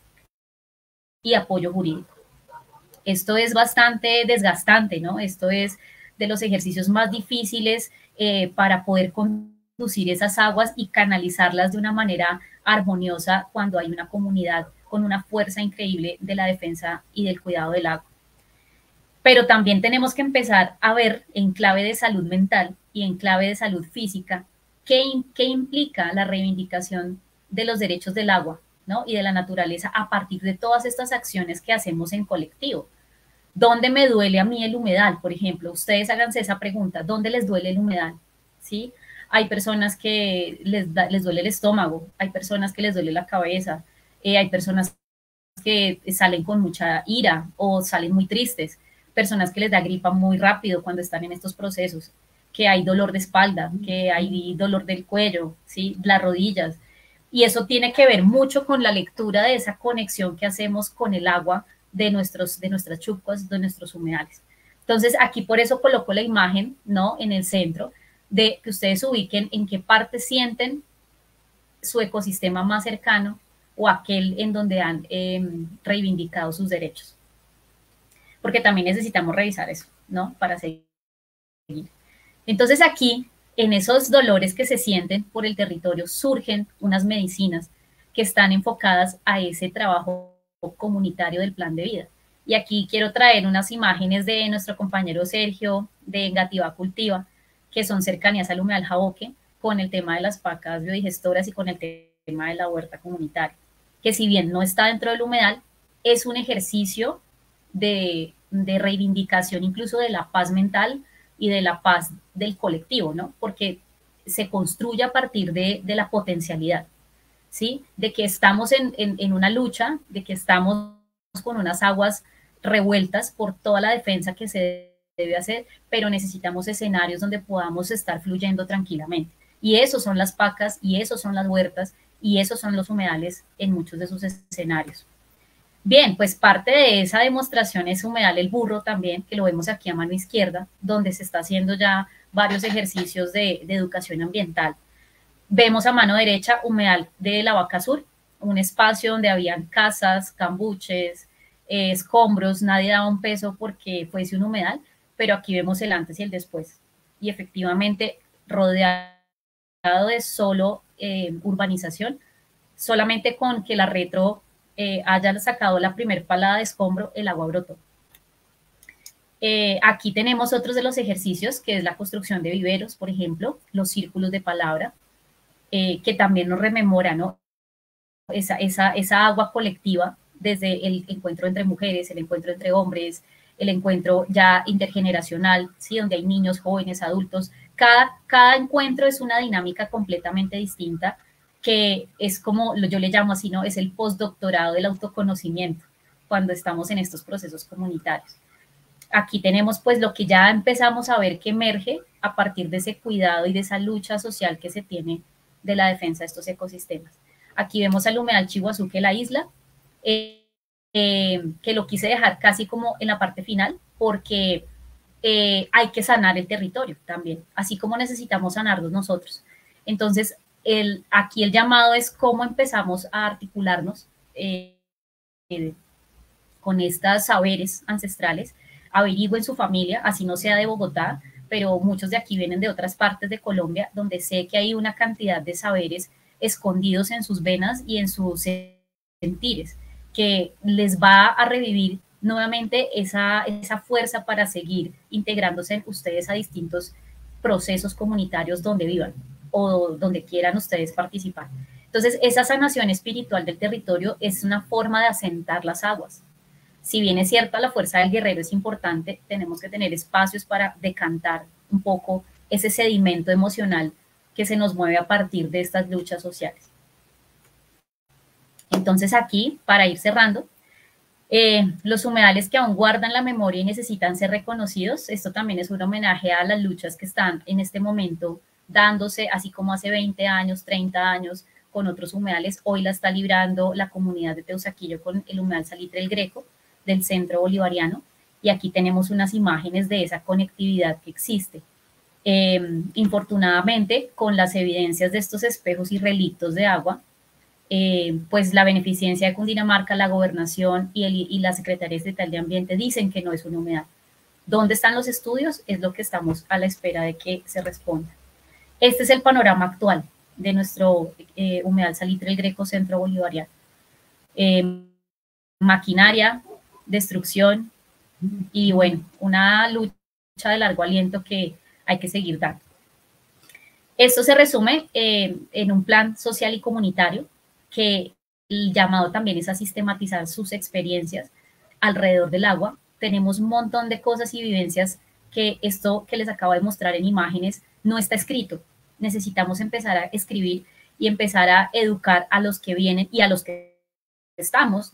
y apoyo jurídico. Esto es bastante desgastante, ¿no? Esto es de los ejercicios más difíciles eh, para poder conducir esas aguas y canalizarlas de una manera armoniosa cuando hay una comunidad con una fuerza increíble de la defensa y del cuidado del agua. Pero también tenemos que empezar a ver en clave de salud mental y en clave de salud física qué, qué implica la reivindicación de los derechos del agua, ¿no? Y de la naturaleza a partir de todas estas acciones que hacemos en colectivo. ¿Dónde me duele a mí el humedal? Por ejemplo, ustedes háganse esa pregunta, ¿dónde les duele el humedal? ¿Sí? Hay personas que les, da, les duele el estómago, hay personas que les duele la cabeza, Eh, hay personas que salen con mucha ira o salen muy tristes, personas que les da gripa muy rápido cuando están en estos procesos, que hay dolor de espalda, que hay dolor del cuello, ¿sí? Las rodillas. Y eso tiene que ver mucho con la lectura de esa conexión que hacemos con el agua de, nuestros, de nuestras chucas, de nuestros humedales. Entonces, aquí por eso coloco la imagen, ¿no?, en el centro, de que ustedes ubiquen en qué parte sienten su ecosistema más cercano o aquel en donde han eh, reivindicado sus derechos. Porque también necesitamos revisar eso, ¿no?, para seguir. Entonces aquí, en esos dolores que se sienten por el territorio, surgen unas medicinas que están enfocadas a ese trabajo comunitario del plan de vida. Y aquí quiero traer unas imágenes de nuestro compañero Sergio de Engativá Cultiva, que son cercanías al humedal Jaboque, con el tema de las pacas biodigestoras y con el tema de la huerta comunitaria, que si bien no está dentro del humedal, es un ejercicio de, de reivindicación incluso de la paz mental y de la paz del colectivo, ¿no? Porque se construye a partir de, de la potencialidad, ¿sí? De que estamos en, en, en una lucha, de que estamos con unas aguas revueltas por toda la defensa que se debe hacer, pero necesitamos escenarios donde podamos estar fluyendo tranquilamente. Y esos son las pacas, y esos son las huertas, y esos son los humedales en muchos de sus escenarios. Bien, pues parte de esa demostración es Humedal El Burro también, que lo vemos aquí a mano izquierda, donde se está haciendo ya varios ejercicios de, de educación ambiental. Vemos a mano derecha Humedal de la Vaca Sur, un espacio donde habían casas, cambuches, eh, escombros, nadie daba un peso porque fuese un humedal, pero aquí vemos el antes y el después. Y efectivamente, rodeado de solo eh, urbanización, solamente con que la retro Eh, haya sacado la primer palada de escombro, el agua brotó. Eh, aquí tenemos otros de los ejercicios, que es la construcción de viveros, por ejemplo, los círculos de palabra, eh, que también nos rememora, ¿no?, esa, esa, esa agua colectiva, desde el encuentro entre mujeres, el encuentro entre hombres, el encuentro ya intergeneracional, ¿sí?, donde hay niños, jóvenes, adultos. Cada, cada encuentro es una dinámica completamente distinta, que es como yo le llamo así, ¿no?, es el postdoctorado del autoconocimiento cuando estamos en estos procesos comunitarios. Aquí tenemos pues lo que ya empezamos a ver que emerge a partir de ese cuidado y de esa lucha social que se tiene de la defensa de estos ecosistemas. Aquí vemos al humedal Chiguazuque, la isla, eh, eh, que lo quise dejar casi como en la parte final porque eh, hay que sanar el territorio también, así como necesitamos sanarnos nosotros. Entonces, El, aquí el llamado es cómo empezamos a articularnos eh, eh, con estos saberes ancestrales. Averigüen su familia, así no sea de Bogotá, pero muchos de aquí vienen de otras partes de Colombia, donde sé que hay una cantidad de saberes escondidos en sus venas y en sus sentires, que les va a revivir nuevamente esa, esa fuerza para seguir integrándose ustedes a distintos procesos comunitarios donde vivan o donde quieran ustedes participar. Entonces, esa sanación espiritual del territorio es una forma de asentar las aguas. Si bien es cierto, la fuerza del guerrero es importante, tenemos que tener espacios para decantar un poco ese sedimento emocional que se nos mueve a partir de estas luchas sociales. Entonces, aquí, para ir cerrando, eh, los humedales que aún guardan la memoria y necesitan ser reconocidos, esto también es un homenaje a las luchas que están en este momento dándose, así como hace veinte años, treinta años, con otros humedales. Hoy la está librando la comunidad de Teusaquillo con el humedal Salitre el Greco del Centro Bolivariano, y aquí tenemos unas imágenes de esa conectividad que existe. Eh, infortunadamente, con las evidencias de estos espejos y relictos de agua, eh, pues la beneficencia de Cundinamarca, la gobernación y, el, y la Secretaría Estatal de Ambiente dicen que no es un humedal. ¿Dónde están los estudios? Es lo que estamos a la espera de que se responda. Este es el panorama actual de nuestro eh, humedal Salitre el Greco Centro Bolivariano. Eh, maquinaria, destrucción y bueno, una lucha de largo aliento que hay que seguir dando. Esto se resume eh, en un plan social y comunitario que el llamado también es a sistematizar sus experiencias alrededor del agua. Tenemos un montón de cosas y vivencias que esto que les acabo de mostrar en imágenes no está escrito. Necesitamos empezar a escribir y empezar a educar a los que vienen y a los que estamos, ¿no?,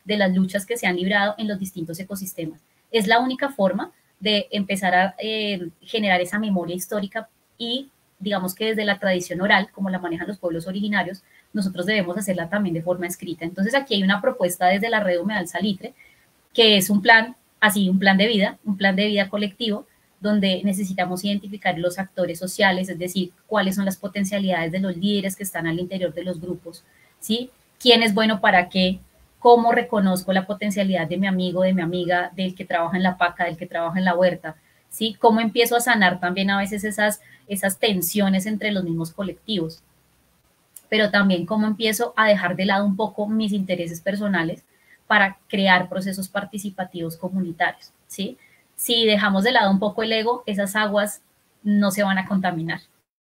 de las luchas que se han librado en los distintos ecosistemas. Es la única forma de empezar a eh, generar esa memoria histórica y digamos que desde la tradición oral, como la manejan los pueblos originarios, nosotros debemos hacerla también de forma escrita. Entonces aquí hay una propuesta desde la Red Humedal Salitre, que es un plan, así un plan de vida, un plan de vida colectivo, donde necesitamos identificar los actores sociales, es decir, cuáles son las potencialidades de los líderes que están al interior de los grupos, ¿sí? ¿Quién es bueno para qué? ¿Cómo reconozco la potencialidad de mi amigo, de mi amiga, del que trabaja en la paca, del que trabaja en la huerta? ¿Sí? ¿Cómo empiezo a sanar también a veces esas, esas tensiones entre los mismos colectivos? Pero también cómo empiezo a dejar de lado un poco mis intereses personales para crear procesos participativos comunitarios, ¿sí? Si dejamos de lado un poco el ego, esas aguas no se van a contaminar.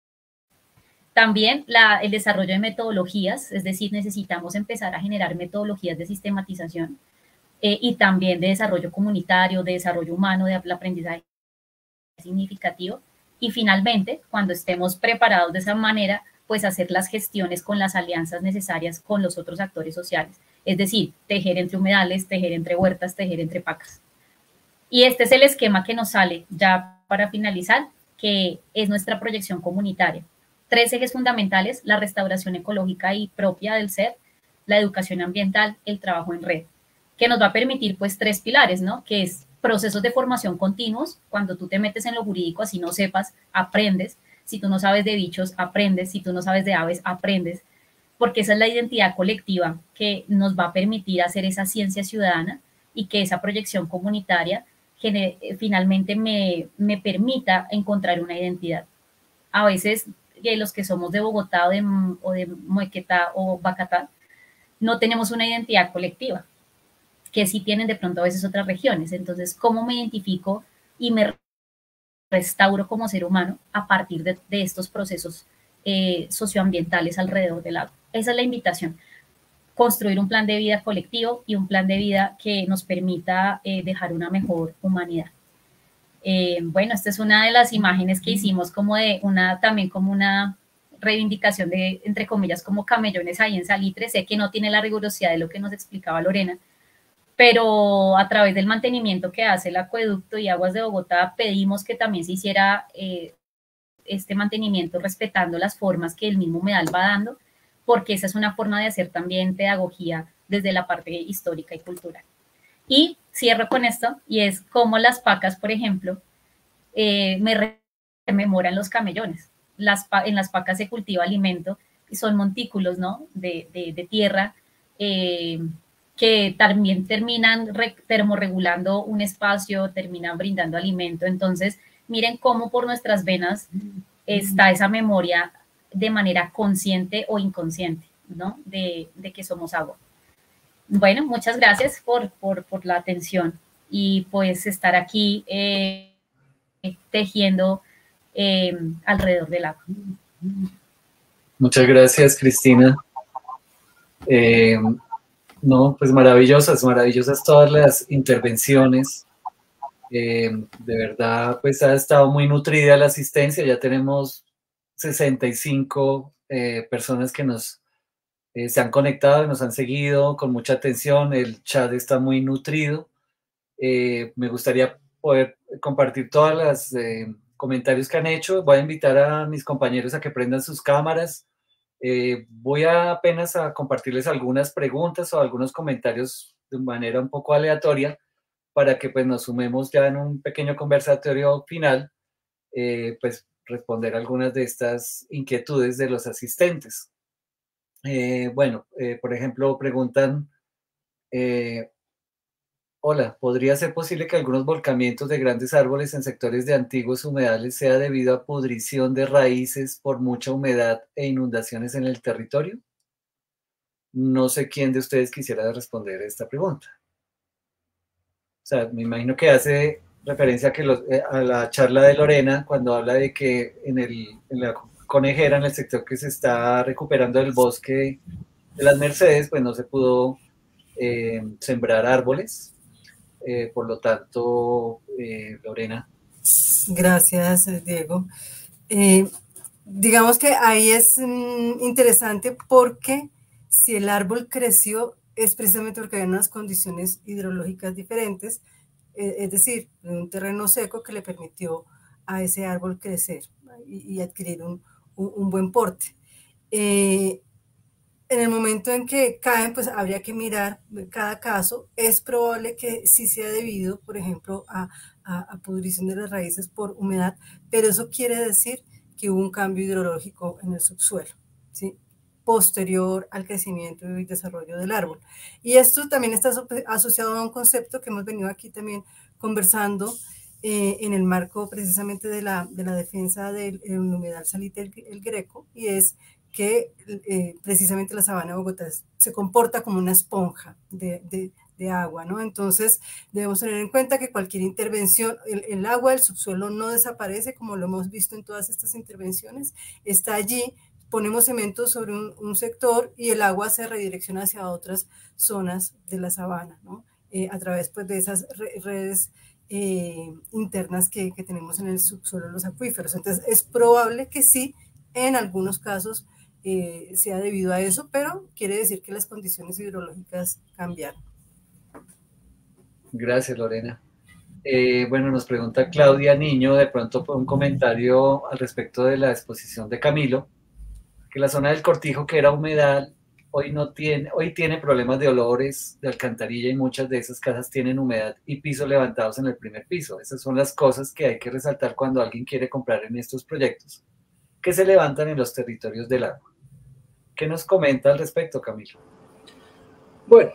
También la, el desarrollo de metodologías, es decir, necesitamos empezar a generar metodologías de sistematización eh, y también de desarrollo comunitario, de desarrollo humano, de aprendizaje significativo. Y finalmente, cuando estemos preparados de esa manera, pues hacer las gestiones con las alianzas necesarias con los otros actores sociales. Es decir, tejer entre humedales, tejer entre huertas, tejer entre pacas. Y este es el esquema que nos sale ya para finalizar, que es nuestra proyección comunitaria. Tres ejes fundamentales: la restauración ecológica y propia del ser, la educación ambiental, el trabajo en red, que nos va a permitir pues tres pilares, ¿no? Que es procesos de formación continuos. Cuando tú te metes en lo jurídico, así no sepas, aprendes. Si tú no sabes de bichos, aprendes. Si tú no sabes de aves, aprendes. Porque esa es la identidad colectiva que nos va a permitir hacer esa ciencia ciudadana y que esa proyección comunitaria que finalmente me, me permita encontrar una identidad. A veces los que somos de Bogotá o de, o de Moquetá o Bacatá no tenemos una identidad colectiva, que sí tienen de pronto a veces otras regiones. Entonces, ¿cómo me identifico y me restauro como ser humano a partir de, de estos procesos eh, socioambientales alrededor del agua? Esa es la invitación. Construir un plan de vida colectivo y un plan de vida que nos permita eh, dejar una mejor humanidad. Eh, bueno, esta es una de las imágenes que hicimos como de una, también como una reivindicación de, entre comillas, como camellones ahí en Salitre. Sé que no tiene la rigurosidad de lo que nos explicaba Lorena, pero a través del mantenimiento que hace el Acueducto y Aguas de Bogotá, pedimos que también se hiciera eh, este mantenimiento respetando las formas que el mismo humedal va dando, porque esa es una forma de hacer también pedagogía desde la parte histórica y cultural. Y cierro con esto, y es cómo las pacas, por ejemplo, eh, me rememoran los camellones. Las, en las pacas se cultiva alimento, y son montículos, ¿no?, de, de, de tierra, eh, que también terminan re, termorregulando un espacio, terminan brindando alimento. Entonces, miren cómo por nuestras venas está esa memoria de manera consciente o inconsciente, ¿no?, de, de que somos agua. Bueno, muchas gracias por, por, por la atención y pues estar aquí eh, tejiendo eh, alrededor del agua. Muchas gracias, Cristina. Eh, no, pues maravillosas, maravillosas todas las intervenciones. Eh, de verdad, pues ha estado muy nutrida la asistencia. Ya tenemos sesenta y cinco eh, personas que nos Eh, se han conectado y nos han seguido con mucha atención. El chat está muy nutrido. Eh, me gustaría poder compartir todos los eh, comentarios que han hecho. Voy a invitar a mis compañeros a que prendan sus cámaras. Eh, voy a apenas a compartirles algunas preguntas o algunos comentarios de manera un poco aleatoria para que pues nos sumemos ya en un pequeño conversatorio final, eh, pues responder algunas de estas inquietudes de los asistentes. Eh, bueno, eh, por ejemplo, preguntan, eh, hola, ¿podría ser posible que algunos volcamientos de grandes árboles en sectores de antiguos humedales sea debido a pudrición de raíces por mucha humedad e inundaciones en el territorio? No sé quién de ustedes quisiera responder a esta pregunta. O sea, me imagino que hace referencia a, que los, eh, a la charla de Lorena cuando habla de que en, el, en la Conejera, en el sector que se está recuperando del bosque de las Mercedes, pues no se pudo eh, sembrar árboles. Eh, por lo tanto, eh, Lorena. Gracias, Diego. Eh, digamos que ahí es mm, interesante porque si el árbol creció es precisamente porque hay unas condiciones hidrológicas diferentes, eh, es decir, un terreno seco que le permitió a ese árbol crecer y, y adquirir un, un, un buen porte. Eh, en el momento en que caen, pues habría que mirar cada caso. Es probable que sí sea debido, por ejemplo, a, a, a pudrición de las raíces por humedad, pero eso quiere decir que hubo un cambio hidrológico en el subsuelo, ¿sí?, posterior al crecimiento y desarrollo del árbol. Y esto también está asociado a un concepto que hemos venido aquí también conversando eh, en el marco precisamente de la, de la defensa del humedal salitre el, el Greco, y es que eh, precisamente la sabana de Bogotá se comporta como una esponja de, de, de agua, ¿no? Entonces debemos tener en cuenta que cualquier intervención, el, el agua del subsuelo no desaparece, como lo hemos visto en todas estas intervenciones, está allí. Ponemos cemento sobre un, un sector y el agua se redirecciona hacia otras zonas de la sabana, ¿no? Eh, a través, pues, de esas re redes eh, internas que, que tenemos en el subsuelo de los acuíferos. Entonces es probable que sí, en algunos casos eh, sea debido a eso, pero quiere decir que las condiciones hidrológicas cambiaron. Gracias, Lorena. Eh, bueno, nos pregunta Claudia Niño, de pronto por un comentario al respecto de la exposición de Camilo, que la zona del Cortijo, que era humedal, hoy no tiene, hoy tiene problemas de olores, de alcantarilla, y muchas de esas casas tienen humedad y pisos levantados en el primer piso. Esas son las cosas que hay que resaltar cuando alguien quiere comprar en estos proyectos, que se levantan en los territorios del agua. ¿Qué nos comenta al respecto, Camilo? Bueno,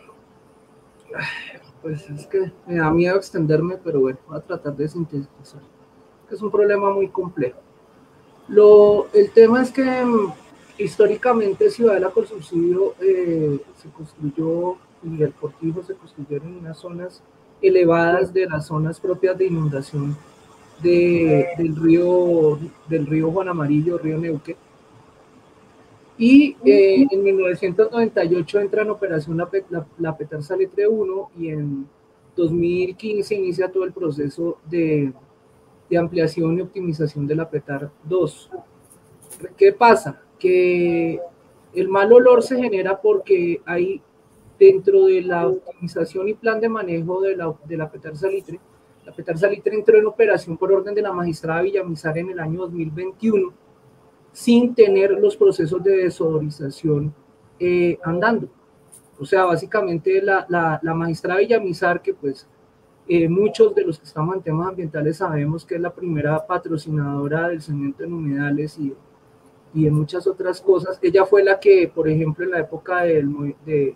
pues es que me da miedo extenderme, pero bueno, voy a tratar de sintetizar. Es un problema muy complejo. Lo, el tema es que históricamente Ciudadela con subsidio eh, se construyó, y el Cortijo se construyeron en unas zonas elevadas de las zonas propias de inundación de, del, río, del río Juan Amarillo, río Neuque. Y eh, en mil novecientos noventa y ocho entra en operación la, la, la Petar Salitre uno, y en dos mil quince inicia todo el proceso de, de ampliación y optimización de la Petar dos. ¿Qué pasa? Que el mal olor se genera porque hay, dentro de la optimización y plan de manejo de la, de la Petar Salitre, la Petar Salitre entró en operación por orden de la magistrada Villamizar en el año dos mil veintiuno, sin tener los procesos de desodorización eh, andando. O sea, básicamente la, la, la magistrada Villamizar, que pues eh, muchos de los que estamos en temas ambientales sabemos que es la primera patrocinadora del cemento en humedales y, y de muchas otras cosas, ella fue la que, por ejemplo, en la época del, de,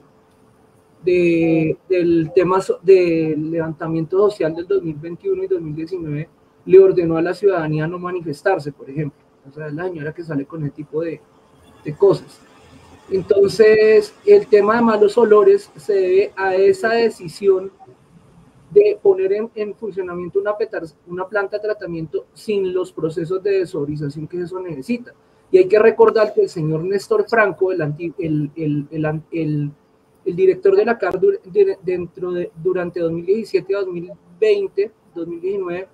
de, del tema del levantamiento social del dos mil veintiuno y dos mil diecinueve, le ordenó a la ciudadanía no manifestarse, por ejemplo. O sea, es la señora que sale con ese tipo de, de cosas. Entonces, el tema de malos olores se debe a esa decisión de poner en, en funcionamiento una, petar, una planta de tratamiento sin los procesos de desodorización que eso necesita. Y hay que recordar que el señor Néstor Franco, el, el, el, el, el, el director de la C A R dentro de, durante dos mil diecisiete a dos mil veinte, dos mil diecinueve,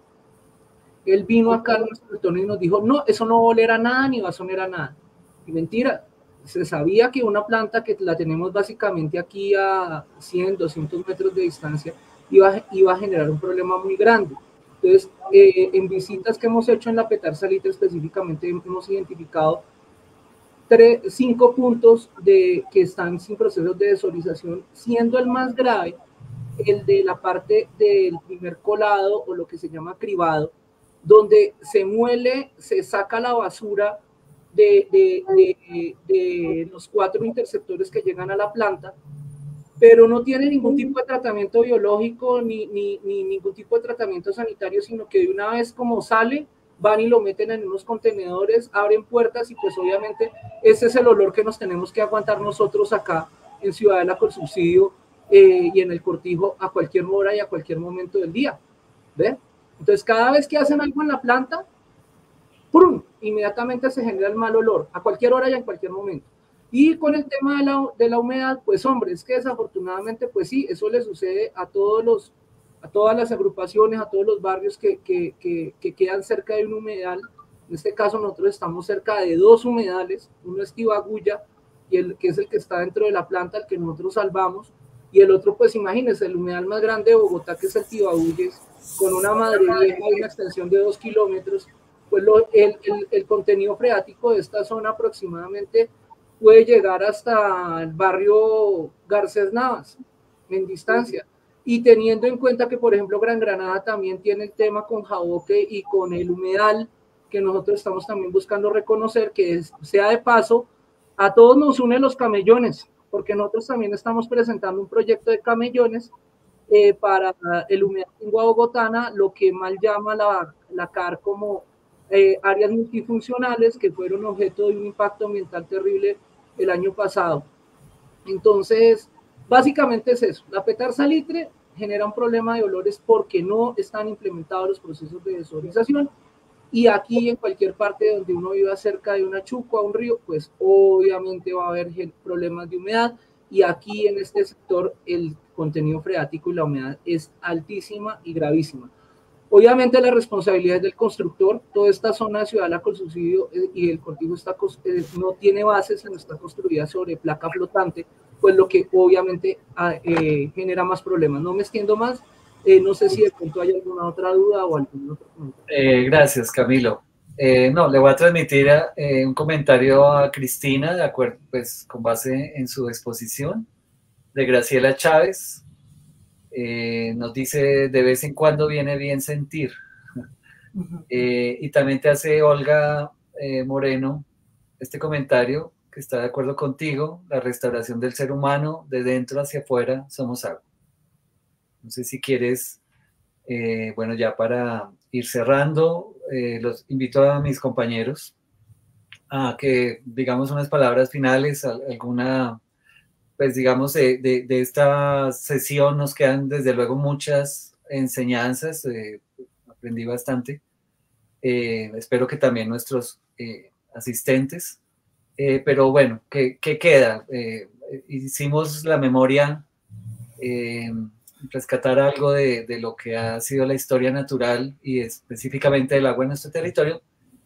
él vino acá a nuestro entorno y nos dijo, no, eso no va a oler a nada ni va a sonar a nada. Y mentira, se sabía que una planta que la tenemos básicamente aquí a cien, doscientos metros de distancia iba, iba a generar un problema muy grande. Entonces, eh, en visitas que hemos hecho en la Petar Salitre específicamente, hemos identificado tres, cinco puntos de, que están sin procesos de desolización, siendo el más grave el de la parte del primer colado o lo que se llama cribado, donde se muele, se saca la basura de, de, de, de los cuatro interceptores que llegan a la planta, pero no tiene ningún tipo de tratamiento biológico ni, ni, ni ningún tipo de tratamiento sanitario, sino que de una vez como sale, van y lo meten en unos contenedores, abren puertas y pues obviamente ese es el olor que nos tenemos que aguantar nosotros acá en Ciudadela con subsidio eh, y en el Cortijo a cualquier hora y a cualquier momento del día. ¿Ven? Entonces, cada vez que hacen algo en la planta, ¡prum!, inmediatamente se genera el mal olor, a cualquier hora y en cualquier momento. Y con el tema de la, de la humedad, pues hombre, es que desafortunadamente, pues sí, eso le sucede a todos los, a todas las agrupaciones, a todos los barrios que, que, que, que quedan cerca de un humedal. En este caso nosotros estamos cerca de dos humedales, uno es Tibaguya, y el, que es el que está dentro de la planta, el que nosotros salvamos, y el otro, pues imagínense, el humedal más grande de Bogotá, que es el Tibabuyes, con una madre vieja y una extensión de dos kilómetros, pues lo, el, el, el contenido freático de esta zona aproximadamente puede llegar hasta el barrio Garcés Navas, en distancia. Y teniendo en cuenta que, por ejemplo, Gran Granada también tiene el tema con Jaboque y con el humedal, que nosotros estamos también buscando reconocer, que es, sea de paso, a todos nos unen los camellones, porque nosotros también estamos presentando un proyecto de camellones eh, para el humedal lengua bogotana, lo que mal llama la, la C A R como eh, áreas multifuncionales que fueron objeto de un impacto ambiental terrible el año pasado. Entonces, básicamente es eso. La petar salitre genera un problema de olores porque no están implementados los procesos de desorización. Y aquí, en cualquier parte donde uno viva cerca de una chucua, un río, pues obviamente va a haber problemas de humedad. Y aquí, en este sector, el contenido freático y la humedad es altísima y gravísima. Obviamente la responsabilidad es del constructor. Toda esta zona de Ciudad de la Colsubsidio y el cortijo está, no tiene bases, no está construida sobre placa flotante, pues lo que obviamente eh, genera más problemas. No me extiendo más. Eh, no sé si de pronto hay alguna otra duda o algún otro comentario. Eh, gracias, Camilo. Eh, no, le voy a transmitir a, eh, un comentario a Cristina, de acuerdo, pues con base en su exposición, de Graciela Chávez. Eh, nos dice, de vez en cuando viene bien sentir. Uh-huh. eh, y también te hace Olga eh, Moreno este comentario, que está de acuerdo contigo: la restauración del ser humano, de dentro hacia afuera, somos agua. No sé si quieres, eh, bueno, ya para ir cerrando, eh, los invito a mis compañeros a que digamos unas palabras finales, alguna, pues digamos, de, de, de esta sesión nos quedan desde luego muchas enseñanzas, eh, aprendí bastante, eh, espero que también nuestros eh, asistentes, eh, pero bueno, ¿qué, qué queda? Eh, hicimos la memoria, eh, rescatar algo de, de lo que ha sido la historia natural y específicamente del agua en nuestro territorio.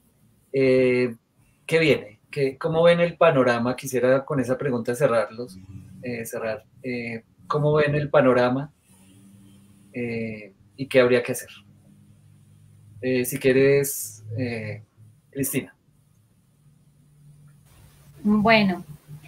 Eh, ¿Qué viene? ¿Qué, ¿Cómo ven el panorama? Quisiera con esa pregunta cerrarlos, eh, cerrar. Eh, ¿Cómo ven el panorama eh, y qué habría que hacer? Eh, si quieres, eh, Cristina. Bueno,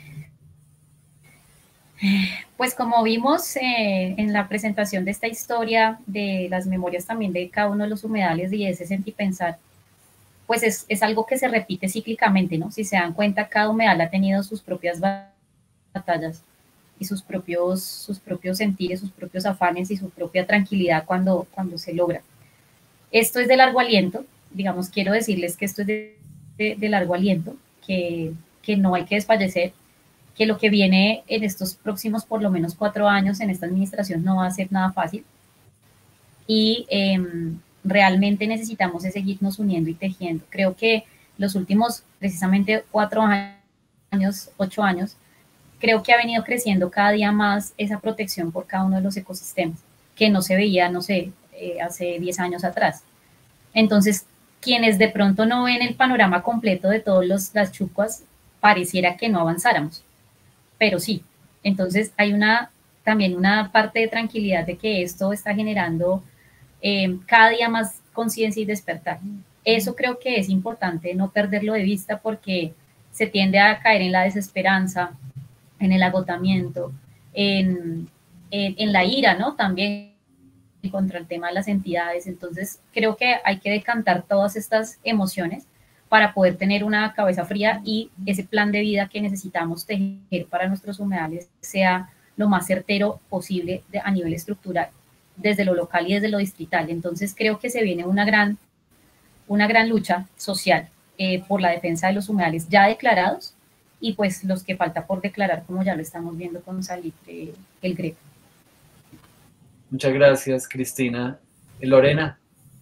pues como vimos eh, en la presentación de esta historia, de las memorias también de cada uno de los humedales y ese sentipensar, pues es, es algo que se repite cíclicamente, ¿no? Si se dan cuenta, cada humedal ha tenido sus propias batallas y sus propios, sus propios sentires, sus propios afanes y su propia tranquilidad cuando, cuando se logra. Esto es de largo aliento, digamos, quiero decirles que esto es de, de, de largo aliento, que, que no hay que desfallecer, que lo que viene en estos próximos por lo menos cuatro años en esta administración no va a ser nada fácil y eh, realmente necesitamos seguirnos uniendo y tejiendo. Creo que los últimos precisamente cuatro años, ocho años, creo que ha venido creciendo cada día más esa protección por cada uno de los ecosistemas, que no se veía, no sé, eh, hace diez años atrás. Entonces, quienes de pronto no ven el panorama completo de todas las chucuas, pareciera que no avanzáramos. Pero sí, entonces hay una, también una parte de tranquilidad de que esto está generando eh, cada día más conciencia y despertar. Eso creo que es importante no perderlo de vista porque se tiende a caer en la desesperanza, en el agotamiento, en, en, en la ira, ¿no? También contra el tema de las entidades. Entonces creo que hay que decantar todas estas emociones para poder tener una cabeza fría y ese plan de vida que necesitamos tejer para nuestros humedales sea lo más certero posible de, a nivel estructural, desde lo local y desde lo distrital. Entonces creo que se viene una gran, una gran lucha social eh, por la defensa de los humedales ya declarados y pues los que falta por declarar, como ya lo estamos viendo con Salitre, el Greco. Muchas gracias, Cristina. Lorena.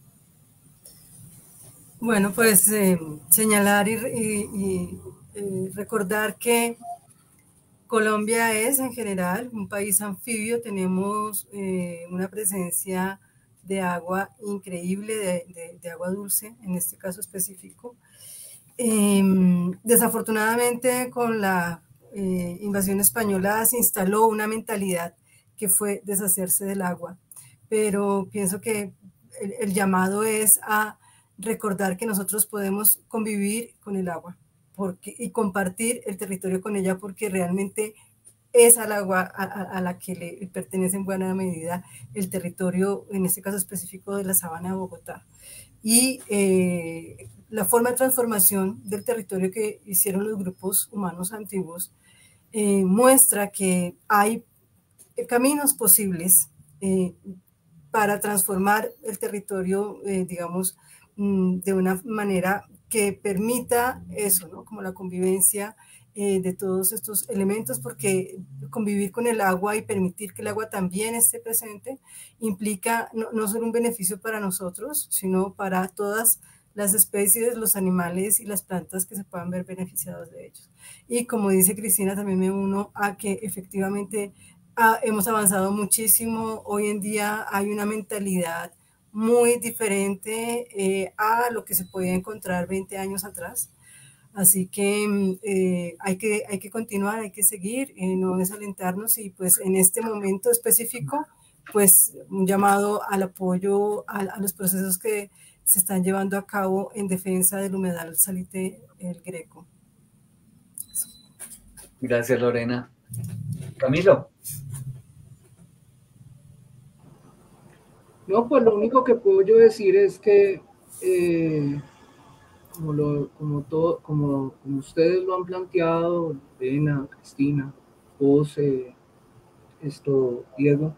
Bueno, pues eh, señalar y, y, y eh, recordar que Colombia es en general un país anfibio, tenemos eh, una presencia de agua increíble, de, de, de agua dulce en este caso específico. Eh, desafortunadamente con la eh, invasión española se instaló una mentalidad que fue deshacerse del agua. Pero pienso que el, el llamado es a recordar que nosotros podemos convivir con el agua porque, y compartir el territorio con ella, porque realmente es al agua a, a, a la que le pertenece en buena medida el territorio, en este caso específico de la Sabana de Bogotá. Y eh, la forma de transformación del territorio que hicieron los grupos humanos antiguos eh, muestra que hay caminos posibles eh, para transformar el territorio, eh, digamos, de una manera que permita eso, ¿no? Como la convivencia eh, de todos estos elementos, porque convivir con el agua y permitir que el agua también esté presente implica no, no solo un beneficio para nosotros, sino para todas las especies, los animales y las plantas que se puedan ver beneficiados de ellos. Y como dice Cristina, también me uno a que efectivamente ah, hemos avanzado muchísimo. Hoy en día hay una mentalidad muy diferente eh, a lo que se podía encontrar veinte años atrás. Así que, eh, hay que hay que continuar, hay que seguir, eh, no desalentarnos y pues en este momento específico, pues un llamado al apoyo a, a los procesos que se están llevando a cabo en defensa del humedal Salite El Greco. Eso. Gracias, Lorena. Camilo. No, pues lo único que puedo yo decir es que, eh, como, lo, como, todo, como, como ustedes lo han planteado, Lorena, Cristina, vos, eh, esto, Diego,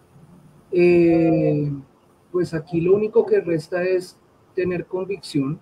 eh, pues aquí lo único que resta es tener convicción.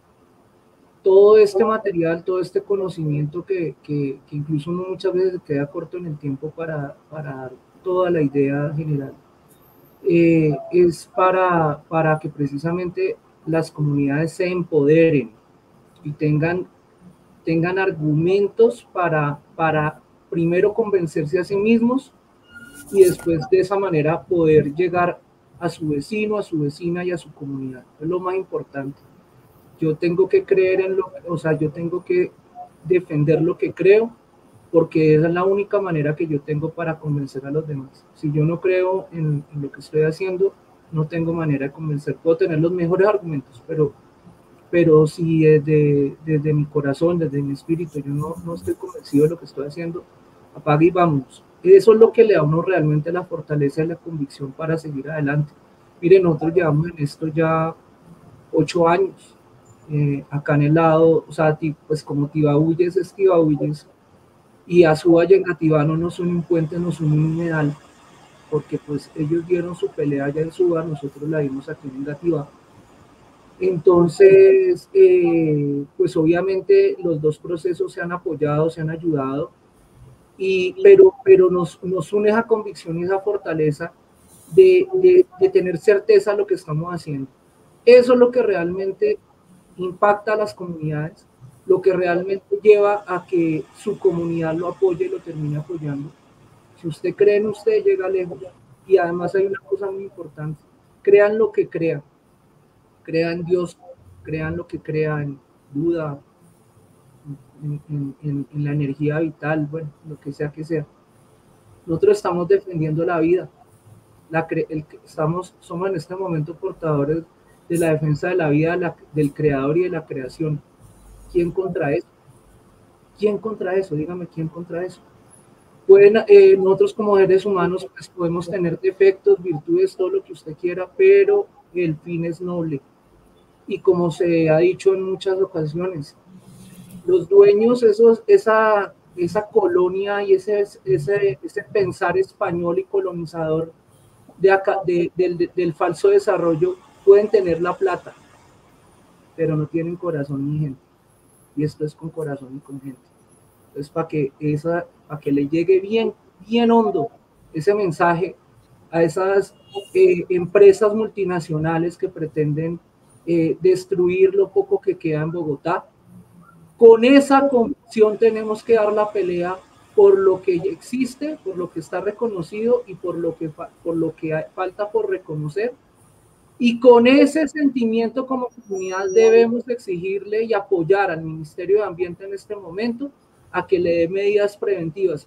Todo este material, todo este conocimiento que, que, que incluso uno muchas veces queda corto en el tiempo para, para dar toda la idea general. Eh, es para, para que precisamente las comunidades se empoderen y tengan, tengan argumentos para, para primero convencerse a sí mismos y después de esa manera poder llegar a su vecino, a su vecina y a su comunidad. Es lo más importante. Yo tengo que creer en lo, o sea, yo tengo que defender lo que creo, porque esa es la única manera que yo tengo para convencer a los demás. Si yo no creo en, en lo que estoy haciendo, no tengo manera de convencer. Puedo tener los mejores argumentos, pero, pero si desde, desde mi corazón, desde mi espíritu, yo no, no estoy convencido de lo que estoy haciendo, apague y vámonos. Eso es lo que le da a uno realmente la fortaleza y la convicción para seguir adelante. Miren, nosotros llevamos en esto ya ocho años. Eh, acá en el lado, o sea, pues como Tibabuyes es Tibabuyes, y Azúa y Engativá no nos une un puente, nos une un humedal, porque pues ellos dieron su pelea allá en Suba, nosotros la dimos aquí en Engativá. Entonces, eh, pues obviamente los dos procesos se han apoyado, se han ayudado, y, pero, pero nos, nos une esa convicción y esa fortaleza de, de, de tener certeza de lo que estamos haciendo. Eso es lo que realmente impacta a las comunidades, lo que realmente lleva a que su comunidad lo apoye y lo termine apoyando. Si usted cree en usted, llega lejos. Y además hay una cosa muy importante: crean lo que crean, crean en Dios, crean lo que crean, en Buda, en, en, en, en la energía vital, bueno, lo que sea que sea. Nosotros estamos defendiendo la vida, la cre el, estamos, somos en este momento portadores de la defensa de la vida, la, del creador y de la creación. ¿Quién contra eso? ¿Quién contra eso? Dígame, ¿quién contra eso? Pueden, eh, nosotros como seres humanos pues podemos tener defectos, virtudes, todo lo que usted quiera, pero el fin es noble. Y como se ha dicho en muchas ocasiones, los dueños, esos, esa, esa colonia y ese, ese, ese pensar español y colonizador de acá, de, de, de, del falso desarrollo, pueden tener la plata, pero no tienen corazón ni gente. Y esto es con corazón y con gente. Entonces, para que, esa, para que le llegue bien, bien hondo ese mensaje a esas eh, empresas multinacionales que pretenden eh, destruir lo poco que queda en Bogotá, con esa convicción tenemos que dar la pelea por lo que existe, por lo que está reconocido y por lo que, por lo que hay, falta por reconocer. Y con ese sentimiento como comunidad debemos exigirle y apoyar al Ministerio de Ambiente en este momento a que le dé medidas preventivas.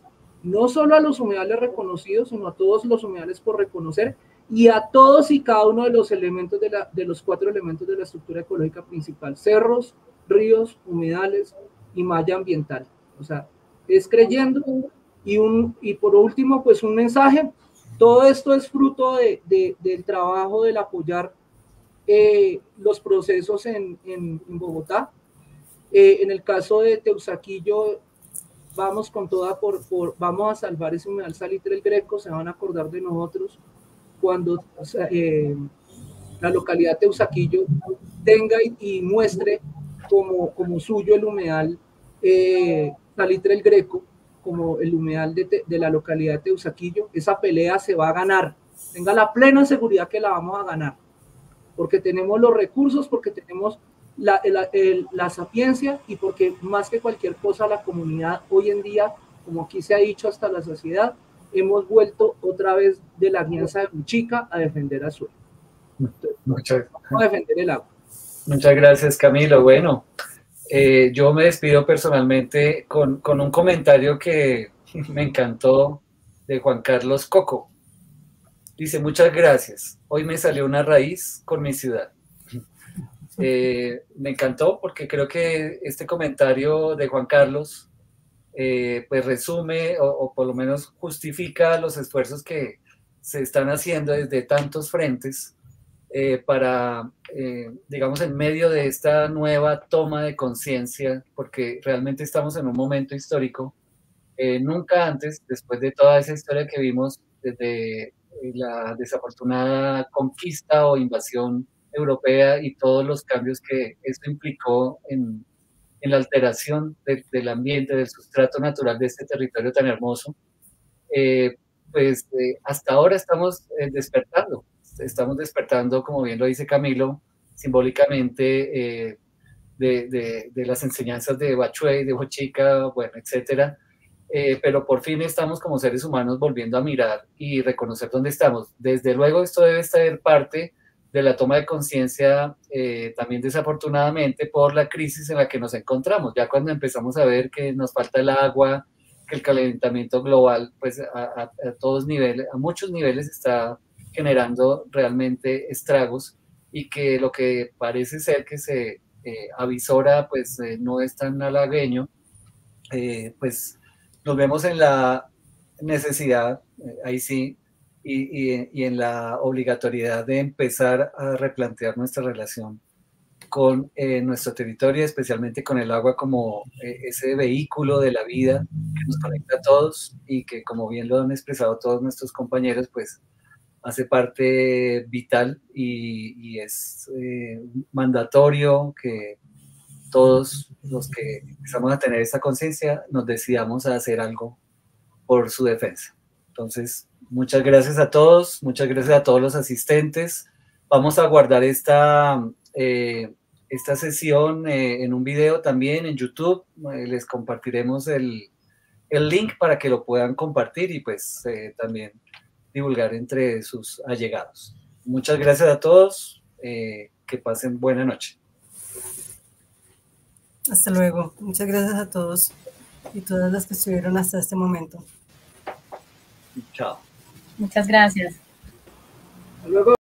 no solo a los humedales reconocidos, sino a todos los humedales por reconocer y a todos y cada uno de los elementos de, la, de los cuatro elementos de la estructura ecológica principal: cerros, ríos, humedales y malla ambiental. O sea, es creyendo. Y, un, y por último, pues un mensaje: todo esto es fruto de, de, del trabajo del apoyar eh, los procesos en, en, en Bogotá. Eh, en el caso de Teusaquillo, vamos con toda por, por, vamos a salvar ese humedal Salitre el Greco. Se van a acordar de nosotros cuando o sea, eh, la localidad de Teusaquillo tenga y, y muestre como, como suyo el humedal eh, Salitre el Greco, como el humedal de, de la localidad de Teusaquillo. Esa pelea se va a ganar. Tenga la plena seguridad que la vamos a ganar, porque tenemos los recursos, porque tenemos la, la, el, la sapiencia y porque más que cualquier cosa la comunidad hoy en día, como aquí se ha dicho hasta la saciedad, hemos vuelto otra vez de la alianza de Buchica a defender a Suel. Muchas, vamos a defender el agua. Muchas gracias, Camilo. Bueno, eh, yo me despido personalmente con, con un comentario que me encantó de Juan Carlos Coco. Dice: muchas gracias, hoy me salió una raíz con mi ciudad. Eh, me encantó porque creo que este comentario de Juan Carlos eh, pues resume o, o por lo menos justifica los esfuerzos que se están haciendo desde tantos frentes eh, para, eh, digamos, en medio de esta nueva toma de conciencia, porque realmente estamos en un momento histórico. Eh, nunca antes, después de toda esa historia que vimos desde la desafortunada conquista o invasión europea y todos los cambios que eso implicó en, en la alteración de, del ambiente, del sustrato natural de este territorio tan hermoso, eh, pues eh, hasta ahora estamos eh, despertando, estamos despertando, como bien lo dice Camilo, simbólicamente eh, de, de, de las enseñanzas de Bachuey, de Bochica, bueno, etcétera. Eh, pero por fin estamos como seres humanos volviendo a mirar y reconocer dónde estamos. Desde luego esto debe estar parte de la toma de conciencia, eh, también desafortunadamente por la crisis en la que nos encontramos. Ya cuando empezamos a ver que nos falta el agua, que el calentamiento global, pues a, a, a todos niveles, a muchos niveles está generando realmente estragos, y que lo que parece ser que se eh, avisora pues eh, no es tan halagüeño, eh, pues nos vemos en la necesidad, eh, ahí sí, y, y, y en la obligatoriedad de empezar a replantear nuestra relación con eh, nuestro territorio, especialmente con el agua como eh, ese vehículo de la vida que nos conecta a todos y que, como bien lo han expresado todos nuestros compañeros, pues hace parte vital y, y es eh, mandatorio que todos los que empezamos a tener esa conciencia nos decidamos a hacer algo por su defensa. Entonces, muchas gracias a todos, muchas gracias a todos los asistentes. Vamos a guardar esta, eh, esta sesión eh, en un video también en YouTube. Eh, les compartiremos el, el link para que lo puedan compartir y pues eh, también divulgar entre sus allegados. Muchas gracias a todos. Eh, que pasen buena noche. Hasta luego. Muchas gracias a todos y todas las que estuvieron hasta este momento. Chao. Muchas gracias. Hasta luego.